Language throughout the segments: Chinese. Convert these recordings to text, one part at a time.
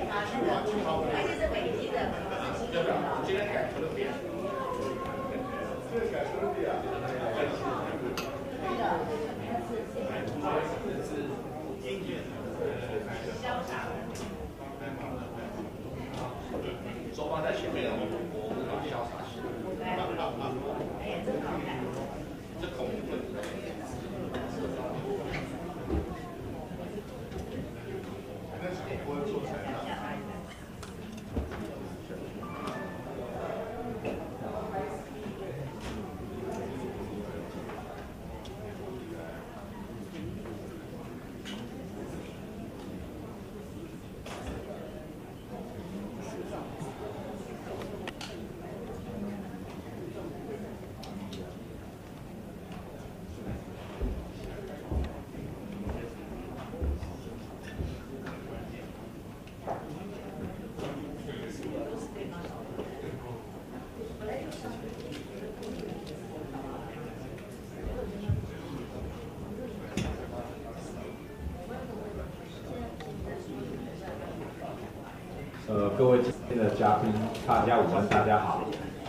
而且是北京的。要不要？今天改可乐变。这个改可乐变啊。潇洒。手放在前面的我无法潇洒型。哎呀，真好看。这恐怖分子。那是我做成的。 各位今天的嘉宾，大家午安，大家好。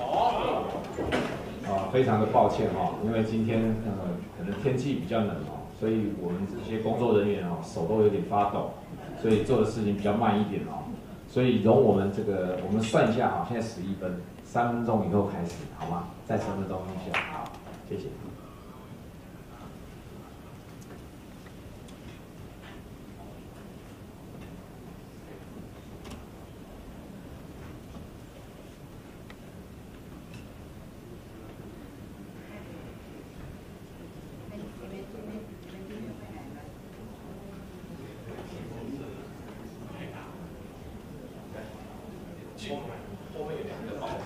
非常的抱歉因为今天可能天气比较冷所以我们这些工作人员手都有点发抖，所以做的事情比较慢一点所以容我们我们算一下现在11分，3分钟以后开始，好吗？再3分钟一下，好，谢谢。 后面有2个包子。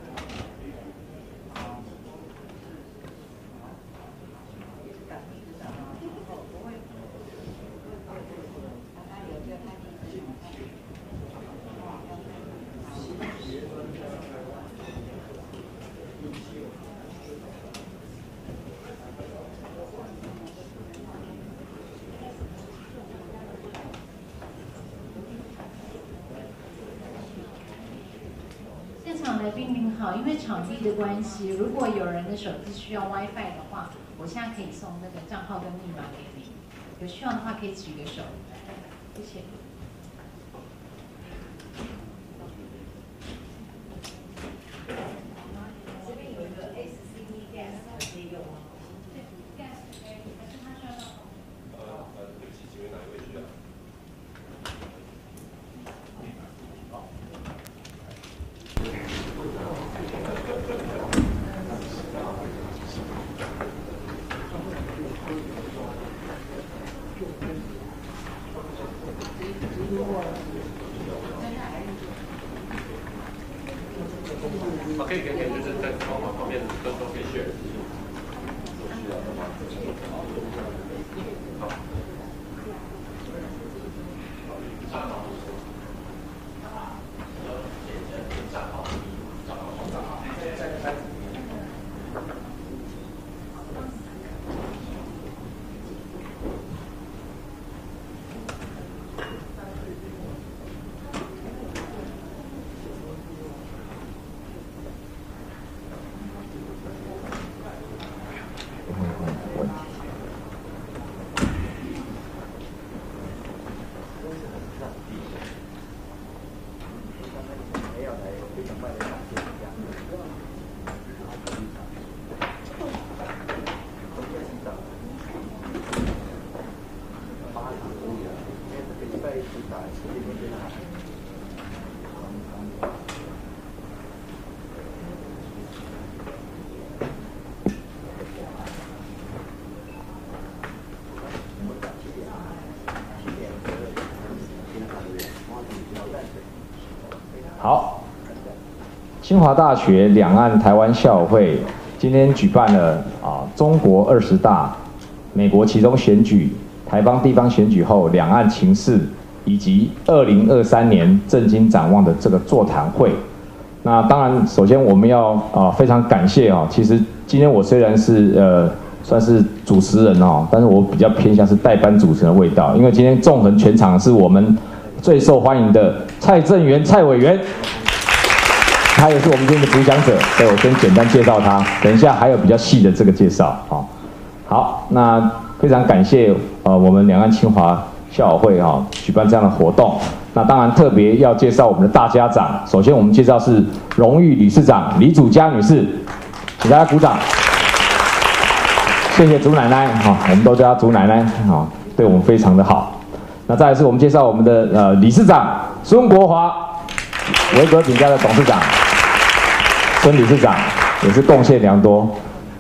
现场来宾您好，因为场地的关系，如果有人的手机需要 WiFi 的话，我现在可以送那个账号跟密码给你，有需要的话可以举个手，谢谢。 这边有一个 SCD gas 可以用吗？ 对 ，gas 可以，还是他需要到？ 对不起，请问哪一位需要？可以，就是在旁边都可以选。需要的话，好。站好。站好。 好，清华大学两岸台湾校友会今天举办了中国20大、美国期中选举、台邦地方选举后两岸情势以及2023年政经展望的这个座谈会。那当然，首先我们要非常感谢其实今天我虽然是算是主持人但是我比较偏向是代班主持人的味道，因为今天纵横全场是我们最受欢迎的蔡蔡正元蔡委员，他也是我们今天的主讲者，所以我先简单介绍他，等一下还有比较细的这个介绍。好，那非常感谢我们两岸清华校友会举办这样的活动。那当然特别要介绍我们的大家长，首先我们介绍是荣誉理事长李祖嘉女士，请大家鼓掌。谢谢祖奶奶我们都叫她祖奶奶对我们非常的好。那再来是我们介绍我们的理事长孙国华，维格饼家的董事长，孙理事长也是贡献良多。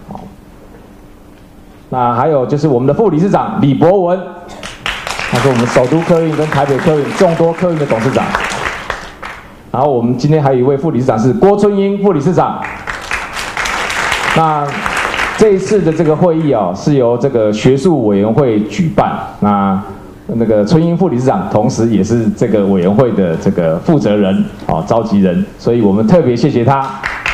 那还有就是我们的副理事长李博文，他是我们首都客运跟台北客运众多客运的董事长。然后我们今天还有一位副理事长是郭春英副理事长。那这一次的这个会议是由这个学术委员会举办。那个春英副理事长同时也是这个委员会的这个负责人召集人，所以我们特别谢谢他。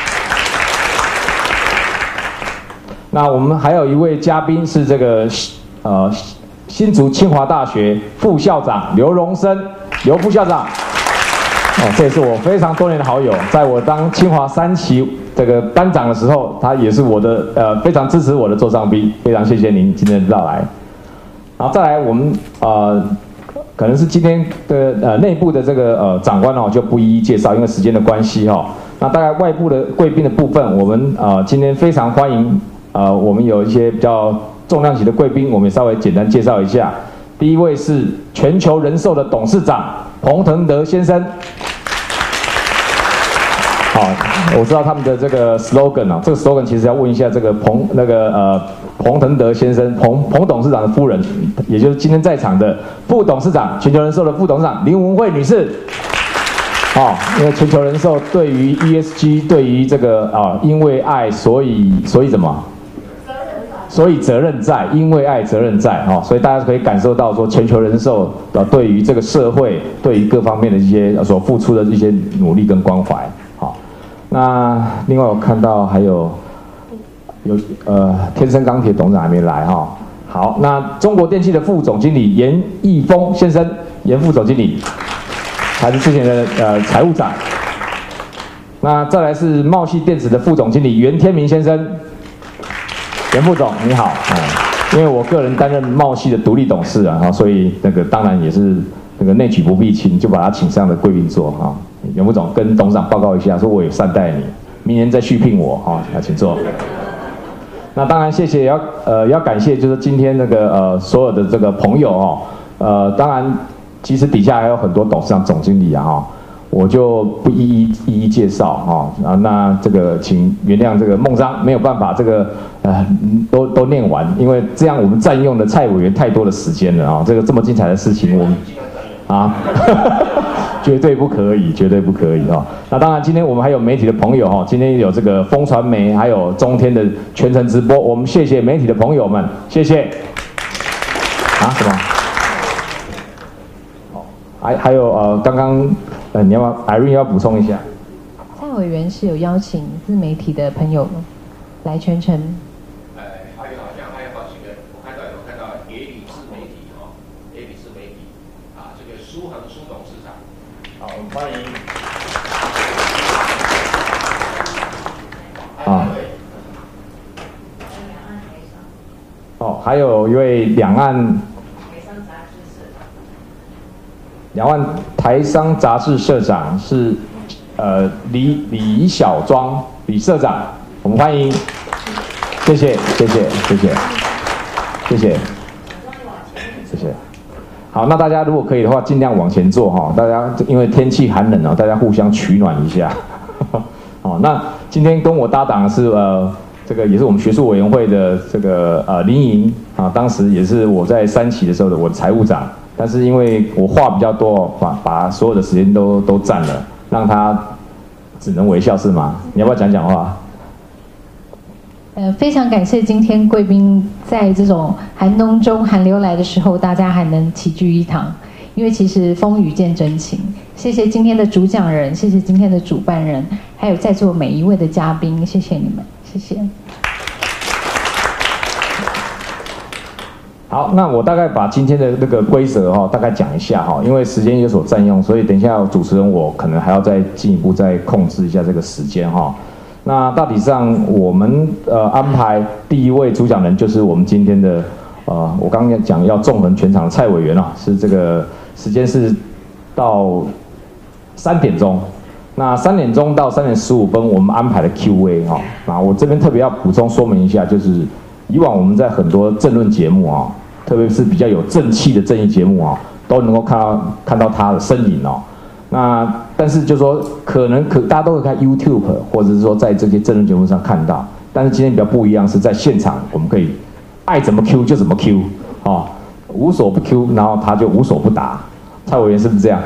那我们还有一位嘉宾是这个新竹清华大学副校长刘荣生，刘副校长。这也是我非常多年的好友，在我当清华3期这个班长的时候，他也是我的非常支持我的座上宾，非常谢谢您今天的到来。然后再来我们可能是今天的内部的这个长官就不一一介绍，因为时间的关系那大概外部的贵宾的部分，我们今天非常欢迎我们有一些比较重量级的贵宾，我们也稍微简单介绍一下。第一位是全球人寿的董事长彭腾德先生。我知道他们的这个 slogan 这个 slogan 其实要问一下这个彭腾德先生，彭董事长的夫人，也就是今天在场的副董事长，全球人寿的副董事长林文慧女士。因为全球人寿对于 ESG， 对于这个因为爱所以什么？所以责任在，因为爱责任在所以大家可以感受到说全球人寿对于这个社会，对于各方面的一些所付出的一些努力跟关怀。那另外我看到还有天生钢铁董事长还没来好，那中国电器的副总经理严义峰先生，严副总经理，还是之前的财务长。那再来是茂系电子的副总经理袁天明先生，袁副总你好因为我个人担任茂系的独立董事所以当然也是内举不避亲，就把他请上了贵宾座袁副总跟董事长报告一下，说我有善待你，明年再续聘我请坐。那当然谢谢，要感谢就是今天所有的这个朋友当然其实底下还有很多董事长、总经理我就不一一介绍那这个请原谅这个孟章没有办法都念完，因为这样我们占用了蔡委员太多的时间了这么精彩的事情我们绝对不可以，绝对不可以那当然，今天我们还有媒体的朋友今天有这个风传媒，还有中天的全程直播，我们谢谢媒体的朋友们，谢谢。什么？还有刚刚你要不要 Irene 要补充一下？ 蔡委员是有邀请自媒体的朋友来全程。 还有好像还有好几个，我看到野里自媒体野里自媒体这个苏恒苏董事长。 好，我们欢迎。还有一位两岸台商杂志社长是李小庄李社长，我们欢迎，谢谢。好，那大家如果可以的话，尽量往前坐大家因为天气寒冷大家互相取暖一下。那今天跟我搭档的是这个也是我们学术委员会的这个林莹当时也是我在3期的时候的我的财务长，但是因为我话比较多，把所有的时间都占了，让他只能微笑是吗？你要不要讲话？ 非常感谢今天贵宾在这种寒冬中寒流来的时候，大家还能齐聚一堂，因为其实风雨见真情。谢谢今天的主讲人，谢谢今天的主办人，还有在座每一位的嘉宾，谢谢你们，谢谢。 好，那我大概把今天的那个规则大概讲一下因为时间有所占用，所以等一下主持人我可能还要再进一步再控制一下这个时间那大体上我们安排第一位主讲人就是我们今天的我刚刚讲要纵横全场的蔡委员是这个时间是到3点钟。那3点钟到3点15分，我们安排了 Q&A 那我这边特别要补充说明一下，就是以往我们在很多政论节目特别是比较有正气的正义节目都能够看到他的身影那但是就说大家都会看 YouTube 或者是说在这些政论节目上看到，但是今天比较不一样，是在现场我们可以爱怎么 Q 就怎么 Q 无所不 Q， 然后他就无所不答。蔡委员是不是这样？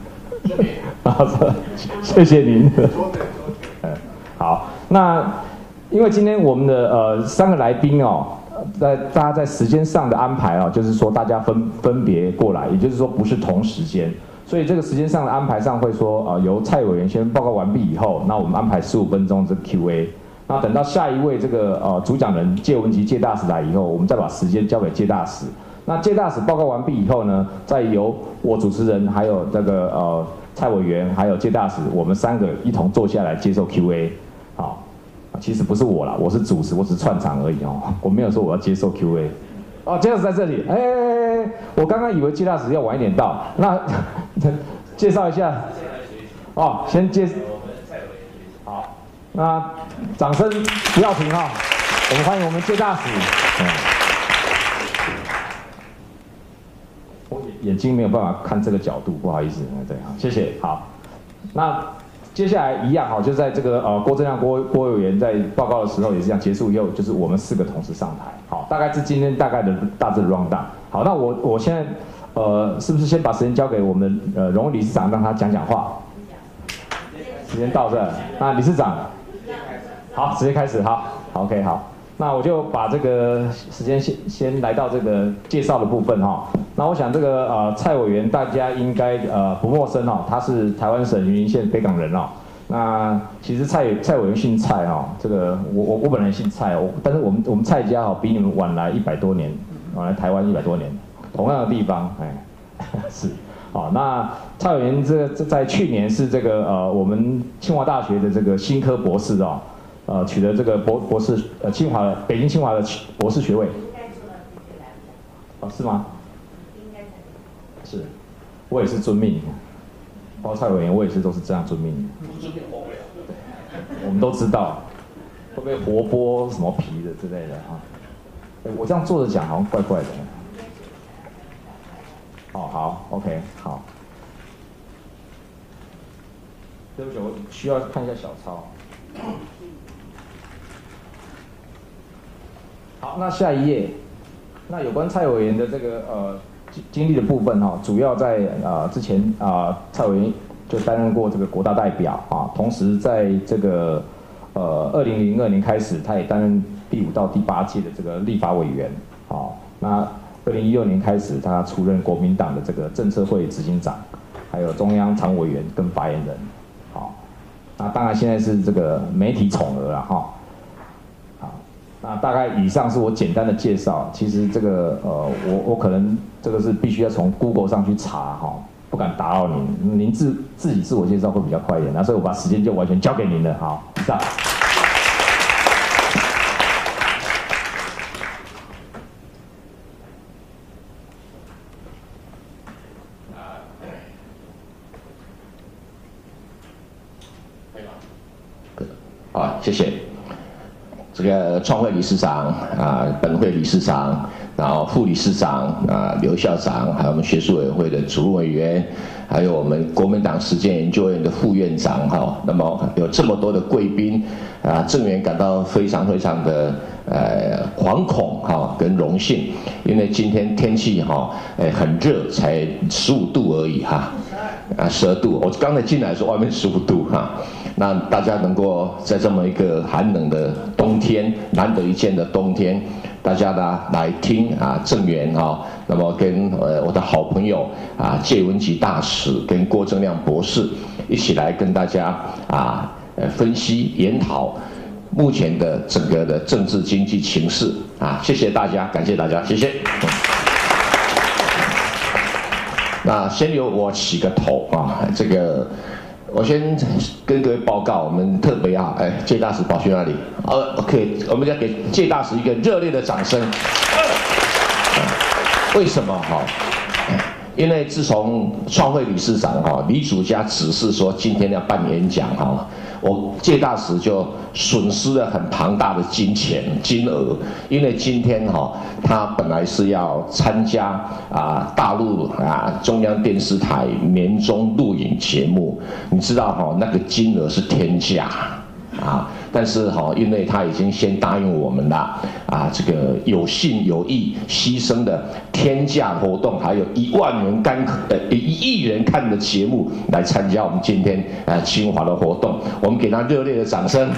谢谢您。好，那因为今天我们的3个来宾大家在时间上的安排就是说大家分别过来，也就是说不是同时间，所以这个时间上的安排上会说由蔡委员先报告完毕以后，那我们安排15分钟这个 Q&A， 那等到下一位这个主讲人介文吉介大使来以后，我们再把时间交给介大使。那介大使报告完毕以后呢，再由我主持人还有这个蔡委员还有介大使，我们3个一同坐下来接受 Q&A。好，其实不是我啦，我是主持，我只是串场而已我没有说我要接受 Q&A。介大使在这里，我刚刚以为介大使要晚一点到，那介绍一下。先好，那掌声不要停我们欢迎我们介大使。我眼睛没有办法看这个角度，不好意思。对，谢谢。好，那接下来一样就在这个郭正亮郭委员在报告的时候也是这样，结束以后就是我们4个同时上台。好，大概是今天大概的大致的 rundown。好，那我现在是不是先把时间交给我们的荣誉理事长，让他讲话？时间到这，那理事长，好，直接开始。好 ，OK， 好。那我就把这个时间先来到这个介绍的部分那我想这个蔡委员大家应该不陌生他是台湾省云林县北港人那其实蔡委员姓蔡这个我本人姓蔡但是我们蔡家比你们晚来100多年，晚来台湾100多年，同样的地方是那蔡委员这在去年是这个我们清华大学的这个新科博士取得这个博士北京清华的博士学位。是吗？是，我也是遵命。包括蔡委员，我也是都是这样遵命。我们都知道，会不会活剥什么皮的之类的我这样坐着讲好像怪怪的。好 ，OK， 好。对不起，我需要看一下小抄。好，那下一页，那有关蔡委员的这个经历的部分主要在之前蔡委员就担任过这个国大代表同时在这个2002年开始，他也担任第5到第8届的这个立法委员那2016年开始，他出任国民党的这个政策会执行长，还有中央常委员跟发言人那当然现在是这个媒体宠儿了那大概以上是我简单的介绍，其实这个我可能这个是必须要从 Google 上去查不敢打扰您，您自己自我介绍会比较快一点，所以我把时间就完全交给您了。好，以上。 好，谢谢。这个创会理事长本会理事长，然后副理事长刘校长，还有我们学术委员会的主任委员，还有我们国民党实践研究院的副院长那么有这么多的贵宾政员感到非常非常的惶恐跟荣幸，因为今天天气很热，才15度而已12度，我刚才进来的时候外面15度那大家能够在这么一个寒冷的冬天，难得一见的冬天，大家呢来听政员那么跟我的好朋友介文吉大使跟郭正亮博士一起来跟大家分析研讨目前的整个的政治经济情势谢谢大家，感谢大家，谢谢。 那先由我起个头啊，这个我先跟各位报告，我们特别介大使跑去哪里？OK， 我们要给介大使一个热烈的掌声。为什么哈？因为自从创会理事长李主家指示说今天要办演讲我介大使就损失了很庞大的金额，因为今天他本来是要参加大陆中央电视台年终录影节目，你知道那个金额是天价。但是因为他已经先答应我们了这个有信有义牺牲的天价活动，还有1亿人看的节目来参加我们今天清华的活动，我们给他热烈的掌声。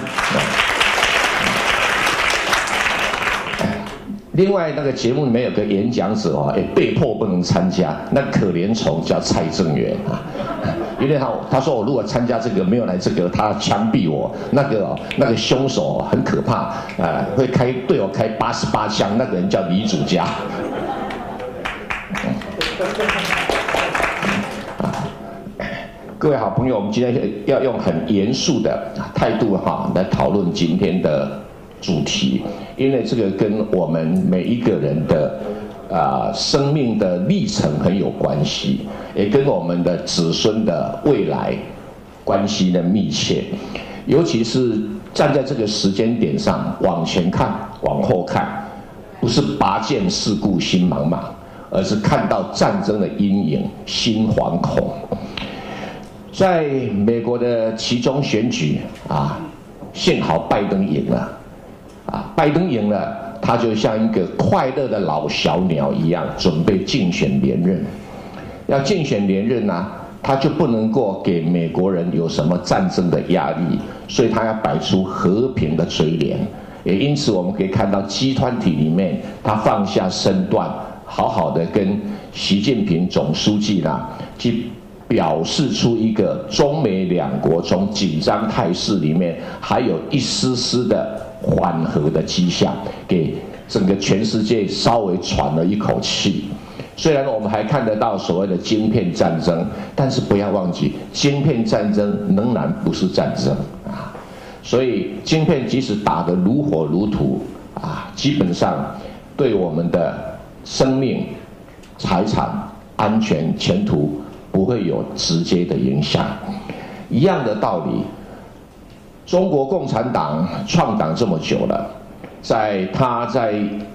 另外那个节目里面有个演讲者也被迫不能参加，那可怜虫叫蔡正元因为他说我如果参加这个没有来这个，他枪毙我。那个凶手很可怕会对我开88枪，那个人叫李主家。各位好朋友，我们今天要用很严肃的态度来讨论今天的主题，因为这个跟我们每一个人的生命的历程很有关系，也跟我们的子孙的未来关系的密切。尤其是站在这个时间点上，往前看，往后看，不是拔剑四顾心茫茫，而是看到战争的阴影，心惶恐。在美国的期中选举幸好拜登赢了拜登赢了。他就像一个快乐的老小鸟一样，准备竞选连任。要竞选连任他就不能够给美国人有什么战争的压力，所以他要摆出和平的嘴脸。也因此，我们可以看到集团体里面，他放下身段，好好的跟习近平总书记去表示出一个中美两国从紧张态势里面还有一丝丝的缓和的迹象，给整个全世界稍微喘了一口气。虽然我们还看得到所谓的晶片战争，但是不要忘记，晶片战争仍然不是战争所以晶片即使打得如火如荼基本上对我们的生命、财产、安全、前途不会有直接的影响。一样的道理。中国共产党创党这么久了，他在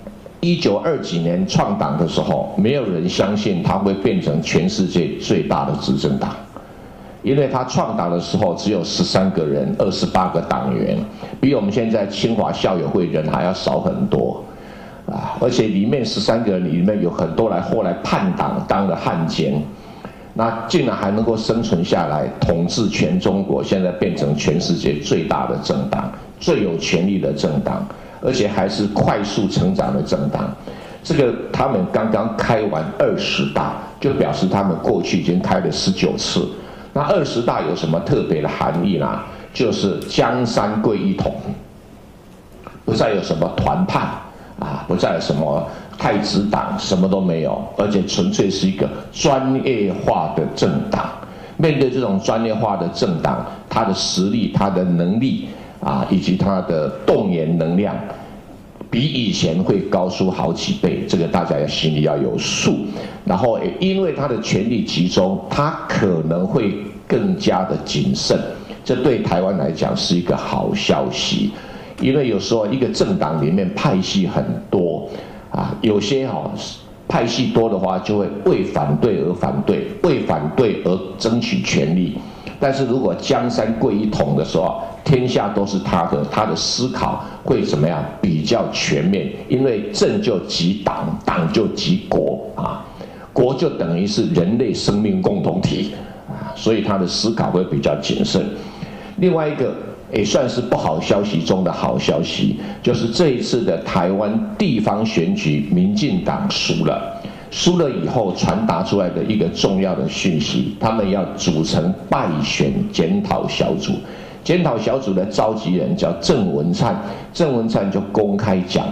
1920几年创党的时候，没有人相信他会变成全世界最大的执政党，因为他创党的时候只有13个人，28个党员，比我们现在清华校友会人还要少很多而且里面13个人里面有很多后来叛党当了汉奸。那竟然还能够生存下来，统治全中国，现在变成全世界最大的政党，最有权力的政党，而且还是快速成长的政党。这个他们刚刚开完20大，就表示他们过去已经开了19次。那20大有什么特别的含义呢？就是江山归一统，不再有什么团派不再有什么太子党，什么都没有，而且纯粹是一个专业化的政党。面对这种专业化的政党，他的实力、他的能力以及他的动员能量，比以前会高出好几倍，这个大家心里要有数。然后也因为他的权力集中，他可能会更加的谨慎，这对台湾来讲是一个好消息。因为有时候一个政党里面派系很多有些派系多的话，就会为反对而反对，为反对而争取权利。但是如果江山归一统的时候，天下都是他的，他的思考会怎么样？比较全面，因为政就即党，党就即国国就等于是人类生命共同体所以他的思考会比较谨慎。另外一个也算是不好消息中的好消息，就是这一次的台湾地方选举，民进党输了以后传达出来的一个重要的讯息，他们要组成败选检讨小组。检讨小组的召集人叫郑文灿，郑文灿就公开讲，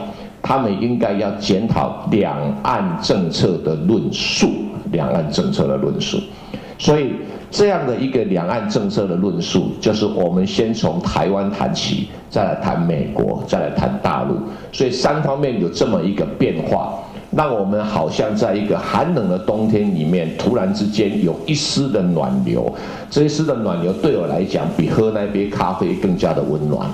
他们应该要检讨两岸政策的论述，两岸政策的论述。所以这样的一个两岸政策的论述，就是我们先从台湾谈起，再来谈美国，再来谈大陆。所以3方面有这么一个变化，让我们好像在一个寒冷的冬天里面，突然之间有一丝的暖流。这一丝的暖流对我来讲，比喝那杯咖啡更加的温暖。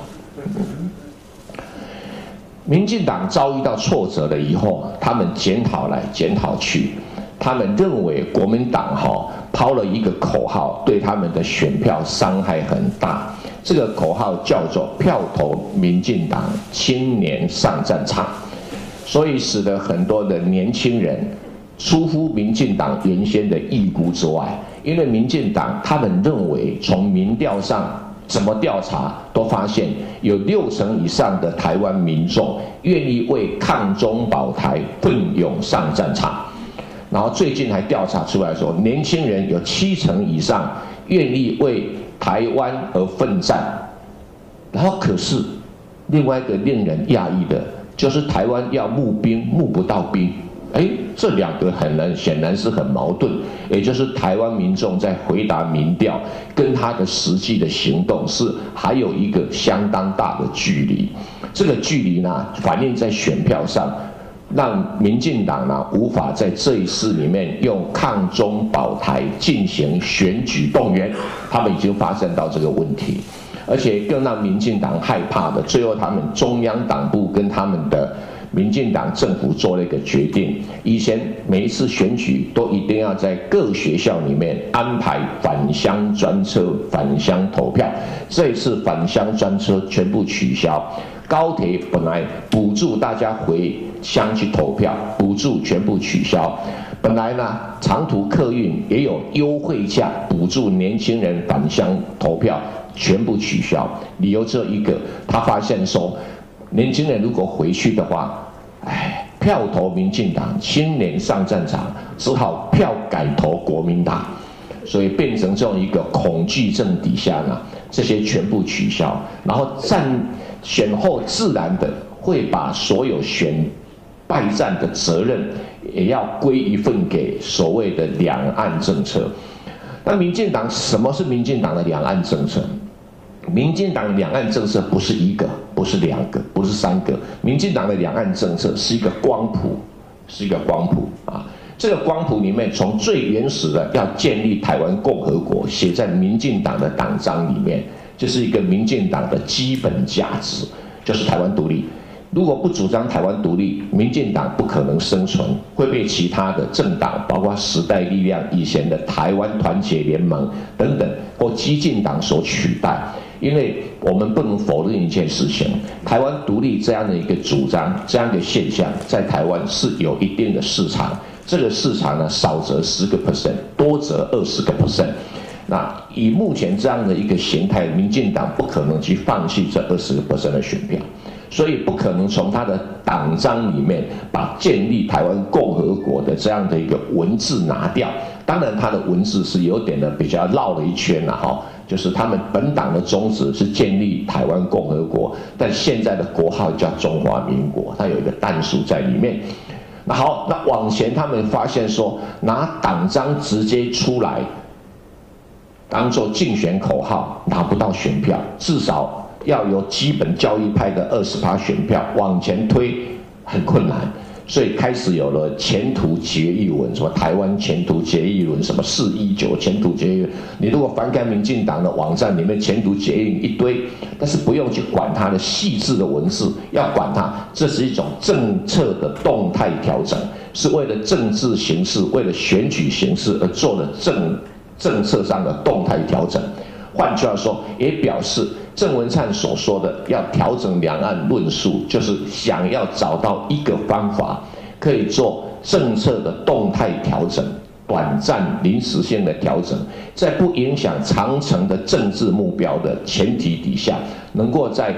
民进党遭遇到挫折了以后，他们检讨来检讨去，他们认为国民党抛了一个口号，对他们的选票伤害很大。这个口号叫做"票投民进党，青年上战场"，所以使得很多的年轻人出乎民进党原先的预估之外。因为民进党他们认为，从民调上怎么调查都发现，有60%以上的台湾民众愿意为抗中保台奋勇上战场。然后最近还调查出来说，年轻人有70%以上愿意为台湾而奋战。然后可是另外一个令人讶异的，就是台湾要募兵募不到兵。这2个显然是很矛盾，也就是台湾民众在回答民调跟他的实际的行动是还有一个相当大的距离。这个距离呢，反映在选票上，让民进党呢无法在这一次里面用抗中保台进行选举动员，他们已经发现到这个问题。而且更让民进党害怕的，最后他们中央党部跟他们的民进党政府做了一个决定，以前每一次选举都一定要在各学校里面安排返乡专车返乡投票，这一次返乡专车全部取消。高铁本来补助大家回乡去投票，补助全部取消。本来呢，长途客运也有优惠价补助年轻人返乡投票，全部取消。理由只有一个，他发现说，年轻人如果回去的话，票投民进党，青年上战场，只好票改投国民党，所以变成这种一个恐惧症底下呢，这些全部取消，然后选后自然的会把所有败战的责任也要归一份给所谓的两岸政策。那民进党什么是民进党的两岸政策？民进党两岸政策不是1个，不是2个，不是3个。民进党的两岸政策是一个光谱，是一个光谱啊。这个光谱里面，从最原始的要建立台湾共和国，写在民进党的党章里面，就是一个民进党的基本价值，就是台湾独立。如果不主张台湾独立，民进党不可能生存，会被其他的政党，包括时代力量、以前的台湾团结联盟等等，或激进党所取代。因为我们不能否认一件事情，台湾独立这样的一个主张，这样的现象，在台湾是有一定的市场。这个市场呢，少则10%，多则20%。那以目前这样的一个形态，民进党不可能去放弃这20%的选票。所以不可能从他的党章里面把建立台湾共和国的这样的一个文字拿掉。当然，他的文字是有点的比较绕了一圈了哈，就是他们本党的宗旨是建立台湾共和国，但现在的国号叫中华民国，它有一个但书在里面。那好，那往前他们发现说，拿党章直接出来当做竞选口号，拿不到选票，至少要有基本教育派的20%选票，往前推很困难，所以开始有了前途决议文，什么台湾前途决议文，什么419前途决议文。你如果翻开民进党的网站里面，前途决议一堆，但是不用去管它的细致的文字，要管它，这是一种政策的动态调整，是为了政治形势，为了选举形势而做的政策上的动态调整。换句话说，也表示郑文灿所说的要调整两岸论述，就是想要找到一个方法，可以做政策的动态调整、短暂临时性的调整，在不影响长程的政治目标的前提底下，能够在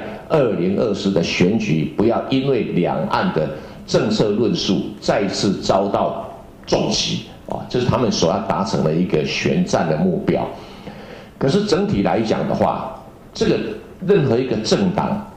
2020的选举不要因为两岸的政策论述再次遭到重击啊，这是他们所要达成的一个选战的目标。可是整体来讲的话，这个任何一个政党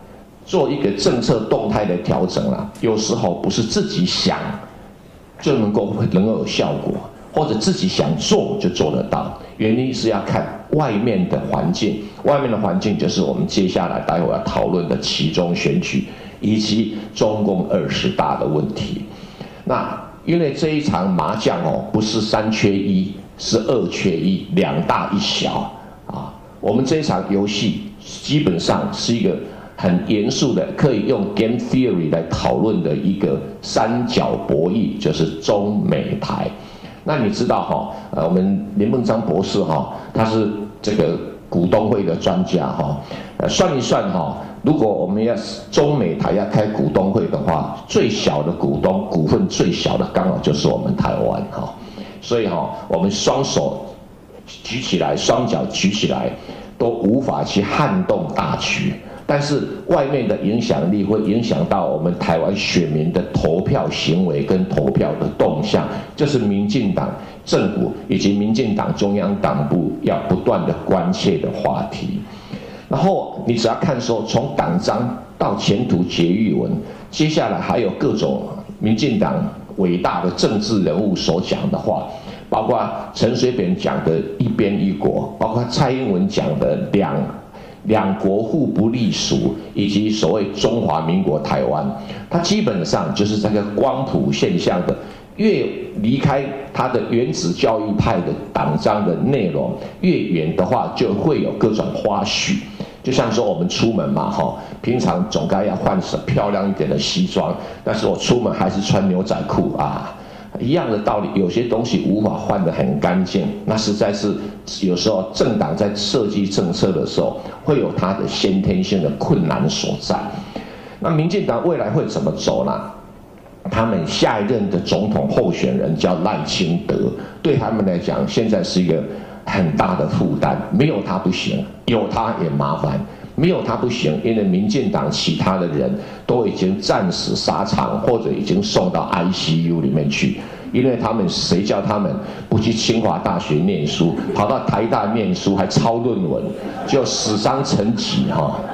做一个政策动态的调整啊，有时候不是自己想就能够有效果，或者自己想做就做得到。原因是要看外面的环境，外面的环境就是我们接下来待会要讨论的期中选举以及中共20大的问题。那因为这一场麻将不是3缺1，是2缺1，2大1小啊。我们这一场游戏基本上是一个很严肃的，可以用 game theory 来讨论的一个三角博弈，就是中美台。那你知道我们林孟章博士他是这个股东会的专家算一算如果我们要中美台要开股东会的话，最小的股东股份最小的刚好就是我们台湾所以我们双手举起来，双脚举起来都无法去撼动大局。但是外面的影响力会影响到我们台湾选民的投票行为跟投票的动向，这是民进党政府以及民进党中央党部要不断的关切的话题。然后你只要看说，从党章到前途决议文，接下来还有各种民进党伟大的政治人物所讲的话，包括陈水扁讲的一边一国，包括蔡英文讲的两国互不隶属，以及所谓中华民国台湾，它基本上就是这个光谱现象的，越离开它的原子教育派的党章的内容越远的话，就会有各种花絮。就像说我们出门嘛，平常总该要换漂亮一点的西装，但是我出门还是穿牛仔裤啊。一样的道理，有些东西无法换得很干净，那实在是有时候政党在设计政策的时候，会有它的先天性的困难所在。那民进党未来会怎么走呢？他们下一任的总统候选人叫赖清德，对他们来讲，现在是一个很大的负担，没有他不行，有他也麻烦。没有他不行，因为民进党其他的人都已经战死沙场，或者已经送到 ICU 里面去。因为他们谁叫他们不去清华大学念书，跑到台大念书还抄论文，就死伤成疾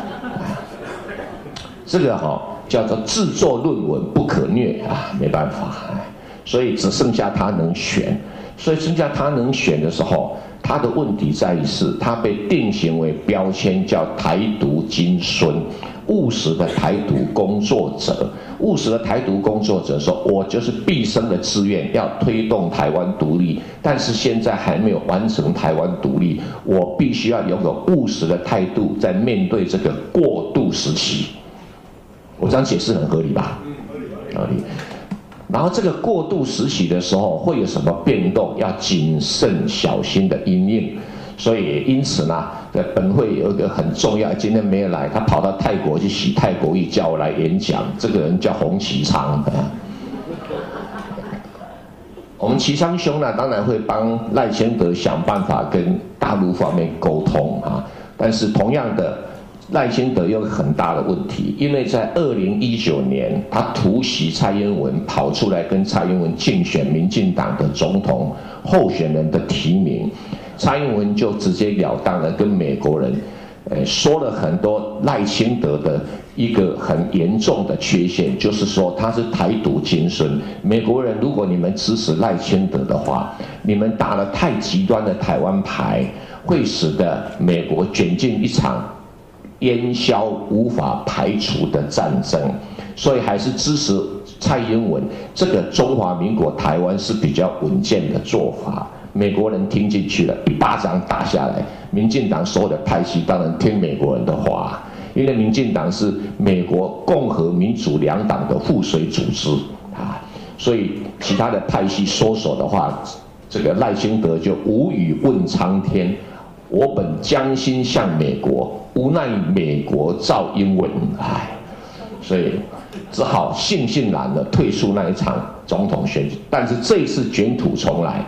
这个叫做自作论文不可虐没办法，所以只剩下他能选。所以剩下他能选的时候，他的问题在于是，他被定型为标签，叫台独金孙，务实的台独工作者。务实的台独工作者说，我就是毕生的志愿要推动台湾独立，但是现在还没有完成台湾独立，我必须要有个务实的态度，在面对这个过渡时期。我这样解释很合理吧？合理。然后这个过渡时期的时候会有什么变动，要谨慎小心的因应。所以因此呢，在本会有一个很重要，今天没有来，他跑到泰国去洗泰国浴，叫我来演讲。这个人叫洪启昌。我们启昌兄呢，当然会帮赖清德想办法跟大陆方面沟通但是同样的，赖清德有很大的问题，因为在2019年，他突袭蔡英文，跑出来跟蔡英文竞选民进党的总统候选人的提名，蔡英文就直截了当的跟美国人，说了很多赖清德的一个很严重的缺陷，就是说他是台独精神。美国人，如果你们支持赖清德的话，你们打了太极端的台湾牌，会使得美国卷进一场烟消无法排除的战争，所以还是支持蔡英文这个中华民国台湾是比较稳健的做法。美国人听进去了，一巴掌打下来，民进党所有的派系当然听美国人的话，因为民进党是美国共和民主两党的附属组织所以其他的派系缩手的话，这个赖清德就无语问苍天。我本将心向美国，无奈美国造英文，所以只好悻悻然的退出那一场总统选举。但是这一次卷土重来，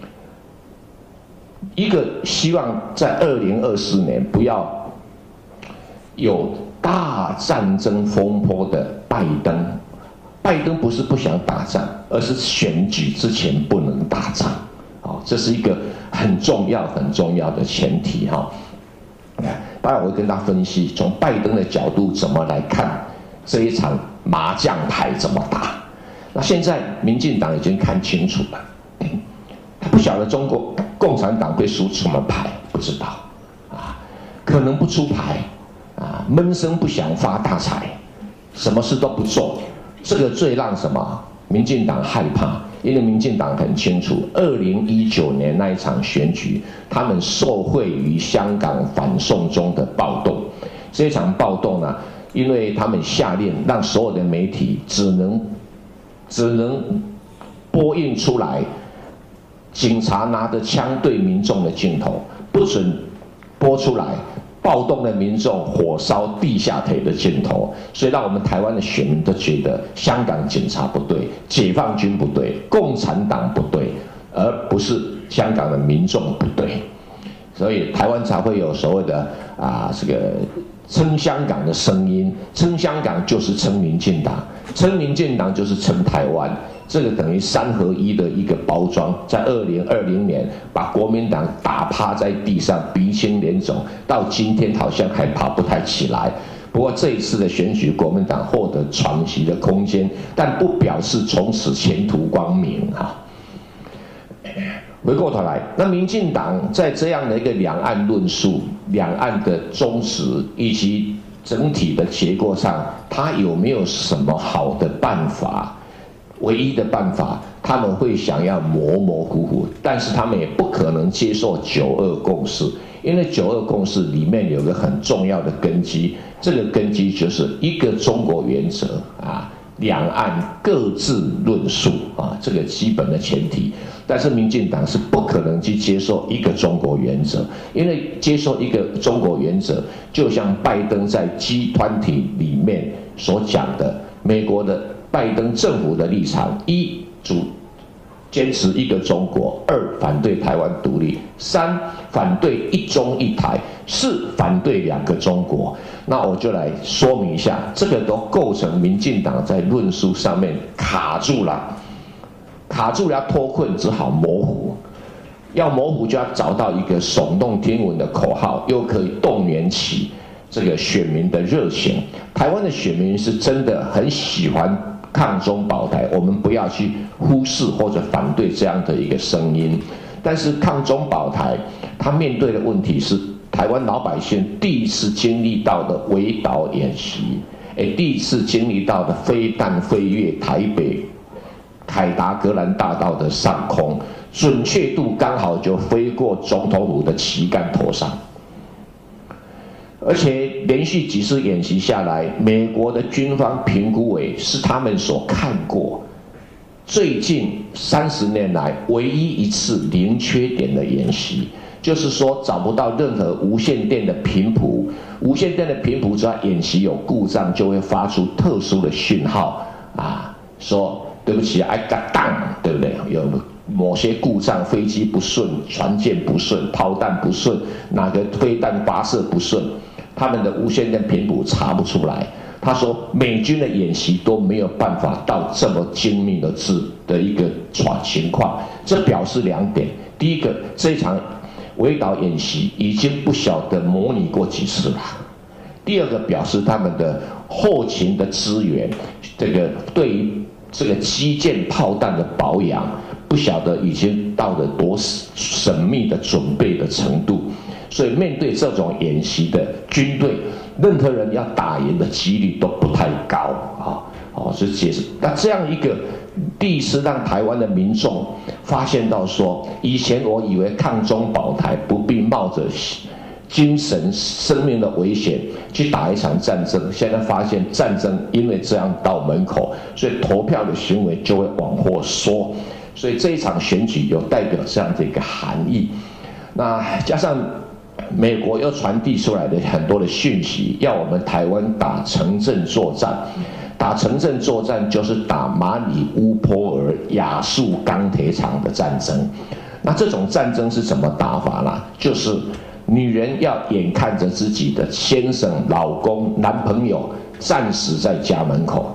一个希望在2024年不要有大战争风波的拜登，拜登不是不想打仗，而是选举之前不能打仗。这是一个很重要的前提待会我会跟大家分析，从拜登的角度怎么来看这一场麻将牌怎么打。那现在民进党已经看清楚了，他不晓得中国共产党会输什么牌，不知道啊，可能不出牌啊，闷声不响发大财，什么事都不做，这个最让什么民进党害怕。因为民进党很清楚，2019年那一场选举，他们受惠于香港反送中的暴动。这场暴动呢，因为他们下令让所有的媒体只能播映出来警察拿着枪对民众的镜头，不准播出来暴动的民众火烧地下铁的镜头，所以让我们台湾的选民都觉得香港警察不对，解放军不对，共产党不对，而不是香港的民众不对，所以台湾才会有所谓的这个称香港的声音，称香港就是称民进党，称民进党就是称台湾。这个等于3合1的一个包装，在2020年把国民党打趴在地上，鼻青脸肿，到今天好像还爬不太起来。不过这一次的选举，国民党获得喘息的空间，但不表示从此前途光明啊。回过头来，那民进党在这样的一个两岸论述、两岸的宗旨以及整体的结构上，他有没有什么好的办法？唯一的办法，他们会想要模模糊糊，但是他们也不可能接受9·2共识，因为9·2共识里面有个很重要的根基，这个根基就是一个中国原则啊，两岸各自论述啊，这个基本的前提。但是民进党是不可能去接受一个中国原则，因为接受一个中国原则，就像拜登在G20里面所讲的，美国的拜登政府的立场：一，坚持一个中国；二，反对台湾独立；三，反对一中一台；四，反对2个中国。那我就来说明一下，这个都构成民进党在论述上面卡住了，要脱困，只好模糊。要模糊，就要找到一个耸动听闻的口号，又可以动员起这个选民的热情。台湾的选民是真的很喜欢抗中保台，我们不要去忽视或者反对这样的一个声音。但是抗中保台，他面对的问题是台湾老百姓第一次经历到的围岛演习，第一次经历到的飞弹飞越台北凯达格兰大道的上空，准确度刚好就飞过总统府的旗杆头上。而且连续几次演习下来，美国的军方评估为是他们所看过最近30年来唯一一次零缺点的演习，就是说找不到任何无线电的频谱，无线电的频谱只要演习有故障，就会发出特殊的讯号说对不起，I got down， 对不对？有某些故障，飞机不顺，船舰不顺，炮弹不顺，哪个飞弹发射不顺，他们的无线电频谱查不出来。他说，美军的演习都没有办法到这么精密的一个情况，这表示2点：第一个，这场围岛演习已经不晓得模拟过几次了；第二个，表示他们的后勤的资源，这个对于这个基建炮弹的保养，不晓得已经到了多缜密的准备的程度。所以面对这种演习的军队，任何人要打赢的几率都不太高所以解释。那这样一个第一次让台湾的民众发现到说，以前我以为抗中保台不必冒着精神生命的危险去打一场战争，现在发现战争因为这样到门口，所以投票的行为就会往后缩。所以这一场选举有代表这样的一个含义。那加上美国又传递出来的很多的讯息，要我们台湾打城镇作战。打城镇作战就是打马里乌波尔亚速钢铁厂的战争。那这种战争是怎么打法呢？就是女人要眼看着自己的先生、老公、男朋友战死在家门口，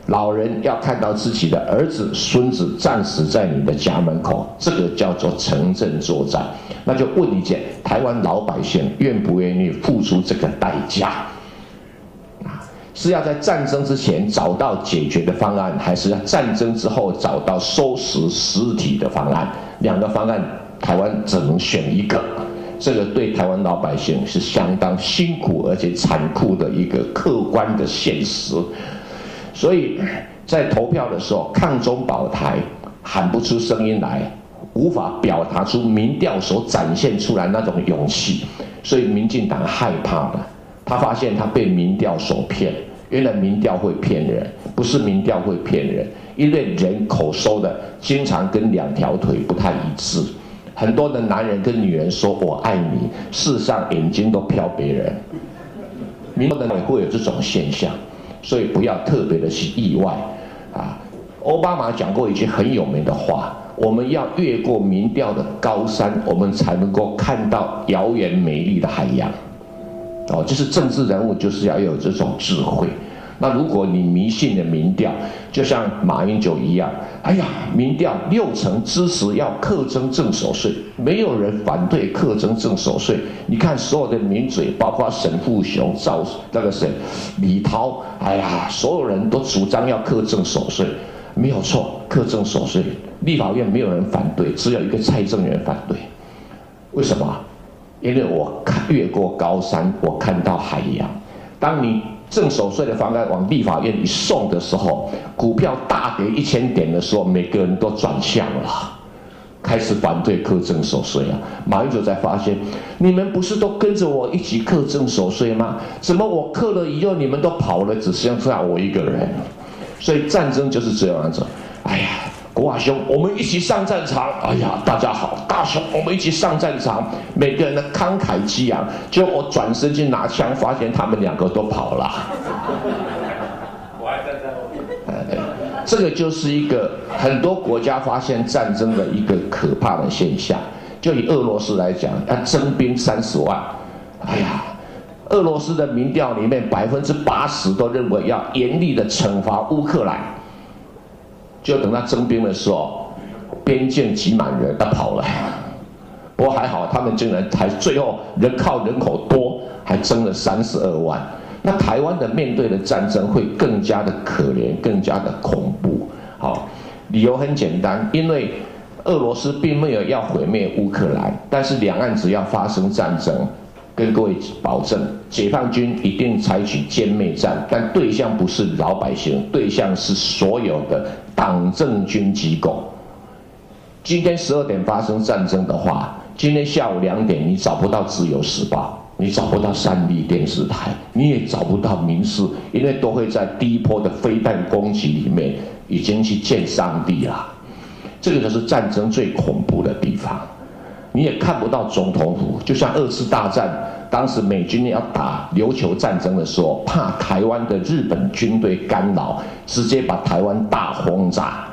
老人要看到自己的儿子、孙子战死在你的家门口，这个叫做城镇作战。那就问一件：台湾老百姓愿不愿意付出这个代价？是要在战争之前找到解决的方案，还是在战争之后找到收拾尸体的方案？两个方案，台湾只能选一个。这个对台湾老百姓是相当辛苦而且残酷的一个客观的现实。所以在投票的时候，抗中保台喊不出声音来，无法表达出民调所展现出来那种勇气，所以民进党害怕了。他发现他被民调所骗，原来民调会骗人，不是民调会骗人，因为人口说的经常跟两条腿不太一致。很多的男人跟女人说我爱你，事实上眼睛都瞟别人。民调的也会有这种现象，所以不要特别的去意外啊。奥巴马讲过一句很有名的话：我们要越过民调的高山，我们才能够看到遥远美丽的海洋。哦，就是政治人物就是要有这种智慧。那如果你迷信的民调，就像马英九一样，哎呀，民调60%支持要课征正手税，没有人反对课征正手税。你看所有的名嘴，包括沈富雄、李涛，哎呀，所有人都主张要课征手税，没有错，课征手税，立法院没有人反对，只有一个蔡正元反对。为什么？因为我越过高山，我看到海洋。当你正手税的方案往立法院一送的时候，股票大跌1000点的时候，每个人都转向了，开始反对课征手税啊。马英九才发现，你们不是都跟着我一起课征手税吗？怎么我课了以后你们都跑了，只剩下我一个人？所以战争就是这样子。哎呀，国华兄，我们一起上战场。哎呀，大家好，大雄，我们一起上战场。每个人的慷慨激昂，结果我转身去拿枪，发现他们2个都跑了。 我还站在后面。 这个就是一个很多国家发现战争的一个可怕的现象。就以俄罗斯来讲，要征兵30万。哎呀，俄罗斯的民调里面80%都认为要严厉的惩罚乌克兰。就等他征兵的时候，边境挤满人，他跑了。不过还好，他们竟然还最后靠人口多，还征了32万。那台湾的面对的战争会更加的可怜，更加的恐怖。好，理由很简单，因为俄罗斯并没有要毁灭乌克兰，但是两岸只要发生战争，跟各位保证，解放军一定采取歼灭战，但对象不是老百姓，对象是所有的党政军机构。今天12点发生战争的话，今天下午2点你找不到自由时报，你找不到三立电视台，你也找不到民视，因为都会在第一波的飞弹攻击里面已经去见上帝了。这个就是战争最恐怖的地方。你也看不到总统府，就像2次大战，当时美军要打琉球战争的时候，怕台湾的日本军队干扰，直接把台湾大轰炸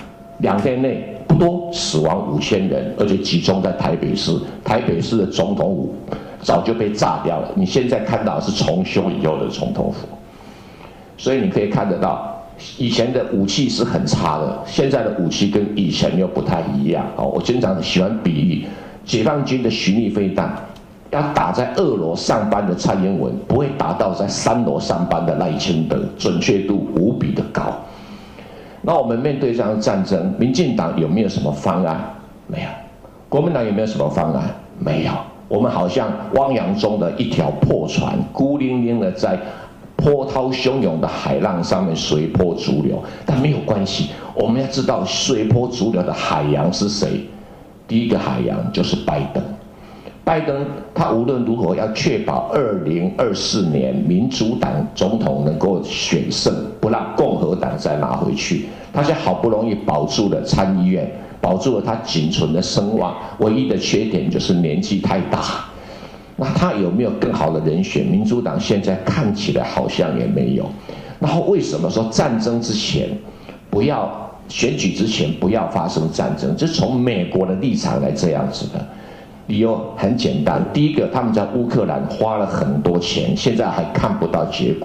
，2天内不多，死亡5000人，而且集中在台北市。台北市的总统府早就被炸掉了，你现在看到的是重修以后的总统府，所以你可以看得到。以前的武器是很差的，现在的武器跟以前又不太一样。我经常喜欢比喻，解放军的巡弋飞弹要打在2楼上班的蔡英文，不会打到在3楼上班的赖清德，准确度无比的高。那我们面对这样的战争，民进党有没有什么方案？没有。国民党有没有什么方案？没有。我们好像汪洋中的一条破船，孤零零的在波涛汹涌的海浪上面随波逐流，但没有关系。我们要知道随波逐流的海洋是谁？第一个海洋就是拜登。拜登他无论如何要确保2024年民主党总统能够选胜，不让共和党再拿回去。他现在好不容易保住了参议院，保住了他仅存的声望，唯一的缺点就是年纪太大。那他有没有更好的人选？民主党现在看起来好像也没有。然后为什么说战争之前不要选举之前不要发生战争？这是从美国的立场来这样子的。理由很简单，第一个，他们在乌克兰花了很多钱，现在还看不到结果，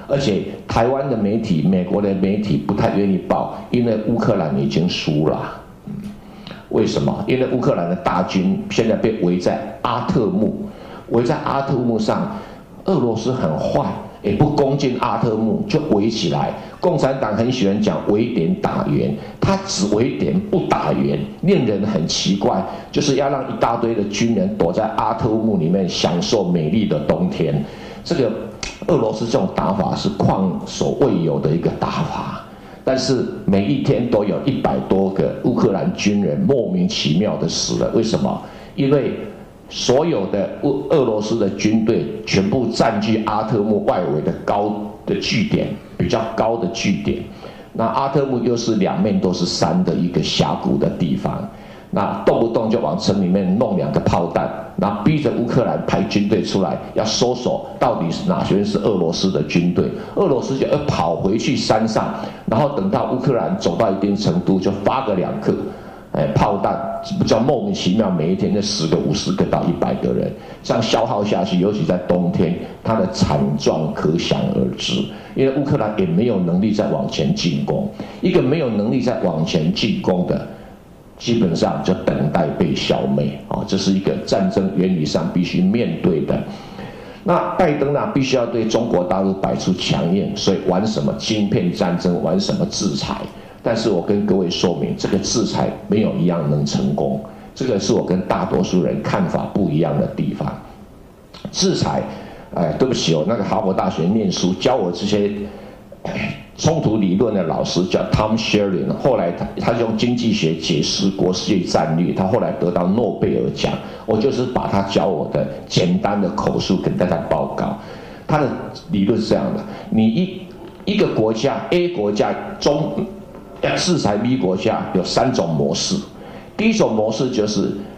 而且台湾的媒体、美国的媒体不太愿意报，因为乌克兰已经输了。为什么？因为乌克兰的大军现在被围在阿特木，围在阿特木上，俄罗斯很坏，也不攻进阿特木就围起来。共产党很喜欢讲围点打援，他只围点不打援，令人很奇怪，就是要让一大堆的军人躲在阿特木里面享受美丽的冬天。这个俄罗斯这种打法是旷所未有的一个打法。但是每一天都有100多个乌克兰军人莫名其妙的死了，为什么？因为所有的俄罗斯的军队全部占据阿特木外围的高的据点，比较高的据点。那阿特木又是两面都是山的一个峡谷的地方，那动不动就往城里面弄2个炮弹，然后逼着乌克兰派军队出来要搜索到底是哪些是俄罗斯的军队，俄罗斯就要跑回去山上，然后等到乌克兰走到一定程度就发个2颗。炮弹比较莫名其妙，每一天就10个、50个到100个人，这样消耗下去，尤其在冬天，它的惨状可想而知。因为乌克兰也没有能力再往前进攻，一个没有能力再往前进攻的，基本上就等待被消灭啊，这是一个战争原理上必须面对的。那拜登呢，必须要对中国大陆摆出强硬，所以玩什么晶片战争，玩什么制裁。但是我跟各位说明，这个制裁没有一样能成功，这个是我跟大多数人看法不一样的地方。制裁，对不起，我那个哈佛大学念书教我这些冲突理论的老师叫 Tom Sherlin， 后来他用经济学解释国际战略，他后来得到诺贝尔奖。我就是把他教我的简单的口述跟大家报告。他的理论是这样的：你一个国家 A 国家要制裁 B 国家有3种模式。第一种模式就是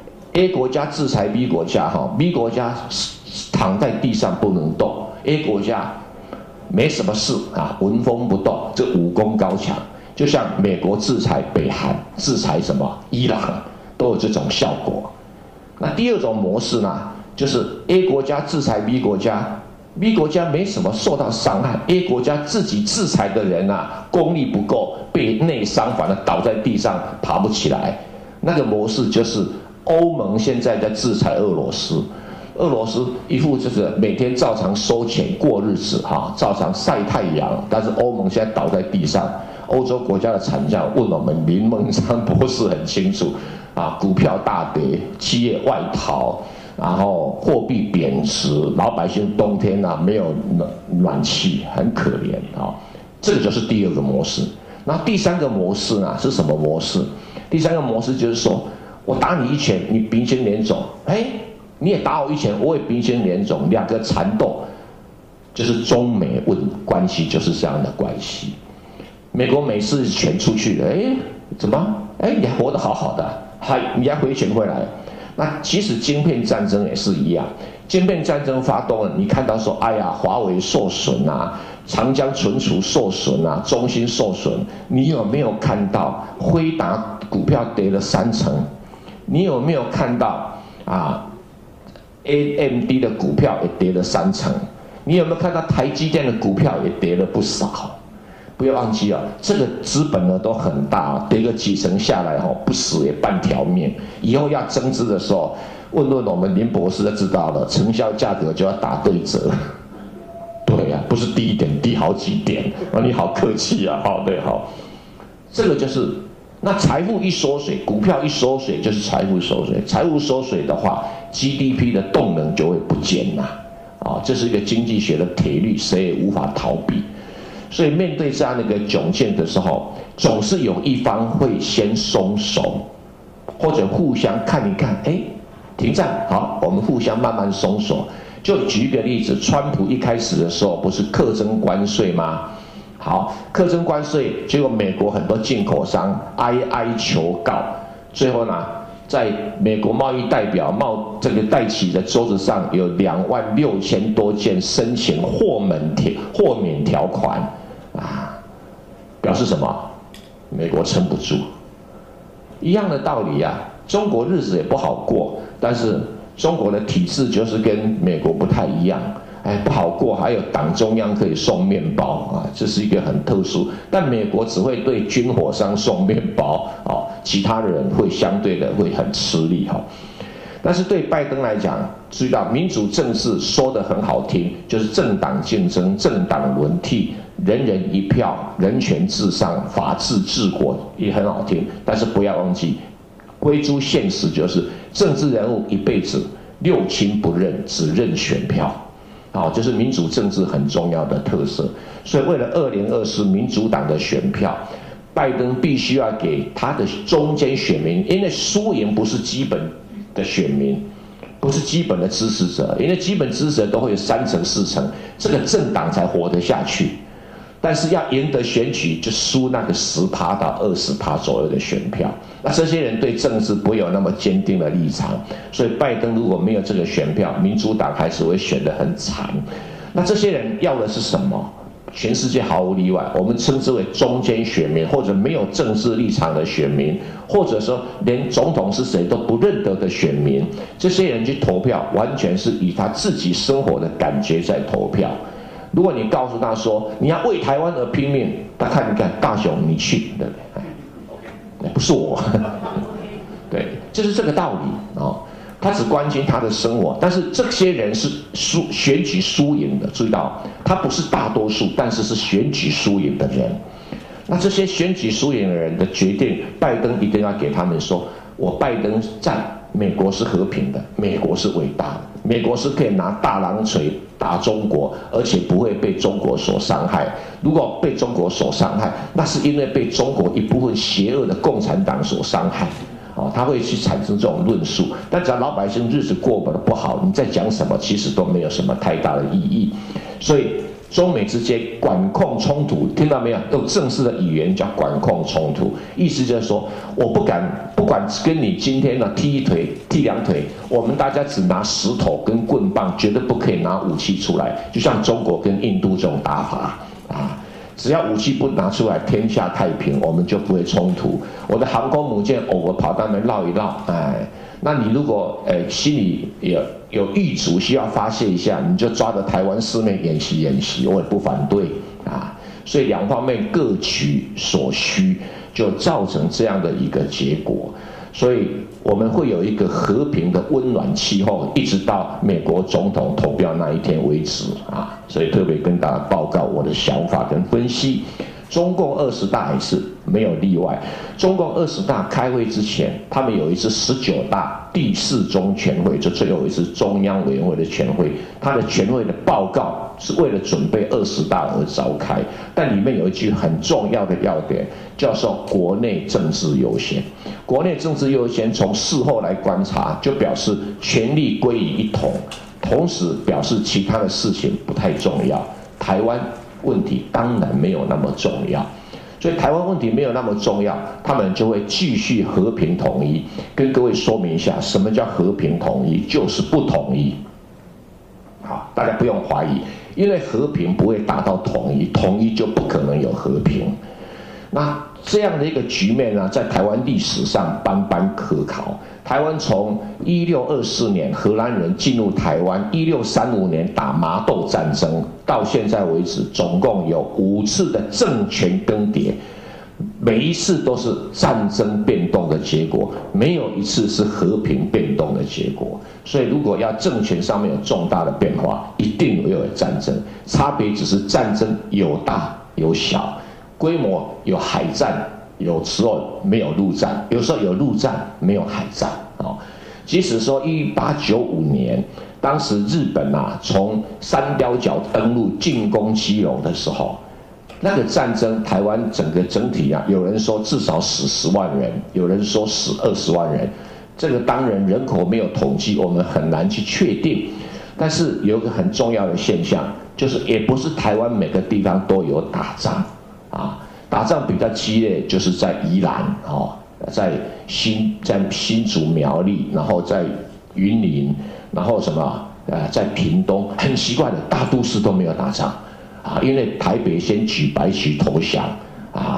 A 国家制裁 B 国家，B 国家躺在地上不能动 ，A 国家没什么事啊，纹风不动，这武功高强。就像美国制裁北韩，制裁什么伊朗，都有这种效果。那第二种模式呢，就是 A 国家制裁 B 国家。B 国家没什么受到伤害 ，A 国家自己制裁的人啊，功力不够，被内伤，反而倒在地上爬不起来。那个模式就是欧盟现在在制裁俄罗斯，俄罗斯一副就是每天照常收钱过日子照常晒太阳，但是欧盟现在倒在地上。欧洲国家的产将问我们林孟章博士很清楚股票大跌，企业外逃。然后货币贬值，老百姓冬天没有暖气，很可怜这个就是第2个模式。那第3个模式呢是什么模式？第3个模式就是说，我打你1拳，你鼻青脸肿，你也打我1拳，我也鼻青脸肿，2个缠斗，就是中美关系就是这样的关系。美国每次拳出去了，怎么？你还活得好好的，你还回拳回来。那其实晶片战争也是一样，晶片战争发动了，你看到说，华为受损长江存储受损中兴受损，你有没有看到辉达股票跌了3成？你有没有看到AMD 的股票也跌了3成？你有没有看到台积电的股票也跌了不少？不要忘记这个资本呢都很大，跌个几成下来不死也半条命。以后要增资的时候，问我们林博士就知道了，承销价格就要打对折。对不是低一点，低好几点。你好客气对这个就是那财富一缩水，股票一缩水就是财富缩水。财富缩水的话 ，GDP 的动能就会不见这是一个经济学的铁律，谁也无法逃避。所以面对这样的一个窘境的时候，总是有一方会先松手，或者互相看一看，停战，好，我们互相慢慢松手。就举一个例子，川普一开始的时候不是课征关税吗？好，课征关税，结果美国很多进口商哀求告，最后呢，在美国贸易代表这个戴奇的桌子上有26000多件申请豁免条款表示什么？美国撑不住。一样的道理中国日子也不好过，但是中国的体制就是跟美国不太一样， 不好过，还有党中央可以送面包啊，这是一个很特殊。但美国只会对军火商送面包啊，其他人会相对的会很吃力哈。但是对拜登来讲，注意到民主政治说得很好听，就是政党竞争、政党轮替、人人一票、人权至上、法治治国也很好听。但是不要忘记，归诸现实就是政治人物一辈子六亲不认，只认选票。就是民主政治很重要的特色。所以为了2024民主党的选票，拜登必须要给他的中间选民，因为输赢不是基本的选民，不是基本的支持者，因为基本支持者都会有3成4成，这个政党才活得下去。但是要赢得选举，就输那个10%到20%左右的选票。那这些人对政治不会有那么坚定的立场，所以拜登如果没有这个选票，民主党还是会选得很惨。那这些人要的是什么？全世界毫无例外，我们称之为中间选民，或者没有政治立场的选民，或者说连总统是谁都不认得的选民。这些人去投票，完全是以他自己生活的感觉在投票。如果你告诉他说你要为台湾而拼命，他看大雄你去，对不对？不是我，对，就是这个道理哦。他只关心他的生活，但是这些人是选举输赢的，注意到他不是大多数，但是是选举输赢的人。那这些选举输赢的人的决定，拜登一定要给他们说，我拜登在美国是和平的，美国是伟大的，美国是可以拿大榔锤打中国，而且不会被中国所伤害。如果被中国所伤害，那是因为被中国一部分邪恶的共产党所伤害。他会去产生这种论述，但只要老百姓日子过得不好，你在讲什么其实都没有什么太大的意义。所以中美之间管控冲突，听到没有？用正式的语言叫管控冲突，意思就是说，我不管跟你今天呢踢一腿、踢2腿，我们大家只拿石头跟棍棒，绝对不可以拿武器出来，就像中国跟印度这种打法啊。只要武器不拿出来，天下太平，我们就不会冲突。我的航空母舰偶尔跑到那边绕一绕，那你如果心里有预足需要发泄一下，你就抓着台湾四面演习，我也不反对啊。所以2方面各取所需，就造成这样的一个结果。所以我们会有一个和平的温暖气候，一直到美国总统投票那一天为止啊。所以特别跟大家报告我的想法跟分析。中共20大也是没有例外。中共20大开会之前，他们有一次19大第4中全会，就最后一次中央委员会的全会，他的全会的报告是为了准备20大而召开，但里面有一句很重要的要点，叫做国内政治优先。国内政治优先，从事后来观察，就表示权力归于一统，同时表示其他的事情不太重要。台湾问题当然没有那么重要，所以台湾问题没有那么重要，他们就会继续和平统一。跟各位说明一下，什么叫和平统一？就是不统一。好，大家不用怀疑，因为和平不会达到统一，统一就不可能有和平。那这样的一个局面呢，在台湾历史上斑斑可考。台湾从1624年荷兰人进入台湾，1635年打麻豆战争，到现在为止，总共有5次的政权更迭，每一次都是战争变动的结果，没有一次是和平变动的结果。所以，如果要政权上面有重大的变化，一定会有战争，差别只是战争有大有小。规模有海战，有时候没有陆战，有时候有陆战没有海战哦。即使说1895年，当时日本从三貂角登陆进攻基隆的时候，那个战争台湾整体有人说至少死10万人，有人说死20万人，这个当然人口没有统计，我们很难去确定。但是有一个很重要的现象，就是也不是台湾每个地方都有打仗。打仗比较激烈，就是在宜兰在新竹苗栗，然后在云林，然后在屏东，很奇怪的大都市都没有打仗因为台北先举白旗投降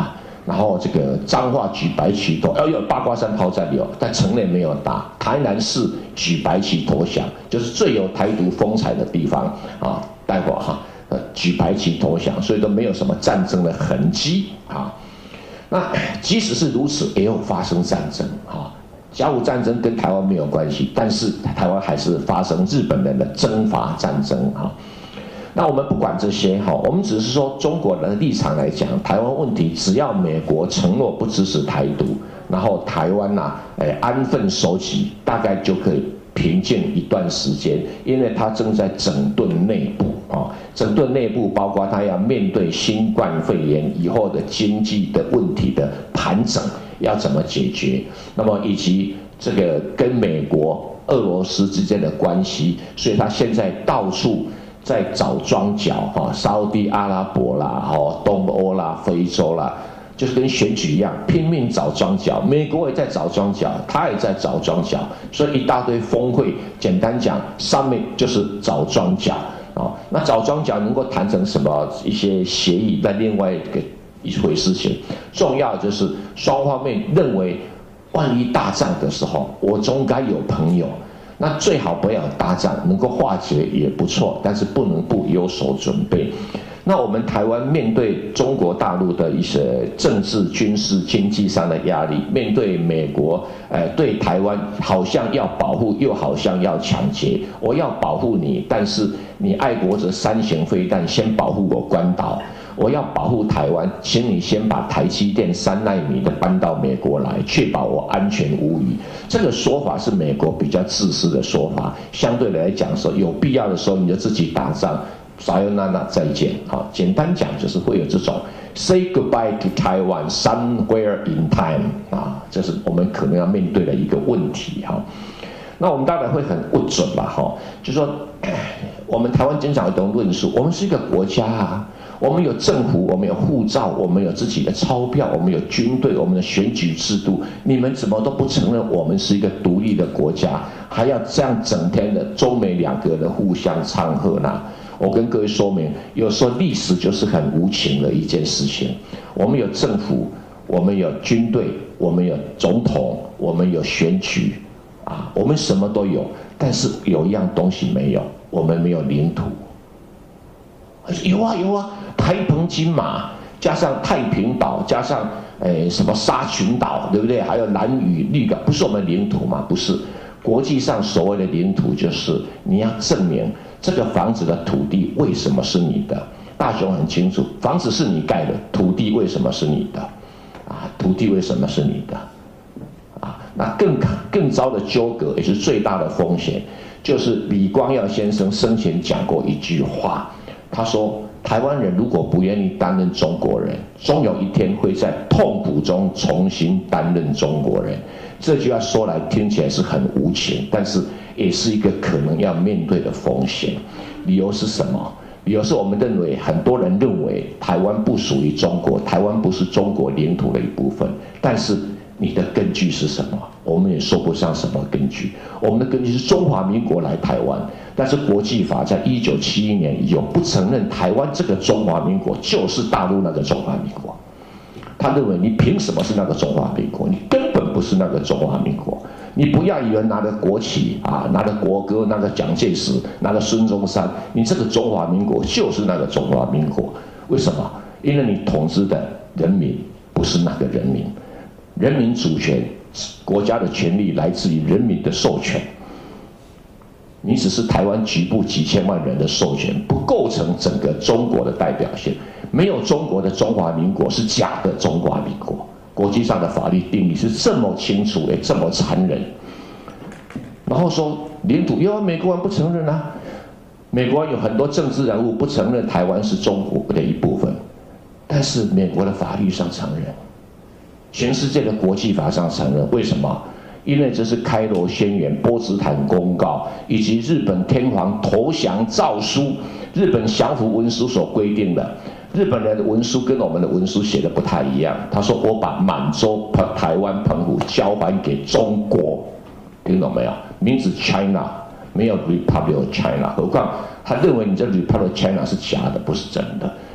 然后这个彰化举白旗投，有八卦山炮战有，但城内没有打。台南市举白旗投降，就是最有台独风采的地方啊。待会哈，举白旗投降，所以都没有什么战争的痕迹啊。那即使是如此，也有发生战争啊。甲午战争跟台湾没有关系，但是台湾还是发生日本人的征伐战争啊。那我们不管这些哈，我们只是说中国人的立场来讲，台湾问题只要美国承诺不支持台独，然后台湾安分守己，大概就可以平静一段时间，因为他正在整顿内部啊，整顿内部包括他要面对新冠肺炎以后的经济的问题的盘整要怎么解决，那么以及这个跟美国、俄罗斯之间的关系，所以他现在到处在找庄脚哈，沙地阿拉伯啦、东欧啦、非洲啦。就是跟选举一样，拼命找庄脚。美国也在找庄脚，他也在找庄脚，所以一大堆峰会。简单讲，上面就是找庄脚啊。那找庄脚能够谈成什么一些协议，那另外一回事情。重要就是双方面认为，万一大战的时候，我总该有朋友。那最好不要打仗，能够化解也不错，但是不能不有所准备。那我们台湾面对中国大陆的一些政治、军事、经济上的压力，面对美国，对台湾好像要保护，又好像要抢劫。我要保护你，但是你爱国者3型飞弹先保护我关岛。我要保护台湾，请你先把台积电3奈米的搬到美国来，确保我安全无虞。这个说法是美国比较自私的说法，相对来讲说，有必要的时候你就自己打仗。Sayonara 再见，好，简单讲就是会有这种 say goodbye to Taiwan somewhere in time 啊，这是我们可能要面对的一个问题哈。那我们当然会很不准吧哈，就说我们台湾经常有一种论述，我们是一个国家啊，我们有政府，我们有护照，我们有自己的钞票，我们有军队，我们的选举制度，你们怎么都不承认我们是一个独立的国家，还要这样整天的中美2个人互相唱和呢？我跟各位说明，有时候历史就是很无情的一件事情。我们有政府，我们有军队，我们有总统，我们有选举，啊，我们什么都有，但是有一样东西没有，我们没有领土。有啊有啊，台澎金马加上太平岛，加上什么沙群岛，对不对？还有兰屿、绿港，不是我们领土吗？不是。国际上所谓的领土，就是你要证明这个房子的土地为什么是你的。大雄很清楚，房子是你盖的，土地为什么是你的？啊，土地为什么是你的？啊，那更糟的纠葛，也是最大的风险，就是李光耀先生生前讲过一句话，他说：台湾人如果不愿意担任中国人，终有一天会在痛苦中重新担任中国人。这句话说来听起来是很无情，但是也是一个可能要面对的风险。理由是什么？理由是我们认为，很多人认为台湾不属于中国，台湾不是中国领土的一部分。但是你的根据是什么？我们也说不上什么根据。我们的根据是中华民国来台湾，但是国际法在1971年有不承认台湾这个中华民国就是大陆那个中华民国。他认为你凭什么是那个中华民国？你根本不是那个中华民国。你不要以为拿着国旗啊，拿着国歌，拿着蒋介石，拿着孙中山，你这个中华民国就是那个中华民国。为什么？因为你统治的人民不是那个人民。人民主权，国家的权利来自于人民的授权。你只是台湾局部几千万人的授权，不构成整个中国的代表性。没有中国的中华民国是假的中华民国。国际上的法律定义是这么清楚，也这么残忍。然后说领土，因为美国人不承认啊。美国有很多政治人物不承认台湾是中国的一部分，但是美国的法律上承认，全世界的国际法上承认。为什么？因为这是开罗宣言、波茨坦公告以及日本天皇投降诏书、日本降服文书所规定的。日本人的文书跟我们的文书写的不太一样。他说：“我把满洲、台湾、澎湖交还给中国。”听懂没有？名字 China 没有 Republic of China， 何况他认为你这 Republic of China 是假的，不是真的。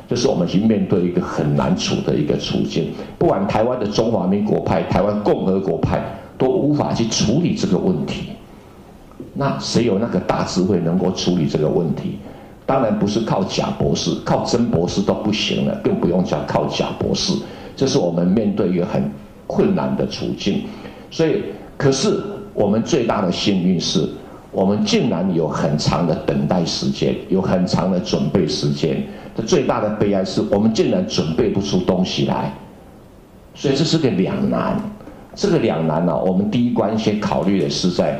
就是我们已经面对一个很难处的一个处境，不管台湾的中华民国派、台湾共和国派都无法去处理这个问题。那谁有那个大智慧能够处理这个问题？当然不是靠贾博士，靠曾博士都不行了，更不用讲靠贾博士。这是我们面对一个很困难的处境。所以，可是我们最大的幸运是，我们竟然有很长的等待时间，有很长的准备时间。这最大的悲哀是我们竟然准备不出东西来，所以这是个两难。这个两难呢，我们第一关先考虑的是在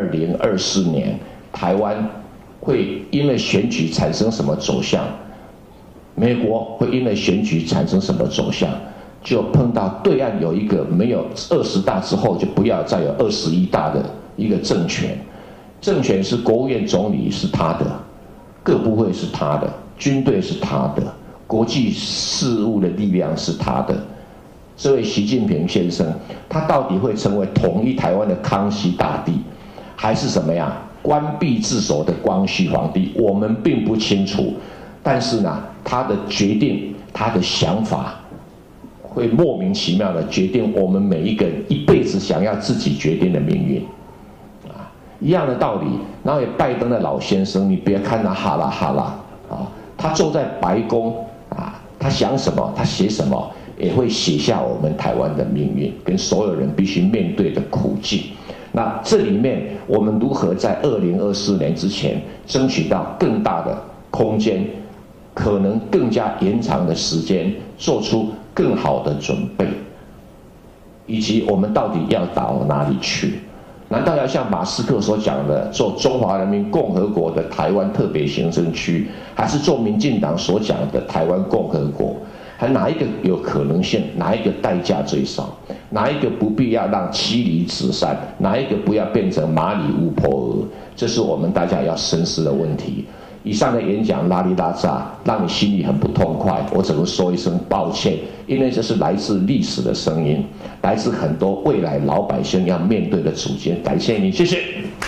2024年，台湾会因为选举产生什么走向，美国会因为选举产生什么走向，就碰到对岸有一个没有20大之后就不要再有21大的一个政权，政权是国务院总理是他的，各部会是他的，军队是他的，国际事务的力量是他的。这位习近平先生，他到底会成为统一台湾的康熙大帝，还是什么样关闭自守的光绪皇帝？我们并不清楚。但是呢，他的决定，他的想法，会莫名其妙的决定我们每一个人一辈子想要自己决定的命运。一样的道理。然后拜登的老先生，你别看他哈拉哈拉啊，他坐在白宫啊，他想什么，他写什么。也会写下我们台湾的命运，跟所有人必须面对的苦境。那这里面，我们如何在2024年之前争取到更大的空间，可能更加延长的时间，做出更好的准备，以及我们到底要到哪里去？难道要像马斯克所讲的，做中华人民共和国的台湾特别行政区，还是做民进党所讲的台湾共和国？还哪一个有可能性？哪一个代价最少？哪一个不必要让妻离子散？哪一个不要变成马里乌波尔？这是我们大家要深思的问题。以上的演讲拉里拉扎，让你心里很不痛快，我只能说一声抱歉，因为这是来自历史的声音，来自很多未来老百姓要面对的处境。感谢你，谢谢。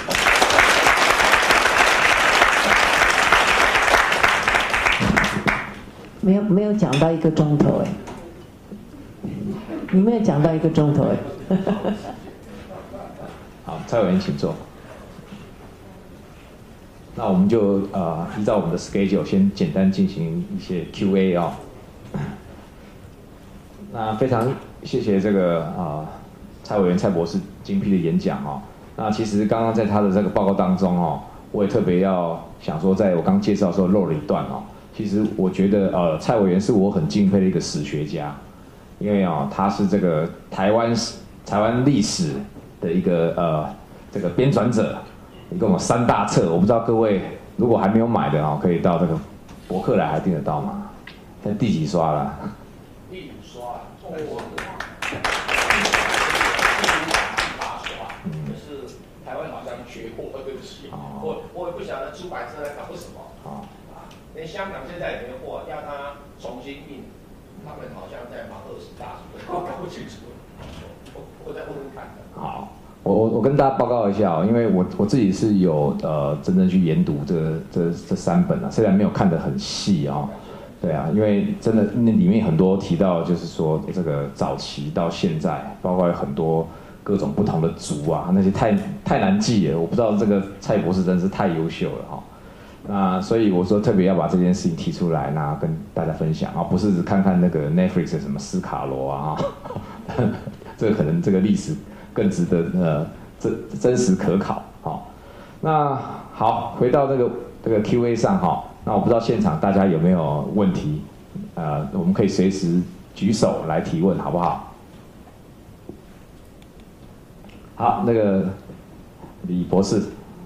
没有讲到1个钟头哎，你没有讲到1个钟头哎。 好，蔡委员请坐。那我们就依照我们的 schedule 先简单进行一些 Q&A 哦。那非常谢谢这个蔡委员蔡博士精辟的演讲哦。那其实刚刚在他的这个报告当中哦，我也特别要想说，在我刚介绍的时候漏了一段哦。其实我觉得蔡委员是我很敬佩的一个史学家，因为他是这个台湾历史的一个这个编纂者，一共有3大册，我不知道各位如果还没有买的可以到这个博客来还订得到吗？现在第几刷了？ 第5刷，中国就是台湾好像绝货，对不起，我也不晓得出版社在搞什么。连香港现在也没货，要他重新印，他们好像在忙20大，我搞不清楚。我再问问看。好， 我跟大家报告一下因为我自己是有真正去研读这3本虽然没有看得很细对啊，因为真的那里面很多提到就是说这个早期到现在，包括有很多各种不同的族那些太难记了，我不知道这个蔡博士真是太优秀了那所以我说特别要把这件事情提出来，那跟大家分享不是看看那个 Netflix 的什么斯卡罗这个可能这个历史更值得真实可考那好，回到这个 Q&A 上那我不知道现场大家有没有问题我们可以随时举手来提问，好不好？好，那个李博士。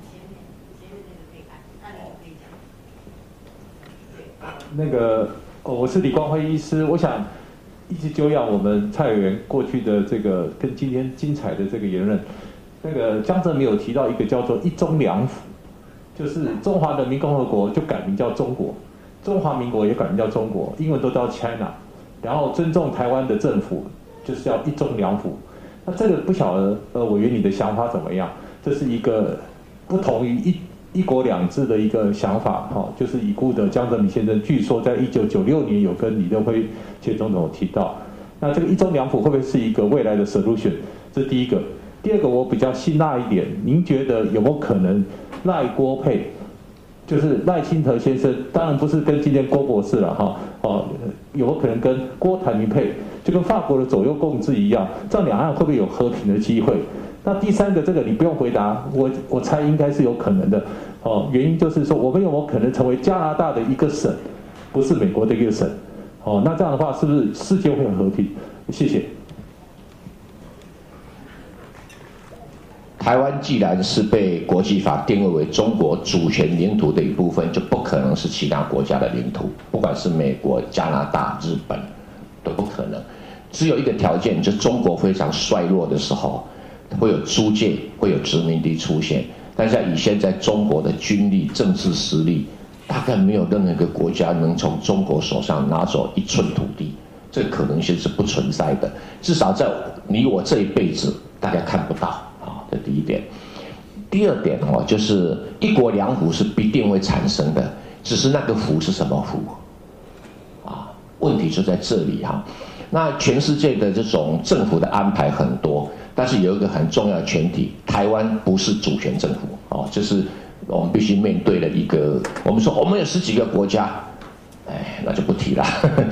那个我是李光辉医师，我想一直就让我们蔡委员过去的这个跟今天精彩的这个言论，那个江泽民有提到一个叫做一中两府，就是中华人民共和国就改名叫中国，中华民国也改名叫中国，英文都叫 China， 然后尊重台湾的政府就是要一中两府。那这个不晓得委员你的想法怎么样？这是一个不同于一一国两制的一个想法，就是已故的江泽民先生，据说在1996年有跟李登辉前总统提到，那这个一中两府会不会是一个未来的 solution？ 这是第一个。第二个我比较辛辣一点，您觉得有没有可能赖郭配？就是赖清德先生，当然不是跟今天郭博士了有没有可能跟郭台铭配？就跟法国的左右共治一样，这样两岸会不会有和平的机会？那第三个，这个你不用回答，我猜应该是有可能的。原因就是说，我们有没有可能成为加拿大的一个省，不是美国的一个省？那这样的话，是不是世界会很和平？谢谢。 台湾既然是被国际法定位为中国主权领土的一部分，就不可能是其他国家的领土，不管是美国、加拿大、日本，都不可能。只有一个条件，就是中国非常衰弱的时候，会有租界，会有殖民地出现。但是以现在中国的军力、政治实力，大概没有任何一个国家能从中国手上拿走1寸土地，这个可能性是不存在的。至少在你我这一辈子，大概看不到。这第一点。第二点就是一国两府是必定会产生的，只是那个府是什么府问题就在这里那全世界的这种政府的安排很多，但是有一个很重要的前提，台湾不是主权政府这是我们必须面对的一个。我们说我们有10几个国家，那就不提了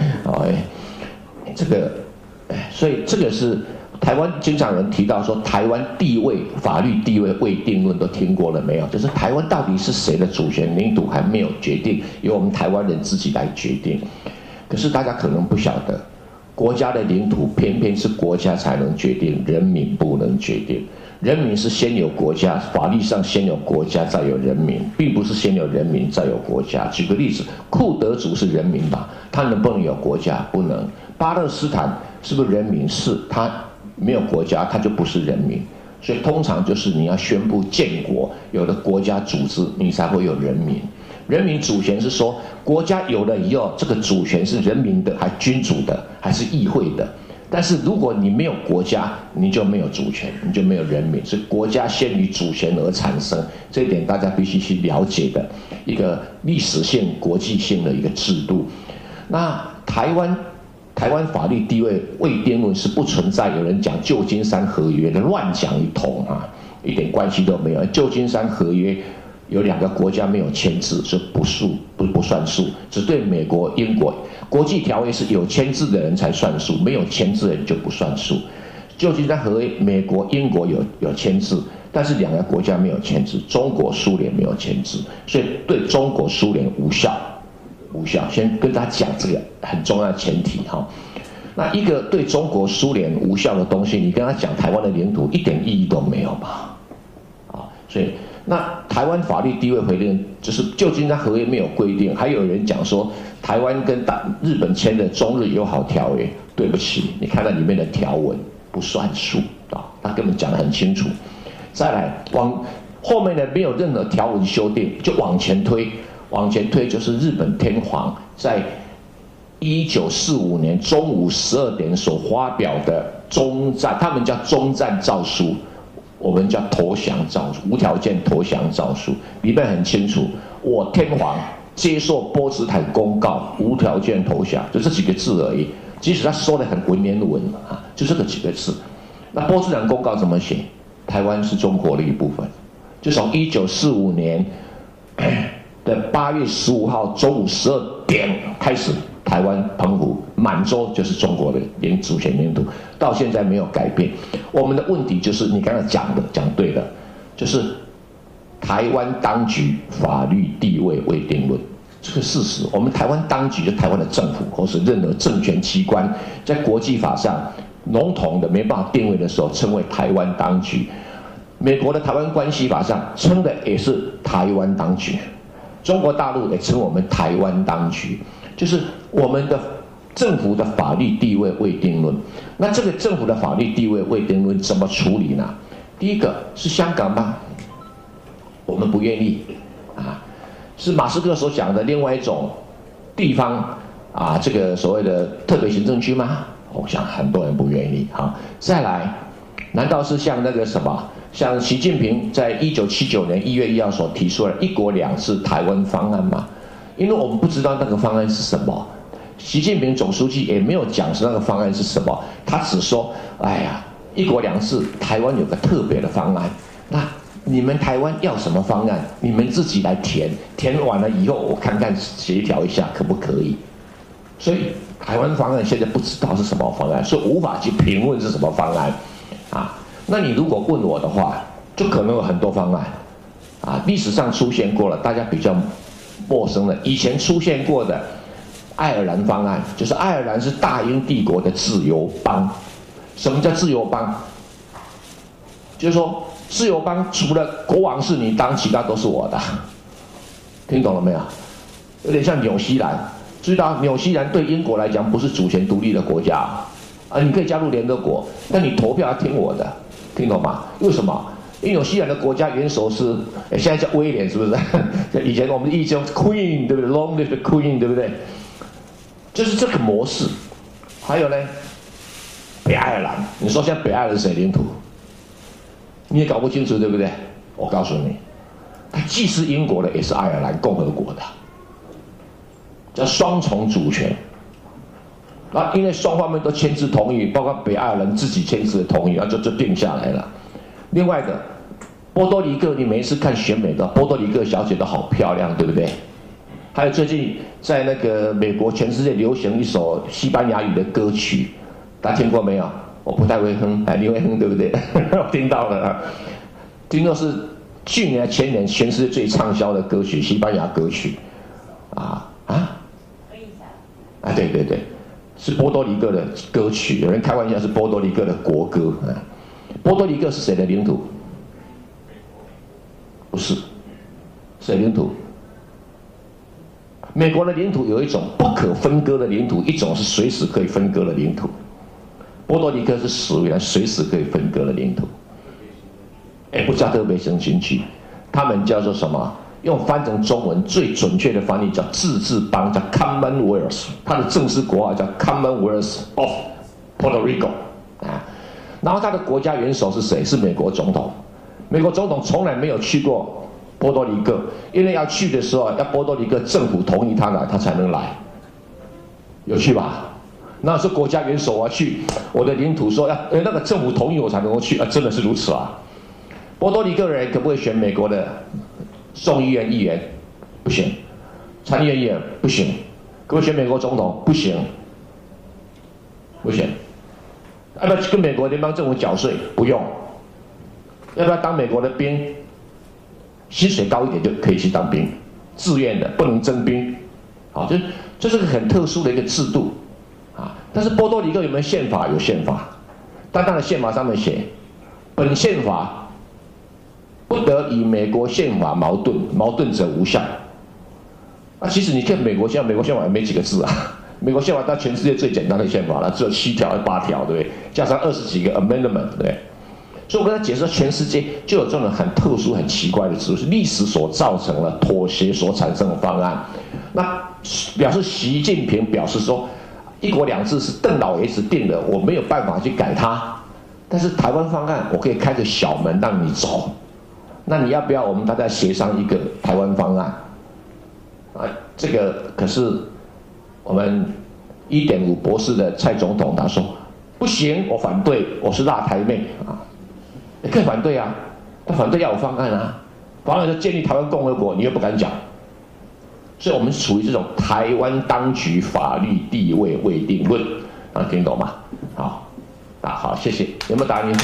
这个所以这个是。台湾经常有人提到说，台湾地位、法律地位未定论，都听过了没有？就是台湾到底是谁的主权领土还没有决定，由我们台湾人自己来决定。可是大家可能不晓得，国家的领土偏偏是国家才能决定，人民不能决定。人民是先有国家，法律上先有国家，再有人民，并不是先有人民再有国家。举个例子，库德族是人民吧？他能不能有国家？不能。巴勒斯坦是不是人民？是，他没有国家，它就不是人民。所以通常就是你要宣布建国，有了国家组织，你才会有人民。人民主权是说，国家有了以后，这个主权是人民的，还君主的，还是议会的。但是如果你没有国家，你就没有主权，你就没有人民。是国家先于主权而产生，这一点大家必须去了解的一个历史性、国际性的一个制度。那台湾法律地位未定论是不存在，有人讲旧金山合约的乱讲一通一点关系都没有。旧金山合约有2个国家没有签字，是不算数，只对美国、英国。国际条约是有签字的人才算数，没有签字的人就不算数。旧金山合约，美国、英国有签字，但是2个国家没有签字，中国、苏联没有签字，所以对中国、苏联无效。先跟大家讲这个很重要的前提那一个对中国、苏联无效的东西，你跟他讲台湾的领土一点意义都没有嘛所以那台湾法律地位回定就是旧金山合约没有规定，还有人讲说台湾跟日本签的中日友好条约，对不起，你看到里面的条文不算数他根本讲得很清楚。再来往后面的没有任何条文修订，就往前推就是日本天皇在1945年中午12点所发表的终战，他们叫终战诏书，我们叫投降诏书，无条件投降诏书，里面很清楚，我天皇接受波茨坦公告，无条件投降，就这几个字而已。即使他说的很文言文就这个几个字。那波茨坦公告怎么写？台湾是中国的一部分，就从1945年的8月15号中午12点开始，台湾澎湖满洲就是中国的主权领土，到现在没有改变。我们的问题就是你刚才讲对的，就是台湾当局法律地位未定论，这个事实。我们台湾当局，就台湾的政府或是任何政权机关，在国际法上笼统的没办法定位的时候，称为台湾当局。美国的台湾关系法上称的也是台湾当局。中国大陆也称我们台湾当局，就是我们的政府的法律地位未定论。那这个政府的法律地位未定论怎么处理呢？第一个是香港吗？我们不愿意是马斯克所讲的另外一种地方这个所谓的特别行政区吗？我想很多人不愿意再来，难道是像那个什么像习近平在1979年1月1号所提出的"一国两制台湾方案"嘛，因为我们不知道那个方案是什么，习近平总书记也没有讲是那个方案是什么，他只说，哎呀，"一国两制台湾有个特别的方案，那你们台湾要什么方案，你们自己来填，填完了以后我看看协调一下可不可以。所以台湾方案现在不知道是什么方案，所以无法去评论是什么方案啊。那你如果问我的话，就可能有很多方案啊，历史上出现过了，大家比较陌生的，以前出现过的爱尔兰方案，就是爱尔兰是大英帝国的自由邦。什么叫自由邦？就是说自由邦除了国王是你当，其他都是我的，听懂了没有？有点像纽西兰，知道纽西兰对英国来讲不是主权独立的国家啊，你可以加入联合国，但你投票要听我的，听懂吗？为什么？因为纽西兰的国家元首是，现在叫威廉，是不是？以前我们一直叫 Queen， 对不对 ？Long live the Queen， 对不对？就是这个模式。还有呢，北爱尔兰，你说现在北爱尔兰是谁领土？你也搞不清楚，对不对？我告诉你，它既是英国的，也是爱尔兰共和国的，叫双重主权。那因为双方面都签字同意，包括北爱尔兰自己签字的同意，就定下来了。另外的，波多黎各，你每一次看选美的波多黎各小姐都好漂亮，对不对？还有最近在那个美国，全世界流行一首西班牙语的歌曲，大家听过没有？我不太会哼，你会哼对不对？我听到了啊，听到是去年前年全世界最畅销的歌曲，西班牙歌曲，对对对，是波多黎各的歌曲，有人开玩笑是波多黎各的国歌啊。波多黎各是谁的领土？不是，谁领土？美国的领土有一种不可分割的领土，一种是随时可以分割的领土。波多黎各是属于随时可以分割的领土，不叫特别行政区，他们叫做什么？用翻成中文最准确的翻译叫自治邦，叫 Commonwealth， 它的正式国号叫 Commonwealth of Puerto Rico 啊。然后他的国家元首是谁？是美国总统。美国总统从来没有去过波多黎各，因为要去的时候要波多黎各政府同意他来，他才能来。有趣吧？那是国家元首我要去我的领土，说那个政府同意我才能够去，真的是如此啊。波多黎各人可不可以选美国的众议院议员？不行。参议院议员不行。可不可以选美国总统？不行。不行。要不要跟美国联邦政府缴税？不用。要不要当美国的兵？薪水高一点就可以去当兵，自愿的，不能征兵。好，这是个很特殊的一个制度啊。但是波多黎各有没有宪法？有宪法，但它的宪法上面写，本宪法不得与美国宪法矛盾，矛盾者无效。其实你看美国宪法也没几个字啊。美国宪法它全世界最简单的宪法了，只有7条、8条，对不对？加上20几个 amendment， 对不对？所以我跟他解释，全世界就有这种很特殊、很奇怪的制度，是历史所造成了妥协所产生的方案。那表示习近平表示说，一国两制是邓老爷子定的，我没有办法去改它。但是台湾方案，我可以开个小门让你走。那你要不要我们大家协商一个台湾方案？这个可是我们1.5博士的蔡总统他说不行，我反对，我是辣台妹啊。你可以反对啊，他反对要有方案啊，方案就建立台湾共和国，你又不敢讲，所以我们处于这种台湾当局法律地位未定论啊，听懂吗？好，谢谢，有没有答案？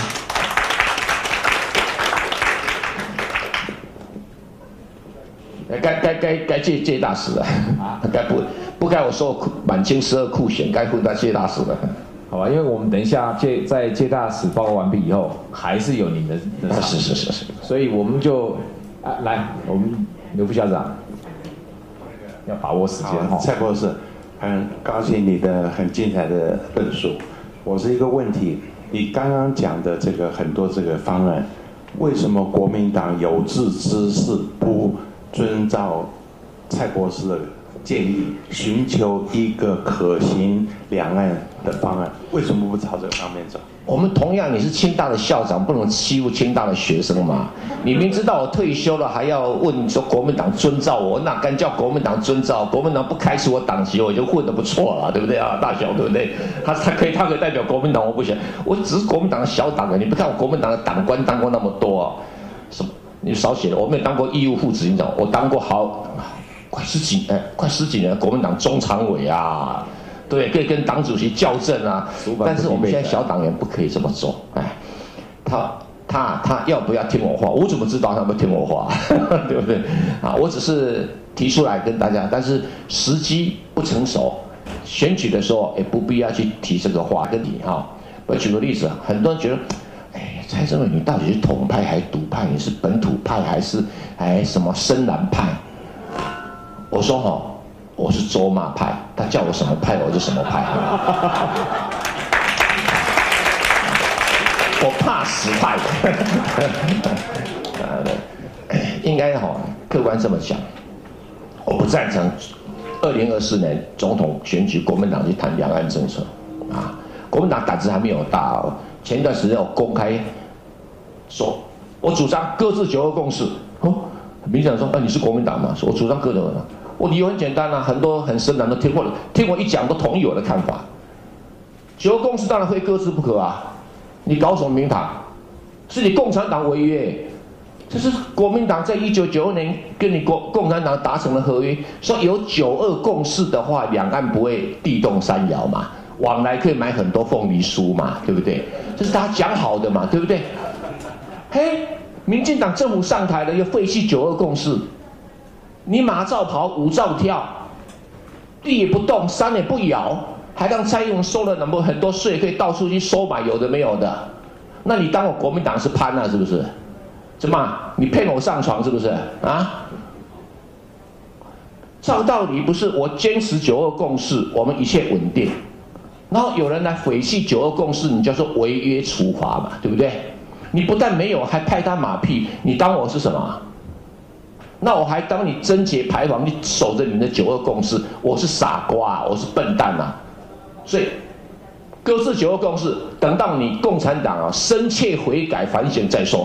该借大使了，该不该我说满清12酷刑，该混到借大使了。 好吧，因为我们等一下在接大使报告完毕以后，还是有你们的场。是，所以我们就来，我们刘副校长要把握时间哈。 蔡博士，很高兴你的很精彩的论述。我是一个问题，你刚刚讲的这个很多这个方案，为什么国民党有志之士不遵照蔡博士的建议，寻求一个可行两岸的方案，为什么不朝这个方面走？ 我们同样，你是清大的校长，不能欺负清大的学生嘛。你明知道我退休了，还要问说国民党遵照我，哪敢叫国民党遵照？国民党不开除我党籍，我就混得不错了，对不对啊？大小对不对？他可以代表国民党，我不行，我只是国民党的小党啊。你不看我国民党的党官当过那么多啊？什么？你少写了，我没有当过义务副执行长，我当过快十几年国民党中常委啊。对，可以跟党主席校正啊，但是我们现在小党员不可以这么做。哎，他要不要听我话？我怎么知道他不听我话？对不对？啊，我只是提出来跟大家，但是时机不成熟，选举的时候也不必要去提这个话跟你哈。我举个例子，很多人觉得，哎，蔡政委你到底是统派还是独派？你是本土派还是什么深蓝派？我说哈。我是州骂派，他叫我什么派我就什么派。我怕死派。应该客观这么讲，我不赞成2024年总统选举国民党去谈两岸政策啊。国民党胆子还没有大哦。前一段时间我公开说，我主张各自9·2共识。哦，民进党说，你是国民党吗？说我主张各自9·2。我理由很简单啊，很多很深蓝都听我一讲都同意我的看法。9·2共识当然非各自不可啊！你搞什么名堂？是你共产党违约，这是国民党在1992年跟你共产党达成了合约，说有9·2共识的话，两岸不会地动山摇嘛，往来可以买很多凤梨酥嘛，对不对？这是大家讲好的嘛，对不对？嘿，民进党政府上台了，又废弃9·2共识。你马照跑，舞照跳，地也不动，山也不摇，还让蔡英文收了很多税，可以到处去收买有的没有的。那你当我国民党是潘啊，是不是？怎么？你骗我上床是不是？啊？照道理不是我坚持9·2共识，我们一切稳定。然后有人来毁弃9·2共识，你叫做违约处罚嘛，对不对？你不但没有，还拍他马屁，你当我是什么？那我还当你贞节牌坊，你守着你的9·2共识，我是傻瓜啊，我是笨蛋啊！所以，各自9·2共识，等到你共产党啊深切悔改反省再说。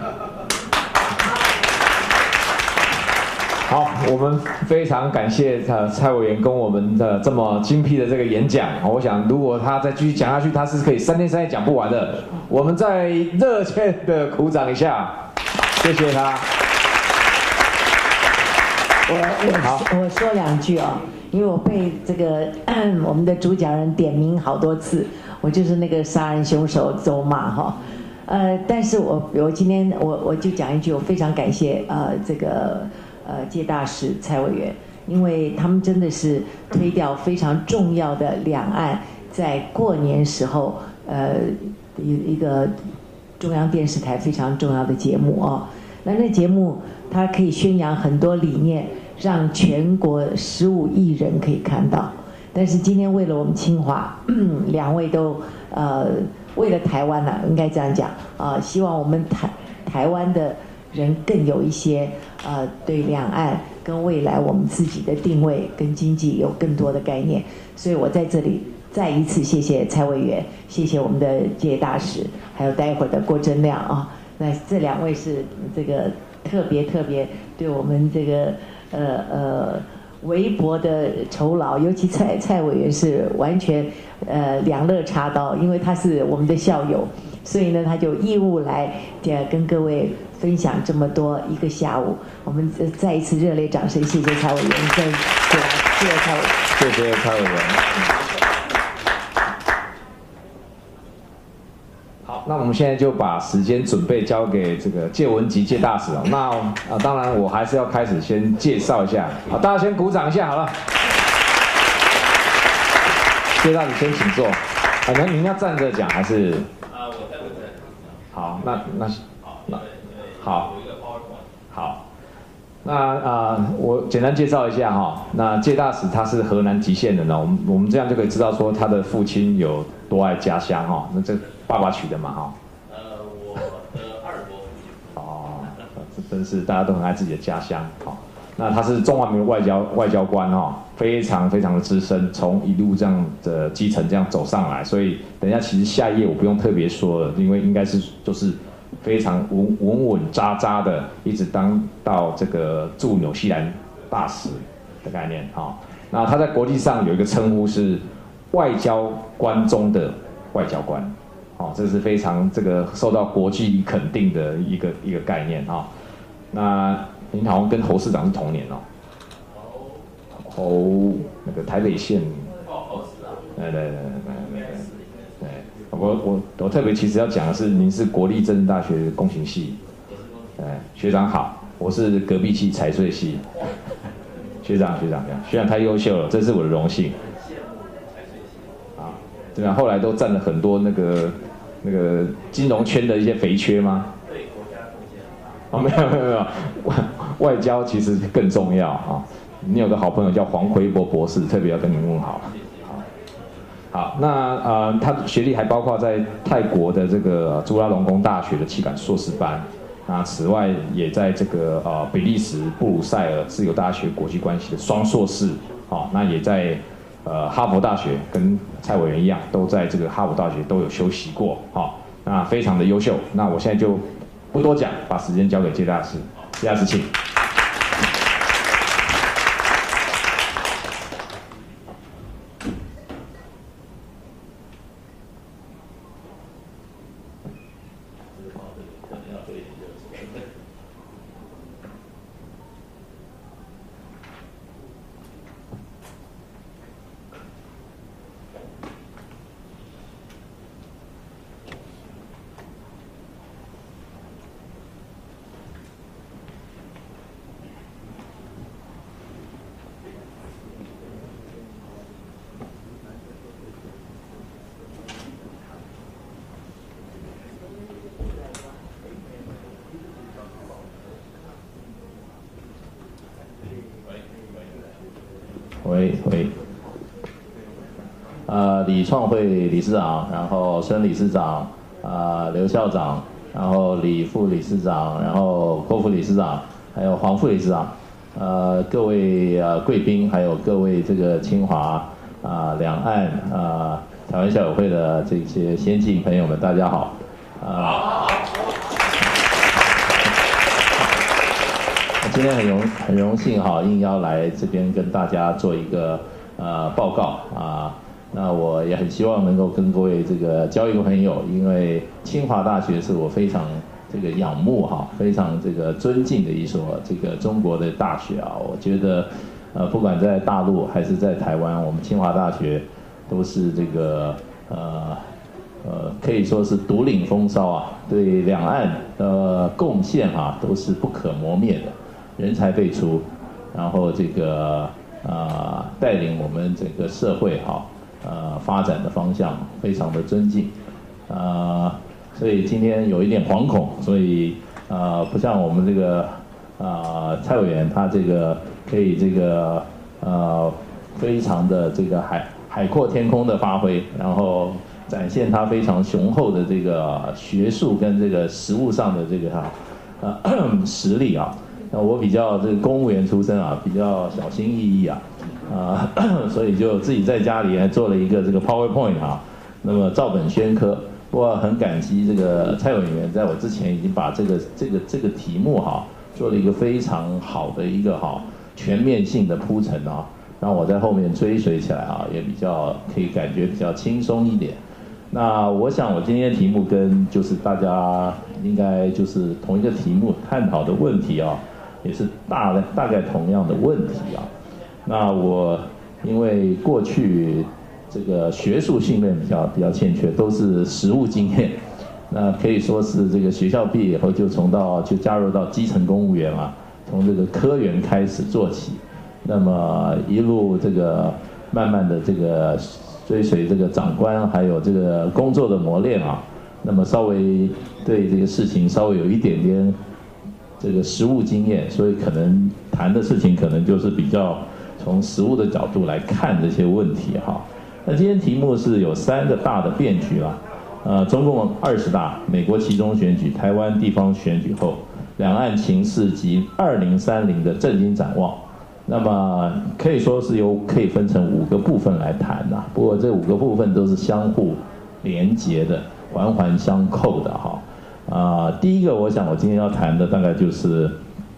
好，我们非常感谢蔡委员跟我们的这么精辟的这个演讲。我想，如果他再继续讲下去，他是可以3天3夜讲不完的。我们再热切的鼓掌一下，谢谢他。 我说2句哦，因为我被这个我们的主讲人点名好多次，我就是那个杀人凶手周骂哈。但是我今天我就讲一句，我非常感谢这个介大使蔡委员，因为他们真的是推掉非常重要的两岸在过年时候一个中央电视台非常重要的节目哦。那节目它可以宣扬很多理念，让全国15亿人可以看到。但是今天为了我们清华，2位都为了台湾呢，应该这样讲希望我们台湾的人更有一些对两岸跟未来我们自己的定位跟经济有更多的概念。所以我在这里再一次谢谢蔡委员，谢谢我们的介大使，还有待会儿的郭正亮啊。那这2位是这个特别对我们这个微薄的酬劳，尤其蔡委员是完全两肋插刀，因为他是我们的校友，所以呢他就义务来跟各位分享这么多一个下午。我们再一次热烈掌声，谢谢蔡委员，谢谢蔡委员， 谢谢蔡委员。那我们现在就把时间准备交给这个介文吉介大使哦。那当然我还是要开始先介绍一下，好，大家先鼓掌一下好了。介大使先请坐。您要站着讲还是？我站着。好，那好。好。那我简单介绍一下哈。那介大使他是河南极县人哦，我们这样就可以知道说他的父亲有多爱家乡哈。那这爸爸取的嘛哈。我的2伯父亲。哦，这真是大家都很爱自己的家乡。好， 那他是中华民国外交官非常非常的资深，从一路这样的基层这样走上来，所以等一下其实下一页我不用特别说了，因为应该是就是非常稳扎扎的，一直当到这个驻纽西兰大使的概念那他在国际上有一个称呼是外交官中的外交官，这是非常这个受到国际肯定的一个概念那您好像跟侯市长是同年侯那个台北县侯市长，对，我特别其实要讲的是，您是国立政治大学工行系，学长好，我是隔壁系财税系，学长太优秀了，这是我的荣幸。对吧？后来都占了很多那个金融圈的一些肥缺吗？对国家贡献没有，外交其实更重要你有个好朋友叫黄奎博博士，特别要跟您问好。好，那他学历还包括在泰国的这个朱拉隆功大学的气管硕士班，那此外也在这个比利时布鲁塞尔自由大学国际关系的双硕士那也在哈佛大学跟蔡委员一样，都在这个哈佛大学都有修习过那非常的优秀。那我现在就不多讲，把时间交给接大师，接大师请。 李创会理事长，然后孙理事长，刘校长，然后李副理事长，然后郭副理事长，还有黄副理事长，各位贵宾，还有各位这个清华两岸台湾校友会的这些先进朋友们，大家好。今天很荣幸应邀来这边跟大家做一个报告那我也很希望能够跟各位这个交一个朋友，因为清华大学是我非常这个仰慕非常这个尊敬的一所这个中国的大学我觉得不管在大陆还是在台湾，我们清华大学都是这个可以说是独领风骚对两岸的贡献都是不可磨灭的，人才辈出，然后这个带领我们整个社会发展的方向非常的尊敬，所以今天有一点惶恐，所以不像我们这个蔡委员他这个可以这个非常的这个海阔天空的发挥，然后展现他非常雄厚的这个学术跟这个实务上的这个实力那我比较这个公务员出身比较小心翼翼所以就自己在家里还做了一个这个 PowerPoint 那么照本宣科。不过很感激这个蔡委员在我之前已经把这个题目做了一个非常好的一个全面性的铺陈让我在后面追随起来也比较可以感觉比较轻松一点。那我想我今天的题目跟就是大家应该就是同一个题目探讨的问题也是大概同样的问题那我因为过去这个学术训练比较欠缺，都是实务经验，那可以说是这个学校毕业以后就加入到基层公务员从这个科员开始做起，那么一路这个慢慢的这个追随这个长官还有这个工作的磨练那么稍微对这个事情稍微有一点点这个实务经验，所以可能谈的事情可能就是比较从实务的角度来看这些问题那今天题目是有3个大的变局中共20大、美国期中选举、台湾地方选举后， 两岸情势及2030的政经展望。那么可以说是可以分成5个部分来谈呐。不过这5个部分都是相互连结的，环环相扣的哈。第一个，我想我今天要谈的大概就是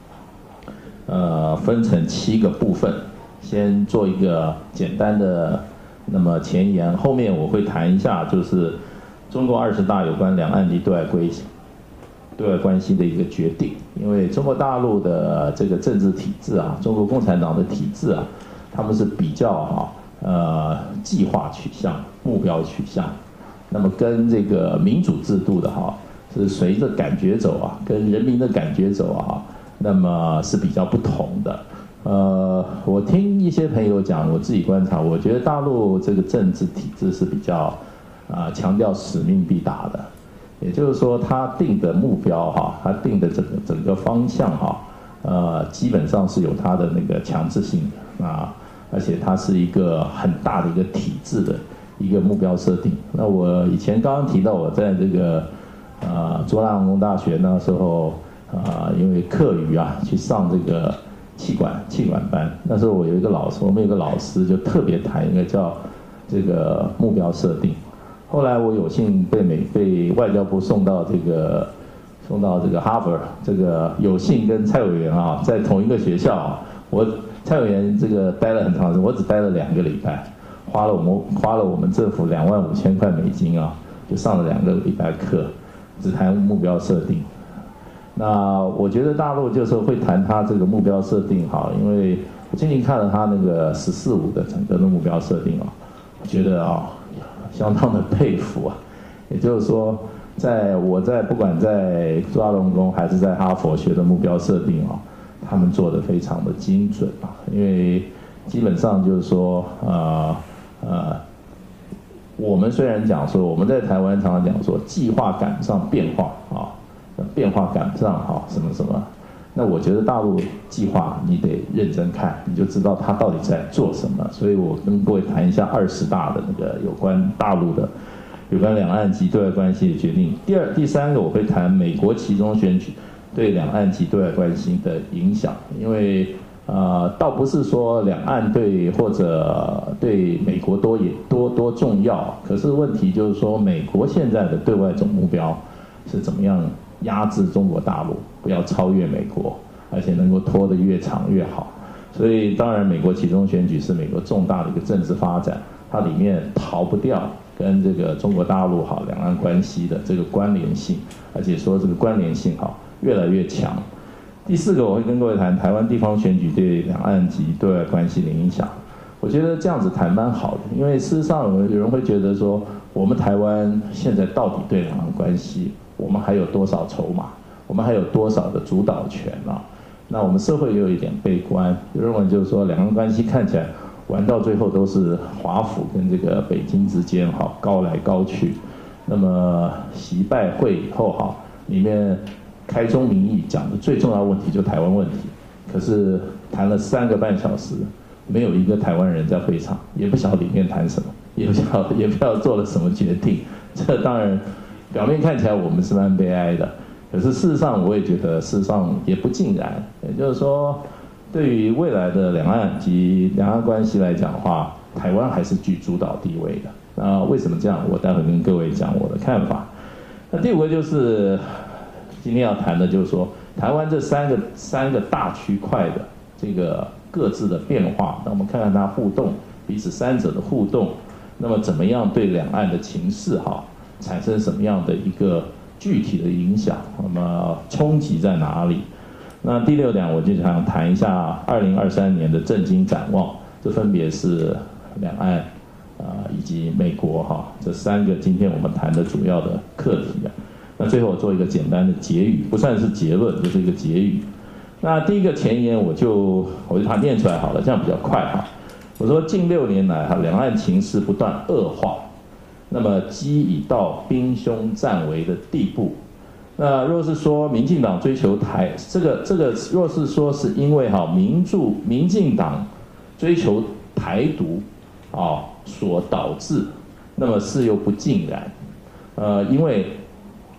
分成7个部分，先做一个简单的那么前言，后面我会谈一下就是中共20大有关两岸及对外关系的一个决定。因为中国大陆的这个政治体制啊，中国共产党的体制啊，他们是比较计划取向、目标取向，那么跟这个民主制度的是随着感觉走啊，跟人民的感觉走啊，那么是比较不同的。我听一些朋友讲，我自己观察，我觉得大陆这个政治体制是比较强调使命必达的。也就是说，他定的目标他定的整个方向基本上是有它的那个强制性的而且它是一个很大的一个体制的一个目标设定。那我以前刚刚提到我在这个中央航空大学那时候因为课余去上这个气管班，那时候我们有一个老师就特别谈一个叫这个目标设定。后来我有幸被外交部送到这个哈佛，这个有幸跟蔡委员在同一个学校。蔡委员这个待了很长时间，我只待了2个礼拜，花了我们政府25000块美金就上了2个礼拜课，只谈目标设定。那我觉得大陆就是会谈他这个目标设定因为我最近看了他那个14.5的整个的目标设定我觉得相当的佩服也就是说，不管在中央龙工还是在哈佛学的目标设定他们做得非常的精准因为基本上就是说我们虽然讲说我们在台湾常常讲说计划赶不上变化变化赶不上什么什么，那我觉得大陆计划你得认真看，你就知道他到底在做什么。所以我跟各位谈一下20大的那个有关大陆的有关两岸及对外关系的决定。第三个我会谈美国期中选举对两岸及对外关系的影响。因为倒不是说两岸或者对美国多重要，可是问题就是说美国现在的对外总目标是怎么样压制中国大陆，不要超越美国，而且能够拖得越长越好。所以当然美国期中选举是美国重大的一个政治发展，它里面逃不掉跟这个中国大陆两岸关系的这个关联性，而且说这个关联性越来越强。第4个我会跟各位谈台湾地方选举对两岸及对外关系的影响。我觉得这样子谈蛮好的，因为事实上有人会觉得说我们台湾现在到底对两岸关系我们还有多少筹码，我们还有多少的主导权那我们社会也有一点悲观，有认为就是说两岸关系看起来玩到最后都是华府跟这个北京之间高来高去。那么习拜会以后里面开宗明义讲的最重要的问题就台湾问题，可是谈了3个半小时，没有一个台湾人在会场，也不晓得里面谈什么，也不知道做了什么决定。这当然表面看起来我们是蛮悲哀的，可是事实上我也觉得事实上也不尽然。也就是说，对于未来的两岸及两岸关系来讲的话，台湾还是居主导地位的。那为什么这样？我待会跟各位讲我的看法。那第5个就是今天要谈的，就是说台湾这三个大区块的这个各自的变化，那我们看看它互动，彼此3者的互动，那么怎么样对两岸的情势产生什么样的一个具体的影响？那么冲击在哪里？那第6点我就想谈一下2023年的政经展望，这分别是两岸以及美国这3个今天我们谈的主要的课题那最后我做一个简单的结语，不算是结论，就是一个结语。那第一个前言我就把它念出来好了，这样比较快我说近6年来两岸情势不断恶化，那么基已到兵凶战危的地步。那若是说民进党追求这个若是说是因为民进党追求台独所导致，那么事又不尽然。因为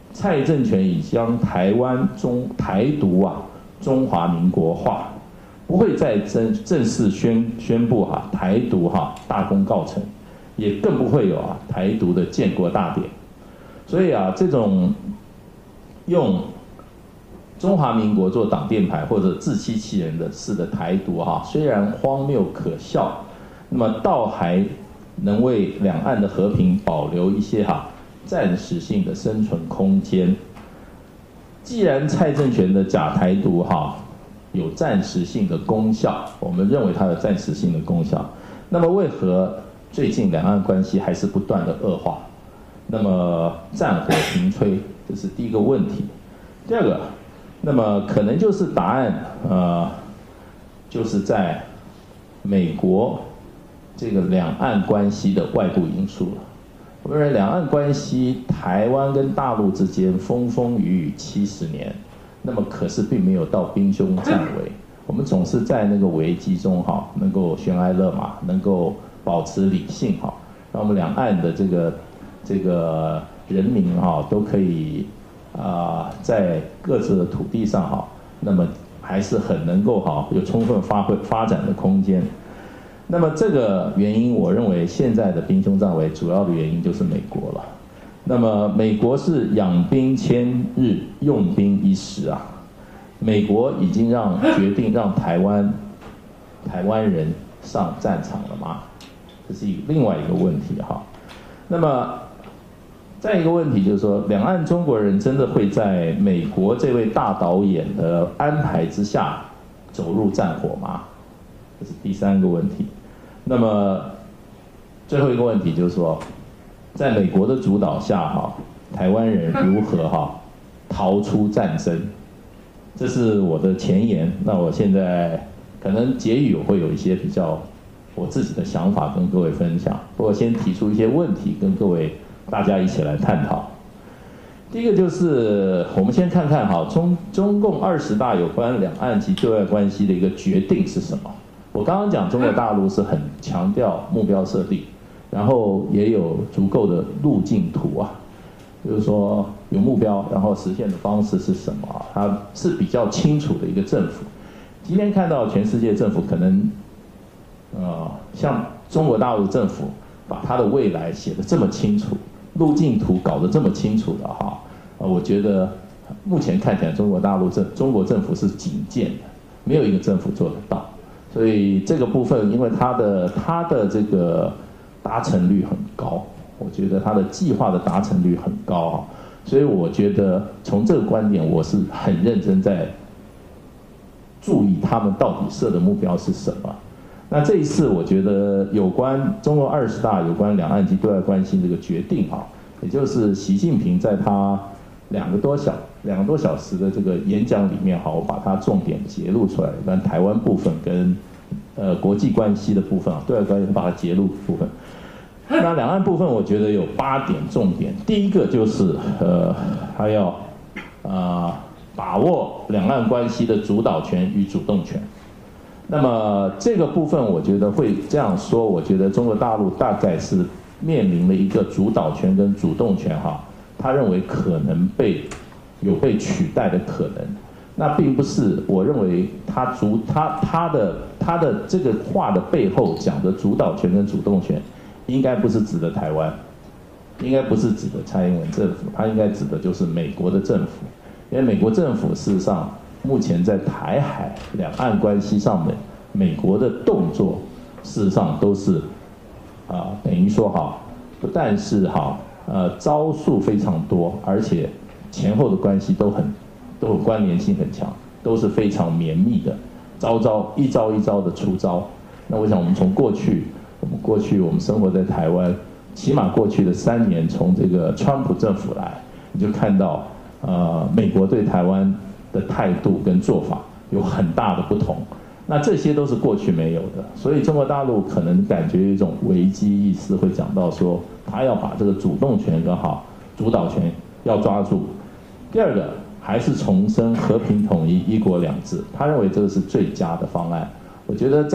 蔡政权已将台独中华民国化，不会再正式宣布台独大功告成，也更不会有台独的建国大典。所以这种用中华民国做挡箭牌或者自欺欺人的式的台独虽然荒谬可笑，那么倒还能为两岸的和平保留一些暂时性的生存空间。既然蔡政权的假台独有暂时性的功效，我们认为它有暂时性的功效，那么为何最近两岸关系还是不断的恶化？那么战火频吹，这是第一个问题。第二个，那么可能就是答案就是在美国这个两岸关系的外部因素了。我认为两岸关系，台湾跟大陆之间风风雨雨70年，那么可是并没有到兵凶战危。我们总是在那个危机中能够悬崖勒马，能够保持理性让我们两岸的这个人民都可以在各自的土地上那么还是很能够有充分发展的空间。那么这个原因，我认为现在的兵凶战危主要的原因就是美国了。那么美国是养兵千日，用兵一时美国已经决定让台湾人上战场了吗？这是另外一个问题那么再一个问题就是说，两岸中国人真的会在美国这位大导演的安排之下走入战火吗？这是第三个问题。那么最后一个问题就是说，在美国的主导下台湾人如何逃出战争？这是我的前言。那我现在可能结语我会有一些比较我自己的想法跟各位分享，不过先提出一些问题跟各位大家一起来探讨。第一个就是我们先看看中共20大有关两岸及对外关系的一个决定是什么。我刚刚讲中国大陆是很强调目标设定，然后也有足够的路径图就是说有目标，然后实现的方式是什么它是比较清楚的一个政府。今天看到全世界政府可能像中国大陆政府把它的未来写得这么清楚，路径图搞得这么清楚的我觉得目前看起来中国政府是警戒的，没有一个政府做得到。所以这个部分，因为它的这个达成率很高，我觉得它的计划的达成率很高所以我觉得从这个观点，我是很认真在注意他们到底设的目标是什么。那这一次，我觉得有关中共20大有关两岸及对外关系这个决定也就是习近平在他2个多小时的这个演讲里面我把它重点揭露出来，但台湾部分跟国际关系的部分对外关系把它揭露部分。那两岸部分我觉得有8点重点。第一个就是他要把握两岸关系的主导权与主动权。那么这个部分我觉得会这样说，我觉得中国大陆大概是面临了一个主导权跟主动权他认为可能有被取代的可能。那并不是，我认为他的这个话的背后讲的主导权跟主动权，应该不是指的台湾，应该不是指的蔡英文政府，他应该指的就是美国的政府。因为美国政府事实上目前在台海两岸关系上面，美国的动作事实上都是等于说不但是招数非常多，而且前后的关系都有关联性很强，都是非常绵密的，一招一招的出招。那我想我们从过去我们生活在台湾，起码过去的3年，从这个川普政府来，你就看到美国对台湾的态度跟做法有很大的不同。那这些都是过去没有的，所以中国大陆可能感觉有一种危机意识，会讲到说他要把这个主动权跟主导权要抓住。第二个还是重申和平统一、一国两制，他认为这个是最佳的方案。我觉得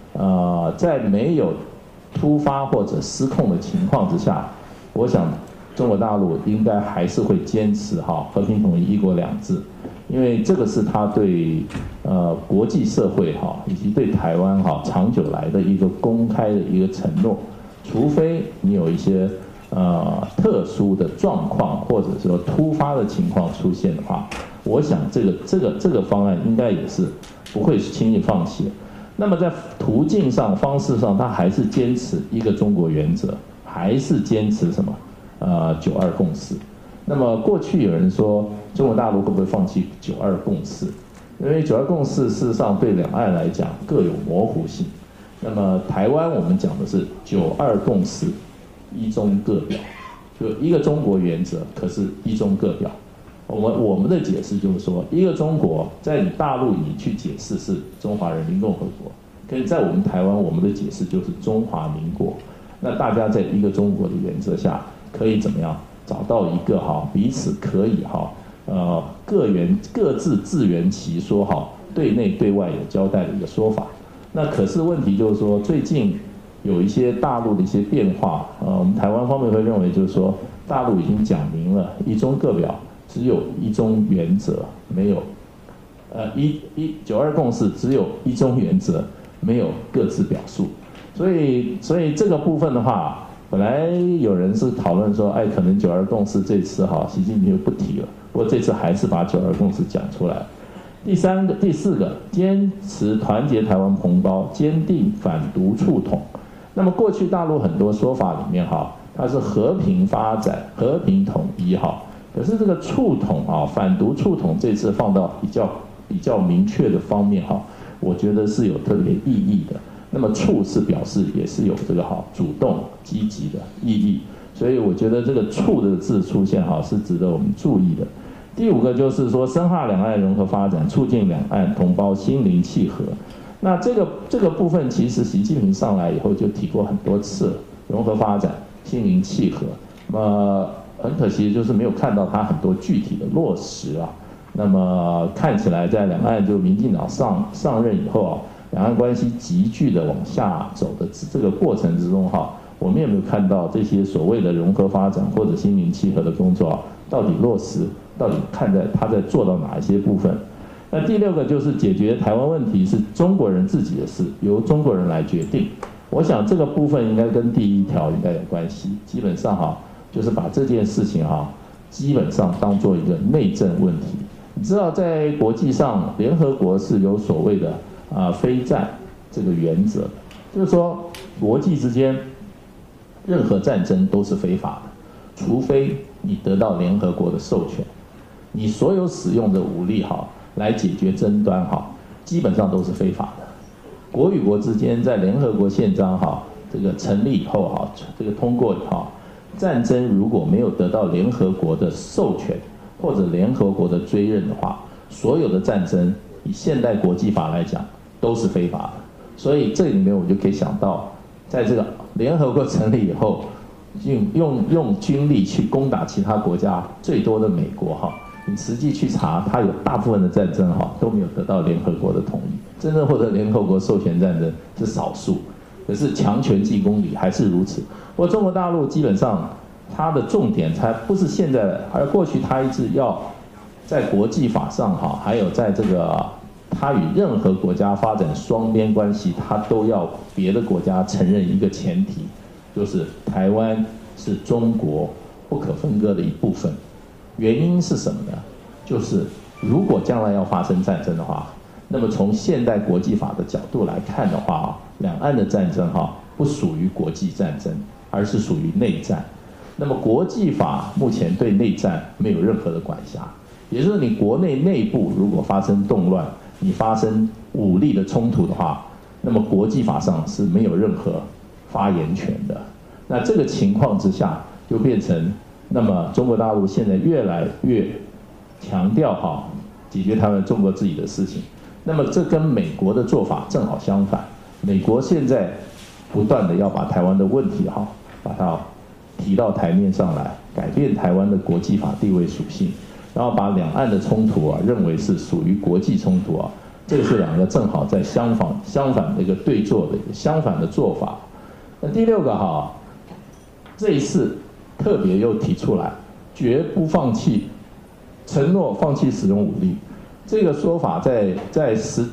在没有突发或者失控的情况之下，我想中国大陆应该还是会坚持和平统一、一国两制，因为这个是他对国际社会以及对台湾长久来的一个公开的一个承诺，除非你有一些特殊的状况或者说突发的情况出现的话，我想这个方案应该也是不会轻易放弃的。那么在途径上、方式上，他还是坚持一个中国原则，还是坚持什么？92共识。那么过去有人说中国大陆会不会放弃92共识？因为92共识事实上对两岸来讲各有模糊性。那么台湾我们讲的是92共识，一中各表，就一个中国原则，可是一中各表。我们的解释就是说，一个中国在你大陆你去解释是中华人民共和国，可是在我们台湾我们的解释就是中华民国。那大家在一个中国的原则下，可以怎么样找到一个彼此可以各自自圆其说对内对外有交代的一个说法。那可是问题就是说，最近有一些大陆的一些变化，我们台湾方面会认为就是说，大陆已经讲明了一中各表，只有一中原则，没有92共识只有一中原则，没有各自表述。所以这个部分的话，本来有人是讨论说，可能92共识这次习近平就不提了，不过这次还是把92共识讲出来。第四个，坚持团结台湾同胞，坚定反独促统。那么过去大陆很多说法里面它是和平发展、和平统一可是这个促统反独促统这次放到比较明确的方面我觉得是有特别意义的。那么促是表示也是有这个主动积极的意义，所以我觉得这个促的字出现是值得我们注意的。第五个就是说，深化两岸融合发展，促进两岸同胞心灵契合。那这个部分其实习近平上来以后就提过很多次，融合发展、心灵契合。那么很可惜就是没有看到他很多具体的落实那么看起来在两岸就民进党上任以后两岸关系急剧的往下走的这个过程之中我们也没有看到这些所谓的融合发展或者心灵契合的工作到底落实，到底他在做到哪一些部分。那第六个就是解决台湾问题是中国人自己的事，由中国人来决定。我想这个部分应该跟第一条应该有关系，基本上就是把这件事情基本上当做一个内政问题。你知道在国际上联合国是有所谓的非战这个原则，就是说国际之间任何战争都是非法的，除非你得到联合国的授权。你所有使用的武力来解决争端基本上都是非法的。国与国之间在联合国宪章这个成立以后这个通过以后，战争如果没有得到联合国的授权或者联合国的追认的话，所有的战争以现代国际法来讲都是非法的。所以这里面我就可以想到，在这个联合国成立以后，用军力去攻打其他国家最多的美国你实际去查，它有大部分的战争都没有得到联合国的同意，真正获得联合国授权战争是少数，可是强权即公理还是如此。不过中国大陆基本上它的重点才不是现在，而过去它一直要在国际法上还有在这个它与任何国家发展双边关系，它都要别的国家承认一个前提，就是台湾是中国不可分割的一部分。原因是什么呢？就是如果将来要发生战争的话，那么从现代国际法的角度来看的话两岸的战争不属于国际战争，而是属于内战。那么国际法目前对内战没有任何的管辖，也就是你国内部如果发生动乱，你发生武力的冲突的话，那么国际法上是没有任何发言权的。那这个情况之下就变成，那么中国大陆现在越来越强调解决台湾中国自己的事情。那么这跟美国的做法正好相反，美国现在不断的要把台湾的问题把它提到台面上来，改变台湾的国际法地位属性，然后把两岸的冲突认为是属于国际冲突这是两个正好在相反的一个对坐的一个相反的做法。那第六个这一次特别又提出来，绝不放弃，承诺放弃使用武力。这个说法在这次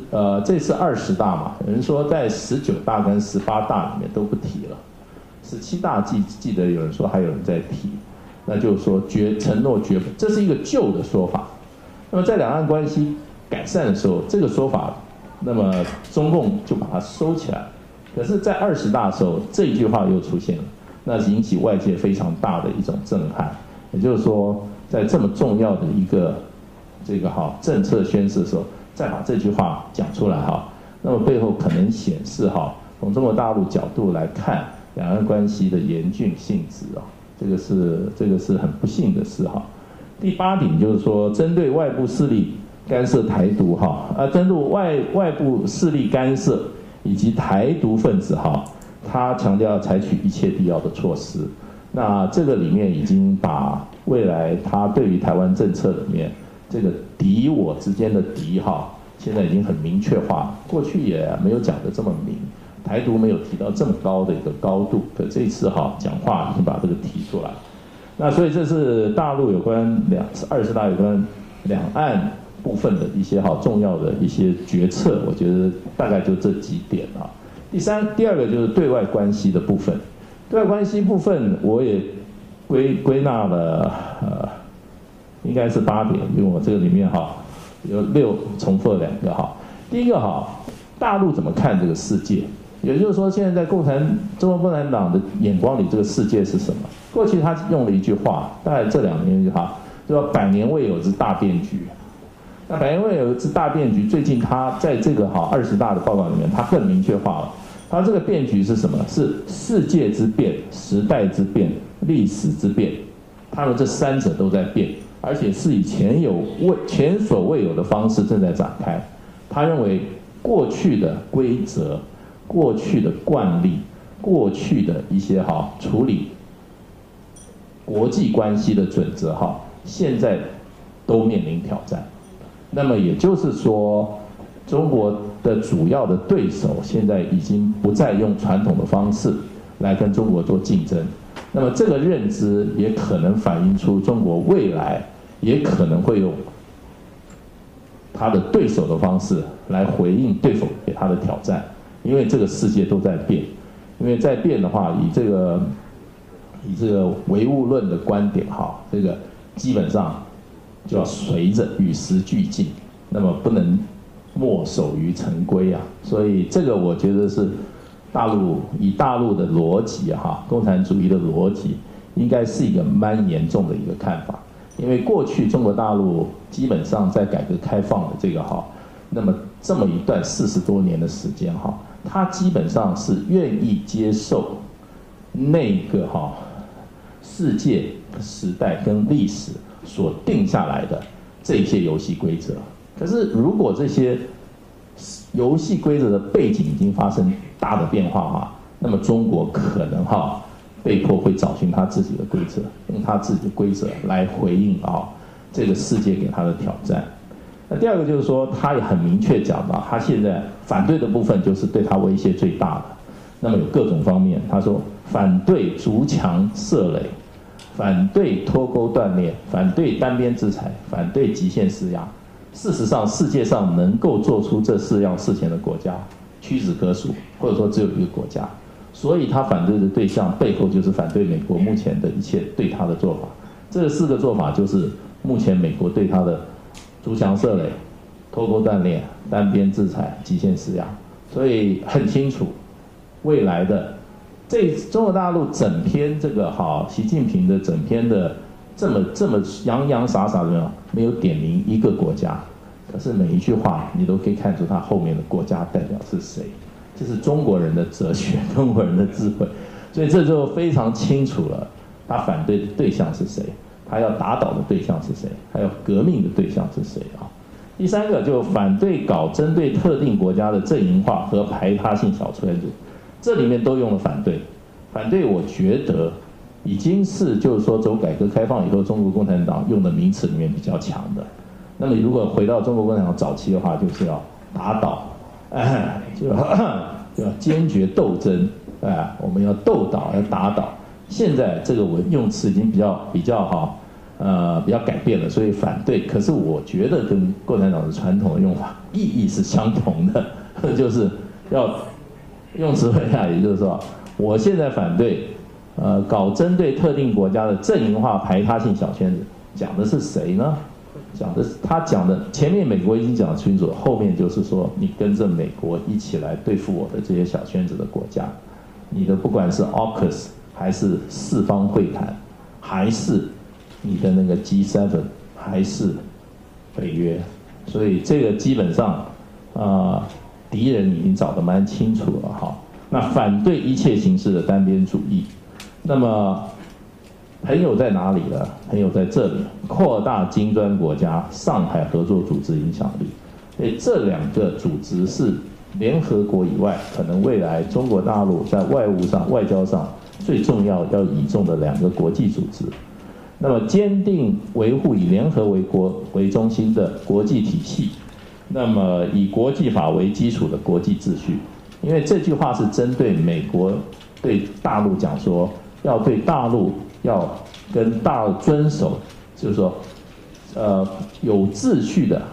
20大嘛，有人说在19大跟18大里面都不提了，17大记得有人说还有人在提，那就是说承诺绝不，这是一个旧的说法。那么在两岸关系改善的时候，这个说法，那么中共就把它收起来。可是，在20大的时候，这一句话又出现了，那引起外界非常大的一种震撼。也就是说，在这么重要的一个政策宣示的时候，再把这句话讲出来那么背后可能显示从中国大陆角度来看两岸关系的严峻性质这个是很不幸的事第8点就是说，针对外部势力干涉台独针对外部势力干涉以及台独分子他强调要采取一切必要的措施。那这个里面已经把未来他对于台湾政策里面这个敌我之间的敌现在已经很明确化，过去也没有讲得这么明，台独没有提到这么高的一个高度，可这次讲话已经把这个提出来。那所以这是大陆有关20大有关两岸部分的一些重要的一些决策，我觉得大概就这几点第二个就是对外关系的部分。对外关系部分我也归纳了应该是8点，因为我这个里面有6重复了2个第一个大陆怎么看这个世界？也就是说，现在在中国共产党的眼光里，这个世界是什么？过去他用了一句话，大概这2年一句话，就说100年未有之大变局。那100年未有之大变局，最近他在这个20大的报告里面，他更明确化了。他这个变局是什么？是世界之变、时代之变、历史之变。他们这3者都在变，而且是以前所未有的方式正在展开。他认为过去的规则、过去的惯例、过去的一些处理国际关系的准则现在都面临挑战。那么也就是说，中国的主要的对手现在已经不再用传统的方式来跟中国做竞争。那么这个认知也可能反映出中国未来也可能会用他的对手的方式来回应对手给他的挑战，因为这个世界都在变。因为在变的话，以这个唯物论的观点这个基本上就要随着与时俱进，那么不能墨守于陈规所以这个我觉得是以大陆的逻辑共产主义的逻辑，应该是一个蛮严重的一个看法。因为过去中国大陆基本上在改革开放的这个那么这么一段40多年的时间它基本上是愿意接受那个世界时代跟历史所定下来的这些游戏规则。可是如果这些游戏规则的背景已经发生大的变化那么中国可能被迫会找寻他自己的规则，用他自己的规则来回应这个世界给他的挑战。那第二个就是说，他也很明确讲到，他现在反对的部分就是对他威胁最大的。那么有各种方面，他说反对筑墙设垒，反对脱钩断裂，反对单边制裁，反对极限施压。事实上，世界上能够做出这4样事情的国家屈指可数，或者说只有一个国家。所以他反对的对象背后就是反对美国目前的一切对他的做法。这4个做法就是目前美国对他的筑墙设垒、脱钩断裂、单边制裁、极限施压。所以很清楚，未来的中国大陆整篇这个习近平的整篇的这么洋洋洒洒的没有点名一个国家，可是每一句话你都可以看出他后面的国家代表是谁。这是中国人的哲学，中国人的智慧，所以这就非常清楚了，他反对的对象是谁，他要打倒的对象是谁，还有革命的对象是谁第3个就反对搞针对特定国家的阵营化和排他性小圈子，这里面都用了反对。反对我觉得已经是就是说走改革开放以后中国共产党用的名词里面比较强的。那么如果回到中国共产党早期的话，就是要打倒。就要坚决斗争，我们要斗倒，要打倒， 现在这个用词已经比较改变了，所以反对。可是我觉得跟共产党的传统的用法意义是相同的，就是要用词会下，也就是说，我现在反对，搞针对特定国家的阵营化排他性小圈子，讲的是谁呢？他讲的前面美国已经讲得清楚了，后面就是说你跟着美国一起来对付我的这些小圈子的国家，你的不管是 AUKUS 还是四方会谈，还是你的那个 G7， 还是北约，所以这个基本上敌人已经找得蛮清楚了哈。那反对一切形式的单边主义，那么朋友在哪里呢？朋友在这里，扩大金砖国家上海合作组织影响力。所以这两个组织是联合国以外，可能未来中国大陆在外务上、外交上最重要要倚重的两个国际组织。那么坚定维护以联合国为中心的国际体系，那么以国际法为基础的国际秩序。因为这句话是针对美国对大陆讲说，要对大陆要跟大陆遵守，就是说，有秩序的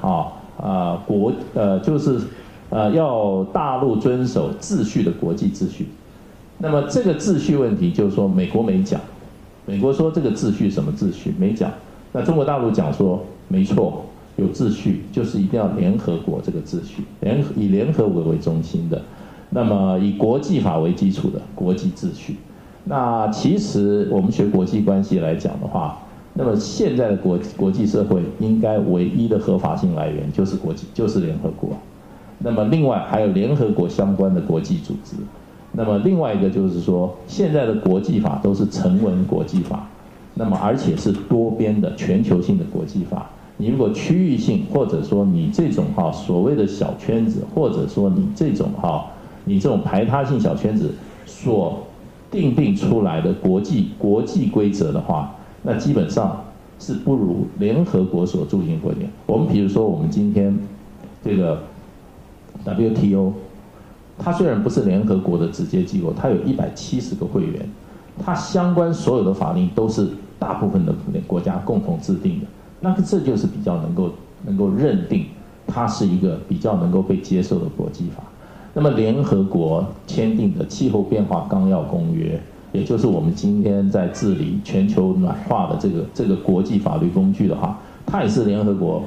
要大陆遵守秩序的国际秩序。那么这个秩序问题，就是说美国没讲，美国说这个秩序什么秩序没讲，那中国大陆讲说没错，有秩序就是一定要联合国这个秩序，以联合国为中心的，那么以国际法为基础的国际秩序。那其实我们学国际关系来讲的话，那么现在的国际社会应该唯一的合法性来源就是联合国。那么另外还有联合国相关的国际组织。那么另外一个就是说，现在的国际法都是成文国际法，那么而且是多边的全球性的国际法。你如果区域性，或者说你这种所谓的小圈子，或者说你这种排他性小圈子所定出来的国际规则的话，那基本上是不如联合国所注定规定。我们比如说我们今天这个 WTO， 它虽然不是联合国的直接机构，它有170个会员，它相关所有的法令都是大部分的国家共同制定的，那这就是比较能够认定它是一个比较能够被接受的国际法。那么联合国签订的气候变化纲要公约，也就是我们今天在治理全球暖化的这个国际法律工具的话，它也是联合国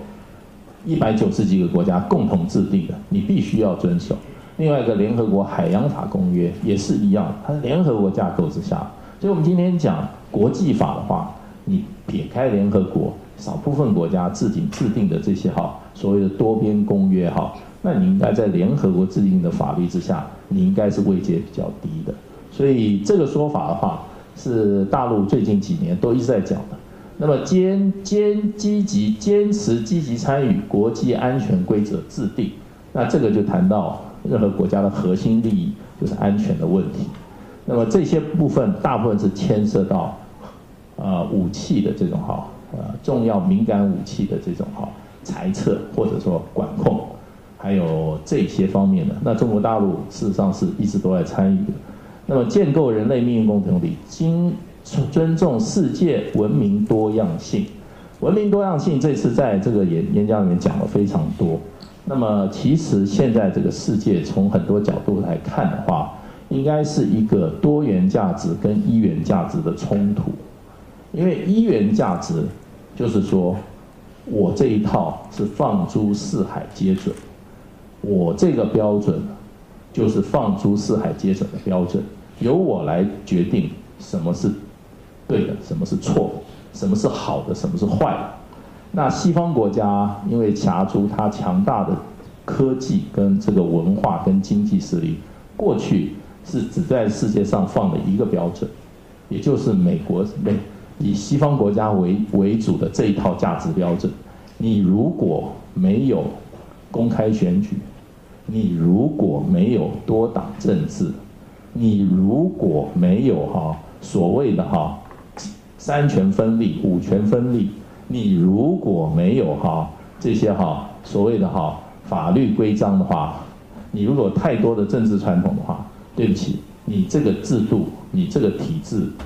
190几个国家共同制定的，你必须要遵守。另外一个联合国海洋法公约也是一样，它是联合国架构之下。所以我们今天讲国际法的话，你撇开联合国少部分国家自己制定的这些所谓的多边公约那你应该在联合国制定的法律之下，你应该是位阶比较低的。所以这个说法的话，是大陆最近几年都一直在讲的。那么坚持积极参与国际安全规则制定，那这个就谈到任何国家的核心利益，就是安全的问题。那么这些部分大部分是牵涉到武器的这种重要敏感武器的这种裁撤或者说管控，还有这些方面的。那中国大陆事实上是一直都在参与的。那么建构人类命运共同体，尊重世界文明多样性。文明多样性这次在这个演讲里面讲了非常多。那么其实现在这个世界从很多角度来看的话，应该是一个多元价值跟一元价值的冲突。因为一元价值就是说，我这一套是放诸四海皆准，我这个标准就是放诸四海皆准的标准，由我来决定什么是对的，什么是错的，什么是好的，什么是坏的。那西方国家因为夹诸它强大的科技跟这个文化跟经济实力，过去是只在世界上放了一个标准，也就是以西方国家为主的这一套价值标准。你如果没有公开选举，你如果没有多党政治，你如果没有所谓的三权分立、五权分立，你如果没有这些所谓的法律规章的话，你如果太多的政治传统的话，对不起，你这个制度，你这个体制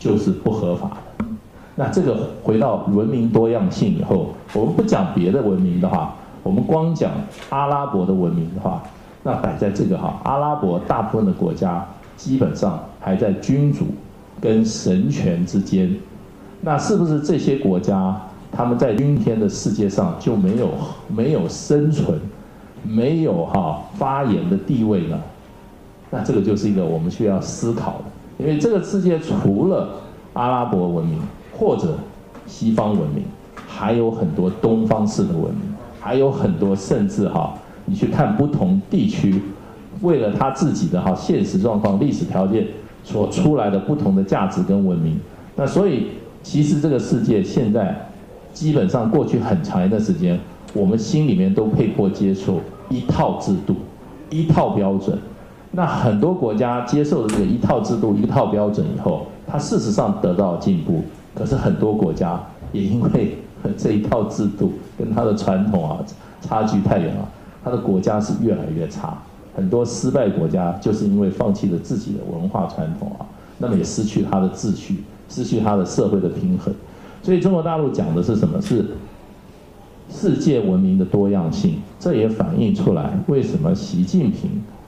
就是不合法的。那这个回到文明多样性以后，我们不讲别的文明的话，我们光讲阿拉伯的文明的话，那摆在这个阿拉伯大部分的国家基本上还在君主跟神权之间。那是不是这些国家他们在今天的世界上就没有生存，没有发言的地位呢？那这个就是一个我们需要思考的，因为这个世界除了阿拉伯文明或者西方文明，还有很多东方式的文明，还有很多甚至你去看不同地区，为了他自己的现实状况、历史条件所出来的不同的价值跟文明。那所以其实这个世界现在基本上过去很长一段时间，我们心里面都被迫接受一套制度、一套标准。那很多国家接受了这个一套制度、一套标准以后，它事实上得到了进步。可是很多国家也因为这一套制度跟它的传统差距太远了，它的国家是越来越差。很多失败国家就是因为放弃了自己的文化传统那么也失去它的秩序，失去它的社会的平衡。所以中国大陆讲的是什么？是世界文明的多样性。这也反映出来为什么习近平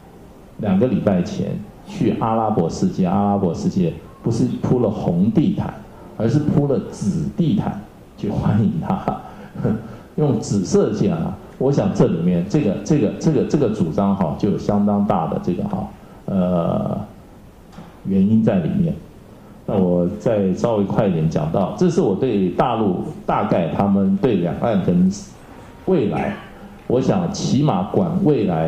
2个礼拜前去阿拉伯世界，阿拉伯世界不是铺了红地毯，而是铺了紫地毯去欢迎他，用紫色线我想这里面这个主张就有相当大的这个原因在里面。那我再稍微快一点讲到，这是我对大陆大概他们对两岸跟未来，我想起码管未来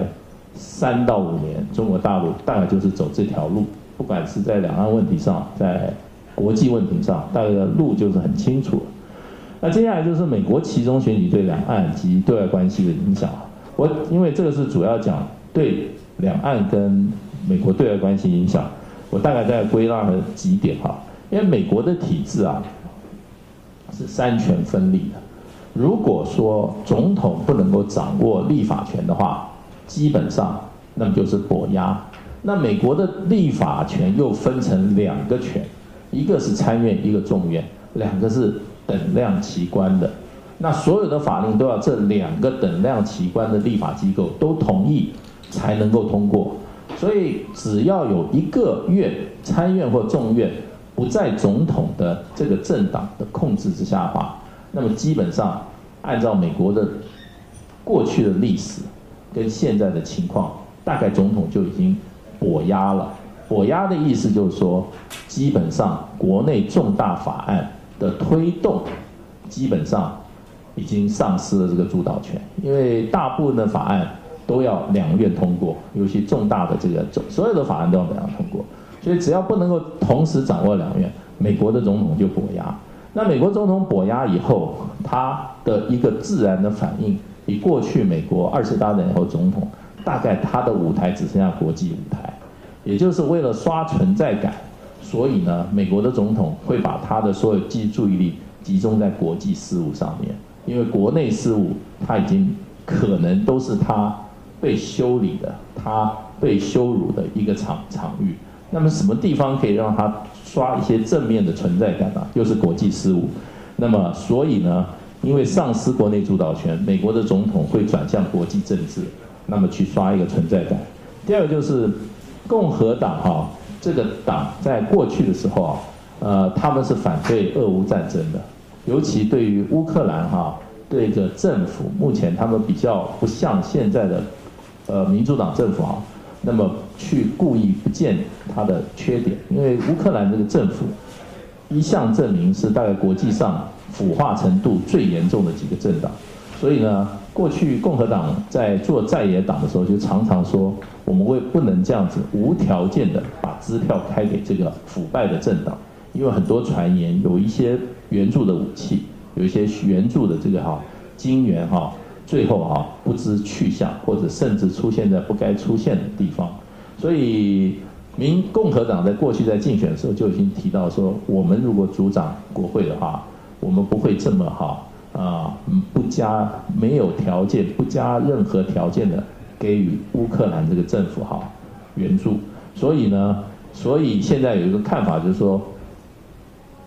3到5年，中国大陆大概就是走这条路，不管是在两岸问题上，在国际问题上，大概的路就是很清楚了。那接下来就是美国期中选举对两岸及对外关系的影响。因为这个是主要讲对两岸跟美国对外关系影响，我大概在归纳了几点因为美国的体制是3权分立的。如果说总统不能够掌握立法权的话，基本上那么就是跛押。那美国的立法权又分成2个权，一个是参院，一个众院，2个是等量齐观的。那所有的法令都要这2个等量齐观的立法机构都同意才能够通过。所以只要有一个院，参院或众院不在总统的这个政党的控制之下的话，那么基本上按照美国的过去的历史跟现在的情况，大概总统就已经跛押了。跛押的意思就是说，基本上国内重大法案的推动，基本上已经丧失了这个主导权，因为大部分的法案都要2院通过，尤其重大的这个所有的法案都要2院通过，所以只要不能够同时掌握2院，美国的总统就跛押。那美国总统跛押以后，他的一个自然的反应，比过去美国20次大战以后总统，大概他的舞台只剩下国际舞台，也就是为了刷存在感，所以呢，美国的总统会把他的所有注意力集中在国际事务上面，因为国内事务他已经可能都是他被修理的，他被羞辱的一个场域。那么什么地方可以让他刷一些正面的存在感呢？又是国际事务。那么所以呢，因为丧失国内主导权，美国的总统会转向国际政治，那么去刷一个存在感。第二个就是共和党这个党在过去的时候他们是反对俄乌战争的，尤其对于乌克兰这个政府，目前他们比较不像现在的民主党政府那么去故意不见它的缺点，因为乌克兰这个政府一向证明是大概国际上腐化程度最严重的几个政党，所以呢，过去共和党在做在野党的时候就常常说，我们不能这样子无条件的把支票开给这个腐败的政党，因为很多传言有一些援助的武器，有一些援助的这个金援最后不知去向，或者甚至出现在不该出现的地方。所以共和党在过去在竞选的时候就已经提到说，我们如果主掌国会的话，我们不会这么没有条件，不加任何条件的给予乌克兰这个政府援助。所以现在有一个看法就是说，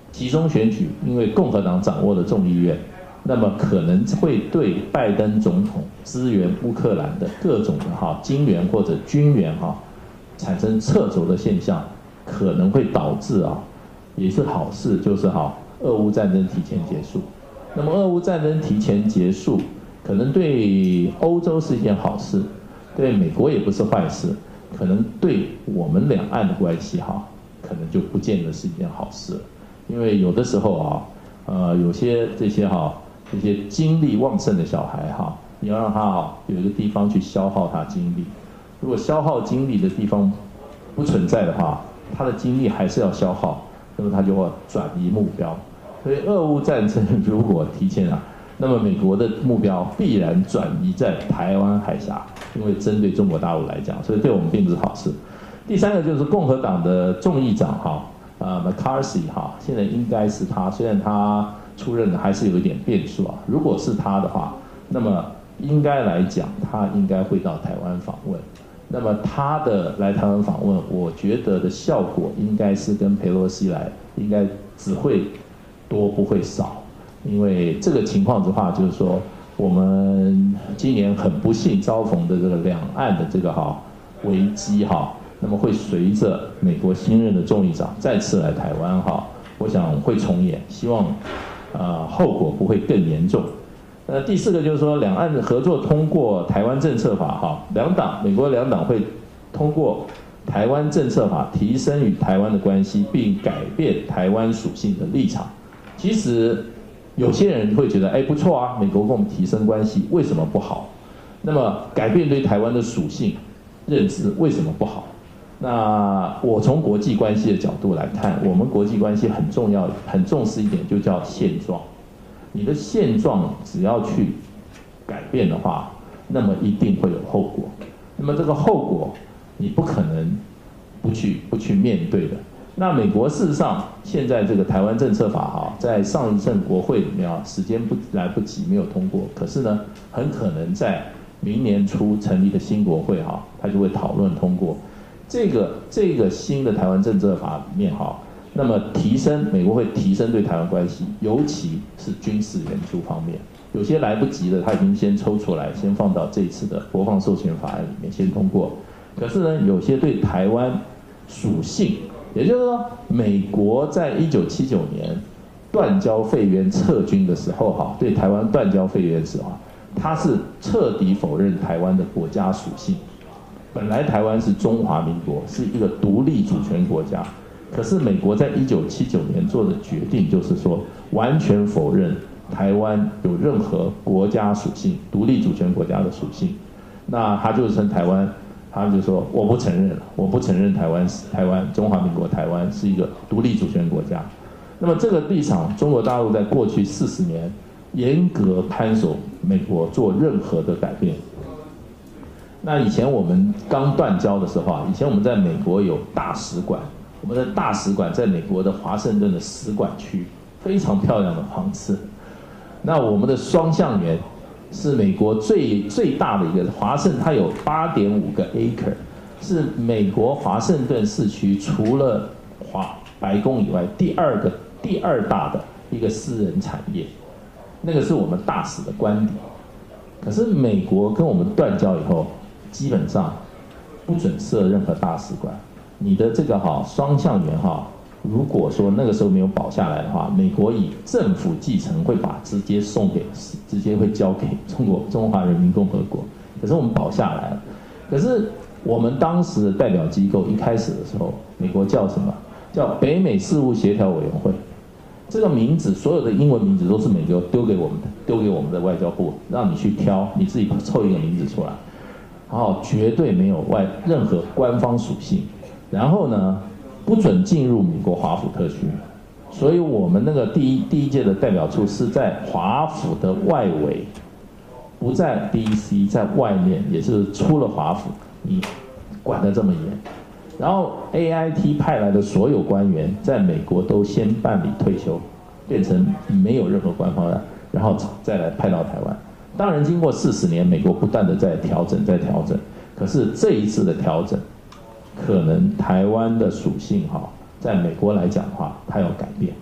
期中选举，因为共和党掌握了众议院，那么可能会对拜登总统支援乌克兰的各种的金援或者军援产生掣肘的现象，可能会导致也是好事，就是俄乌战争提前结束。那么俄乌战争提前结束，可能对欧洲是一件好事，对美国也不是坏事，可能对我们两岸的关系可能就不见得是一件好事了。因为有的时候有些这些精力旺盛的小孩你要让他有一个地方去消耗他精力。如果消耗精力的地方不存在的话，他的精力还是要消耗，那么他就会转移目标。所以俄乌战争如果提前那么美国的目标必然转移在台湾海峡，因为针对中国大陆来讲，所以对我们并不是好事。第三个就是共和党的众议长McCarthy 现在应该是他，虽然他出任的还是有一点变数如果是他的话，那么应该来讲他应该会到台湾访问。那么他的来台湾访问，我觉得的效果应该是跟佩洛西来，应该只会多不会少。因为这个情况的话，就是说我们今年很不幸遭逢的这个两岸的这个危机那么会随着美国新任的众议长再次来台湾我想会重演，希望后果不会更严重。第四个就是说，两岸合作通过台湾政策法美国两党会通过台湾政策法，提升与台湾的关系，并改变台湾属性的立场。其实有些人会觉得，不错美国跟我们提升关系，为什么不好？那么改变对台湾的属性认知，为什么不好？那我从国际关系的角度来看，我们国际关系很重要，很重视一点，就叫现状。你的现状只要去改变的话，那么一定会有后果。那么这个后果，你不可能不去面对的。那美国事实上现在这个台湾政策法在上一任国会里面时间来不及没有通过，可是呢，很可能在明年初成立的新国会它就会讨论通过这个新的台湾政策法里面那么美国会提升对台湾关系，尤其是军事援助方面，有些来不及的，他已经先抽出来，先放到这一次的国防授权法案里面先通过。可是呢，有些对台湾属性，也就是说，美国在1979年断交废渊撤军的时候对台湾断交废渊的时候他是彻底否认台湾的国家属性。本来台湾是中华民国，是一个独立主权国家。可是美国在1979年做的决定就是说，完全否认台湾有任何国家属性、独立主权国家的属性。那他就称台湾，他就说我不承认了，我不承认台湾中华民国台湾是一个独立主权国家。那么这个立场，中国大陆在过去40年严格看守美国做任何的改变。那以前我们刚断交的时候以前我们在美国有大使馆。我们的大使馆在美国的华盛顿的使馆区，非常漂亮的房子。那我们的双向园是美国最大的一个它有8.5个 acre， 是美国华盛顿市区除了白宫以外第二大的一个私人产业。那个是我们大使的官邸。可是美国跟我们断交以后，基本上不准设任何大使馆。你的这个双向园如果说那个时候没有保下来的话，美国以政府继承会直接会交给中华人民共和国。可是我们保下来了。可是我们当时的代表机构一开始的时候，美国叫什么？叫北美事务协调委员会。这个名字，所有的英文名字都是美国丢给我们的外交部，让你去挑，你自己凑一个名字出来，然后绝对没有任何官方属性。然后呢，不准进入美国华府特区，所以我们那个第一届的代表处是在华府的外围，不在 DC， 在外面，也是出了华府，你管得这么严。然后 AIT 派来的所有官员在美国都先办理退休，变成没有任何官方的，然后再来派到台湾。当然，经过40年，美国不断的在调整，可是这一次的调整。可能台湾的属性在美国来讲的话，它要改变。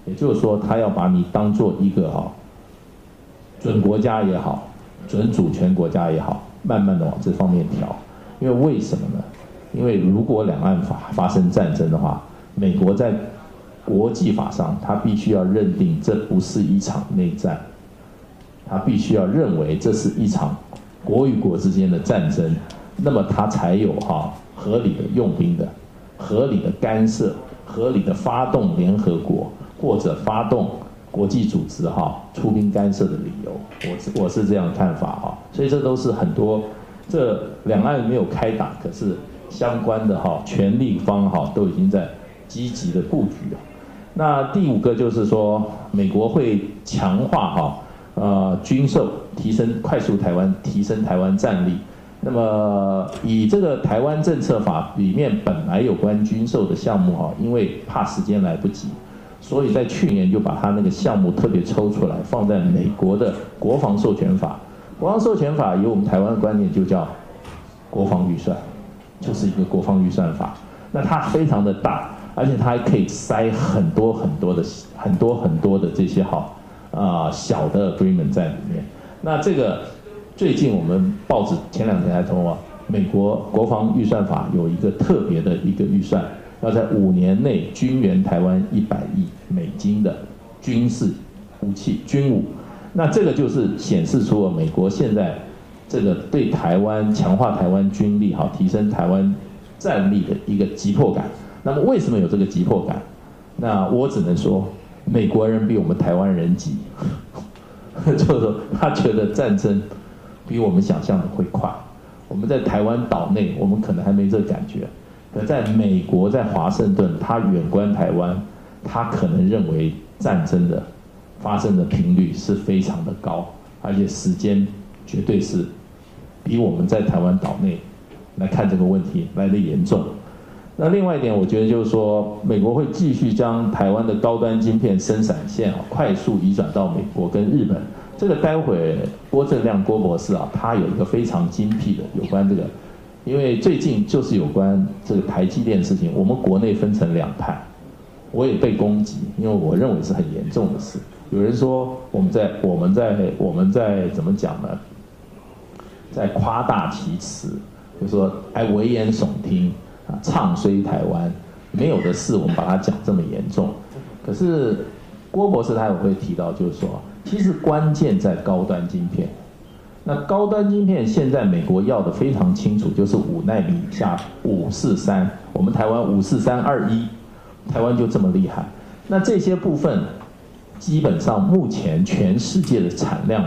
也就是说，他要把你当做一个准国家也好，准主权国家也好，慢慢的往这方面调。因为为什么呢？因为如果两岸发生战争的话，美国在国际法上，他必须要认定这不是一场内战，他必须要认为这是一场国与国之间的战争，那么他才有合理的用兵的、合理的干涉、合理的发动联合国或者发动国际组织出兵干涉的理由。我是这样看法所以这都是很多这两岸没有开打，可是相关的权力方都已经在积极的布局了。那第5个就是说，美国会强化军售，快速提升台湾战力。那么以这个台湾政策法里面本来有关军售的项目因为怕时间来不及，所以在去年就把它那个项目特别抽出来，放在美国的国防授权法。国防授权法以我们台湾的观念就叫国防预算，就是一个国防预算法。那它非常的大，而且它还可以塞很多的这些小的 agreement 在里面。那这个最近我们报纸前2天还通美国国防预算法有一个特别的一个预算，要在5年内军援台湾100亿美金的军事武器军武。那这个就是显示出了美国现在这个对台湾强化台湾军力提升台湾战力的一个急迫感。那么为什么有这个急迫感？那我只能说，美国人比我们台湾人急，就是说他觉得战争比我们想象的会快。我们在台湾岛内，我们可能还没这个感觉，可在美国，在华盛顿，他远观台湾，他可能认为战争的发生的频率是非常的高，而且时间绝对是比我们在台湾岛内来看这个问题来得严重。那另外一点，我觉得就是说，美国会继续将台湾的高端晶片生产线快速移转到美国跟日本。这个待会郭正亮郭博士他有一个非常精辟的有关这个，因为最近就是有关这个台积电的事情，我们国内分成2派，我也被攻击，因为我认为是很严重的事。有人说我们在怎么讲呢？在夸大其词，就说危言耸听唱衰台湾，没有的事我们把它讲这么严重。可是郭博士他也会提到，就是说，其实关键在高端晶片。那高端晶片现在美国要的非常清楚，就是5奈米以下543，我们台湾54321，台湾就这么厉害。那这些部分基本上目前全世界的产量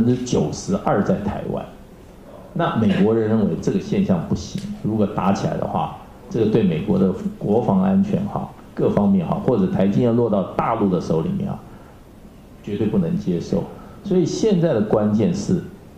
92%在台湾。那美国人认为这个现象不行，如果打起来的话，这个对美国的国防安全各方面或者台积电落到大陆的手里面绝对不能接受。所以现在的关键是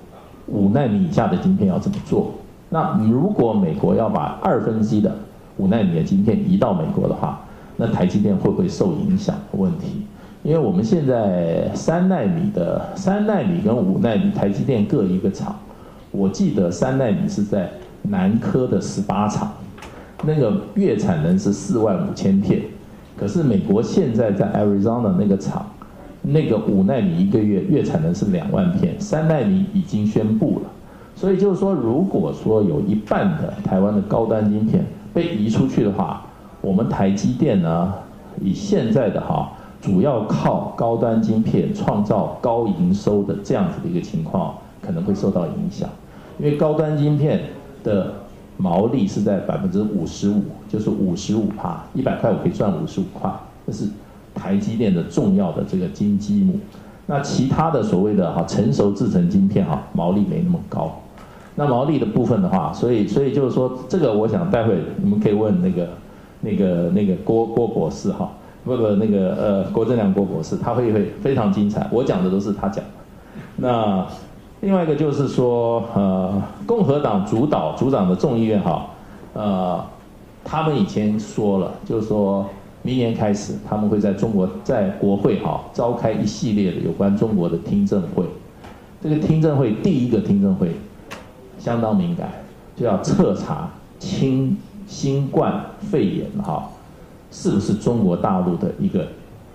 5奈米以下的晶片要怎么做。那如果美国要把1/2的5奈米的晶片移到美国的话，那台积电会不会受影响的问题？因为我们现在3奈米跟5奈米台积电各一个厂。我记得3奈米是在南科的18厂，那个月产能是45000片，可是美国现在在 Arizona 那个厂，那个5奈米一个月产能是2万片，3奈米已经宣布了。所以就是说，如果说有1半的台湾的高端晶片被移出去的话，我们台积电呢，以现在的主要靠高端晶片创造高营收的这样子的一个情况，可能会受到影响。因为高端晶片的毛利是在55%，就是55%，100块我可以赚55块，这是台积电的重要的这个金鸡母。那其他的所谓的成熟制程晶片毛利没那么高。那毛利的部分的话，所以就是说，这个我想待会你们可以问那个郭博士郭正亮郭博士，他会非常精彩。我讲的都是他讲的。那另外一个就是说，共和党主掌的众议院他们以前说了，就是说明年开始，他们会在国会召开一系列的有关中国的听证会。这个听证会第一个听证会相当敏感，就要彻查新冠肺炎是不是中国大陆的一个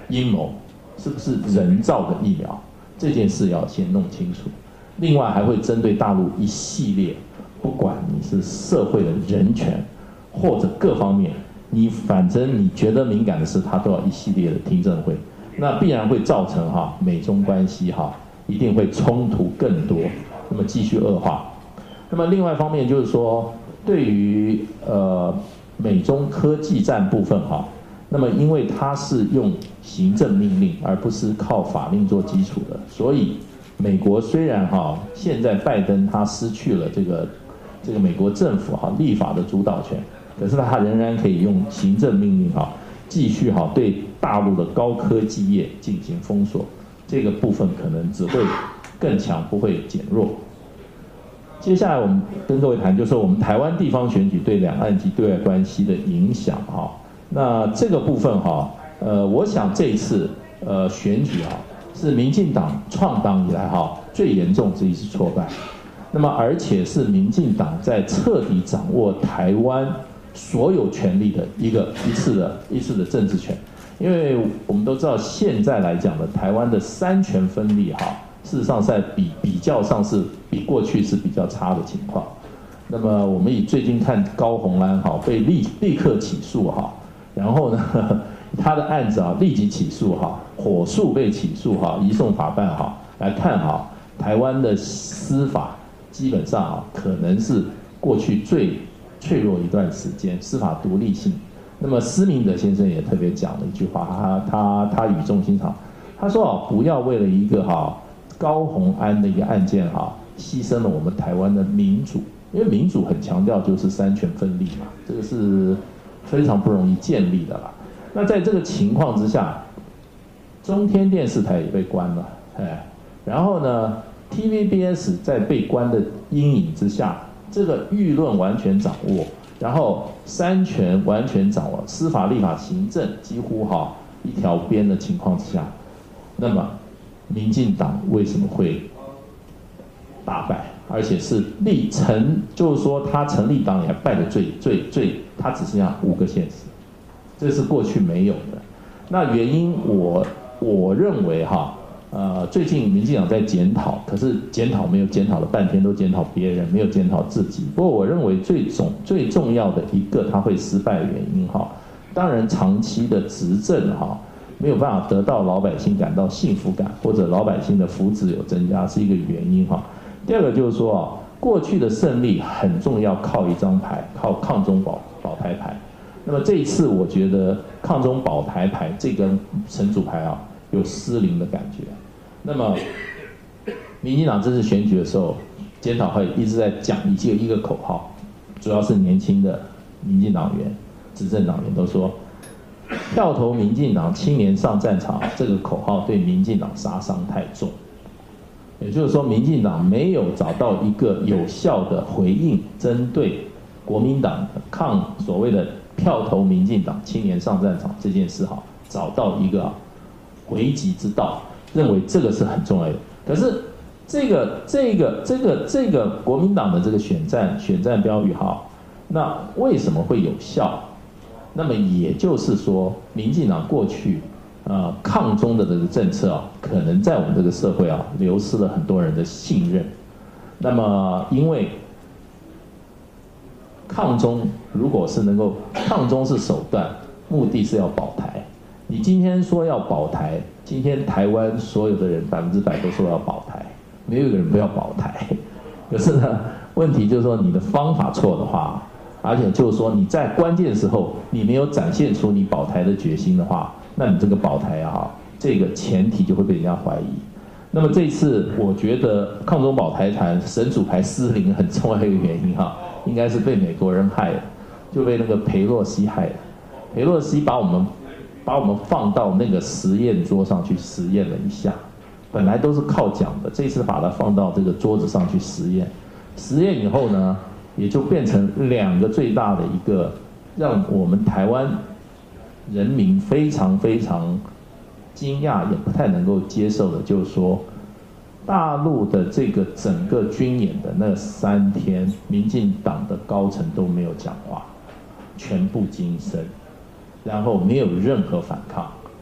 阴谋，是不是人造的疫苗，这件事要先弄清楚。另外还会针对大陆一系列，不管你是社会的人权或者各方面，你反正你觉得敏感的事，它都要一系列的听证会，那必然会造成美中关系一定会冲突更多，那么继续恶化。那么另外一方面就是说，对于美中科技战部分那么因为它是用行政命令而不是靠法令做基础的，所以美国虽然现在拜登他失去了这个美国政府立法的主导权，可是他仍然可以用行政命令继续对大陆的高科技业进行封锁，这个部分可能只会更强，不会减弱。接下来我们跟各位谈，就是我们台湾地方选举对两岸及对外关系的影响那这个部分我想这一次选举是民进党创党以来最严重这一次挫败，那么而且是民进党在彻底掌握台湾所有权力的一次的政治权，因为我们都知道现在来讲的台湾的三权分立事实上在比较上是比过去是比较差的情况。那么我们以最近看高虹安被立刻起诉然后呢他的案子立即起诉火速被起诉移送法办来看台湾的司法基本上可能是过去最脆弱一段时间，司法独立性。那么施明德先生也特别讲了一句话，他语重心长，他说不要为了一个高虹安的一个案件牺牲了我们台湾的民主，因为民主很强调就是三权分立嘛，这个是非常不容易建立的啦。那在这个情况之下，中天电视台也被关了，然后呢 TVBS 在被关的阴影之下，这个舆论完全掌握，然后三权完全掌握，司法、立法、行政几乎一条边的情况之下，那么民进党为什么会大败？而且是就是说他成立党以来败的最，他只剩下5个县市，这是过去没有的。那原因我认为最近民进党在检讨，可是检讨没有检讨了半天，都检讨别人，没有检讨自己。不过我认为最重要的一个他会失败的原因当然长期的执政没有办法得到老百姓感到幸福感，或者老百姓的福祉有增加，是一个原因第二个就是说过去的胜利很重要，靠一张牌，靠抗中保台牌。那么这一次我觉得抗中保台牌这根神主牌有失灵的感觉。那么民进党这次选举的时候，检讨会一直在讲一个口号，主要是年轻的民进党员、执政党员都说票投民进党，青年上战场，这个口号对民进党杀伤太重。也就是说，民进党没有找到一个有效的回应，针对国民党所谓的票投民进党，青年上战场这件事找到一个回击之道，认为这个是很重要的。可是这个国民党的这个选战标语那为什么会有效？那么也就是说，民进党过去抗中的这个政策可能在我们这个社会流失了很多人的信任。那么因为抗中如果是能够抗中是手段，目的是要保台。你今天说要保台，今天台湾所有的人100%都说要保台，没有一个人不要保台。可是呢，问题就是说你的方法错的话，而且就是说你在关键时候你没有展现出你保台的决心的话，那你这个保台这个前提就会被人家怀疑。那么这一次我觉得抗中保台坛神主牌失灵很重要的一个原因应该是被美国人害了，就被那个裴洛西害了。裴洛西把我们放到那个实验桌上去实验了一下，本来都是靠讲的，这次把它放到这个桌子上去实验，实验以后呢，也就变成2个最大的一个让我们台湾人民非常非常惊讶，也不太能够接受的，就是说大陆的这个整个军演的那3天，民进党的高层都没有讲话，全部噤声，然后没有任何反抗，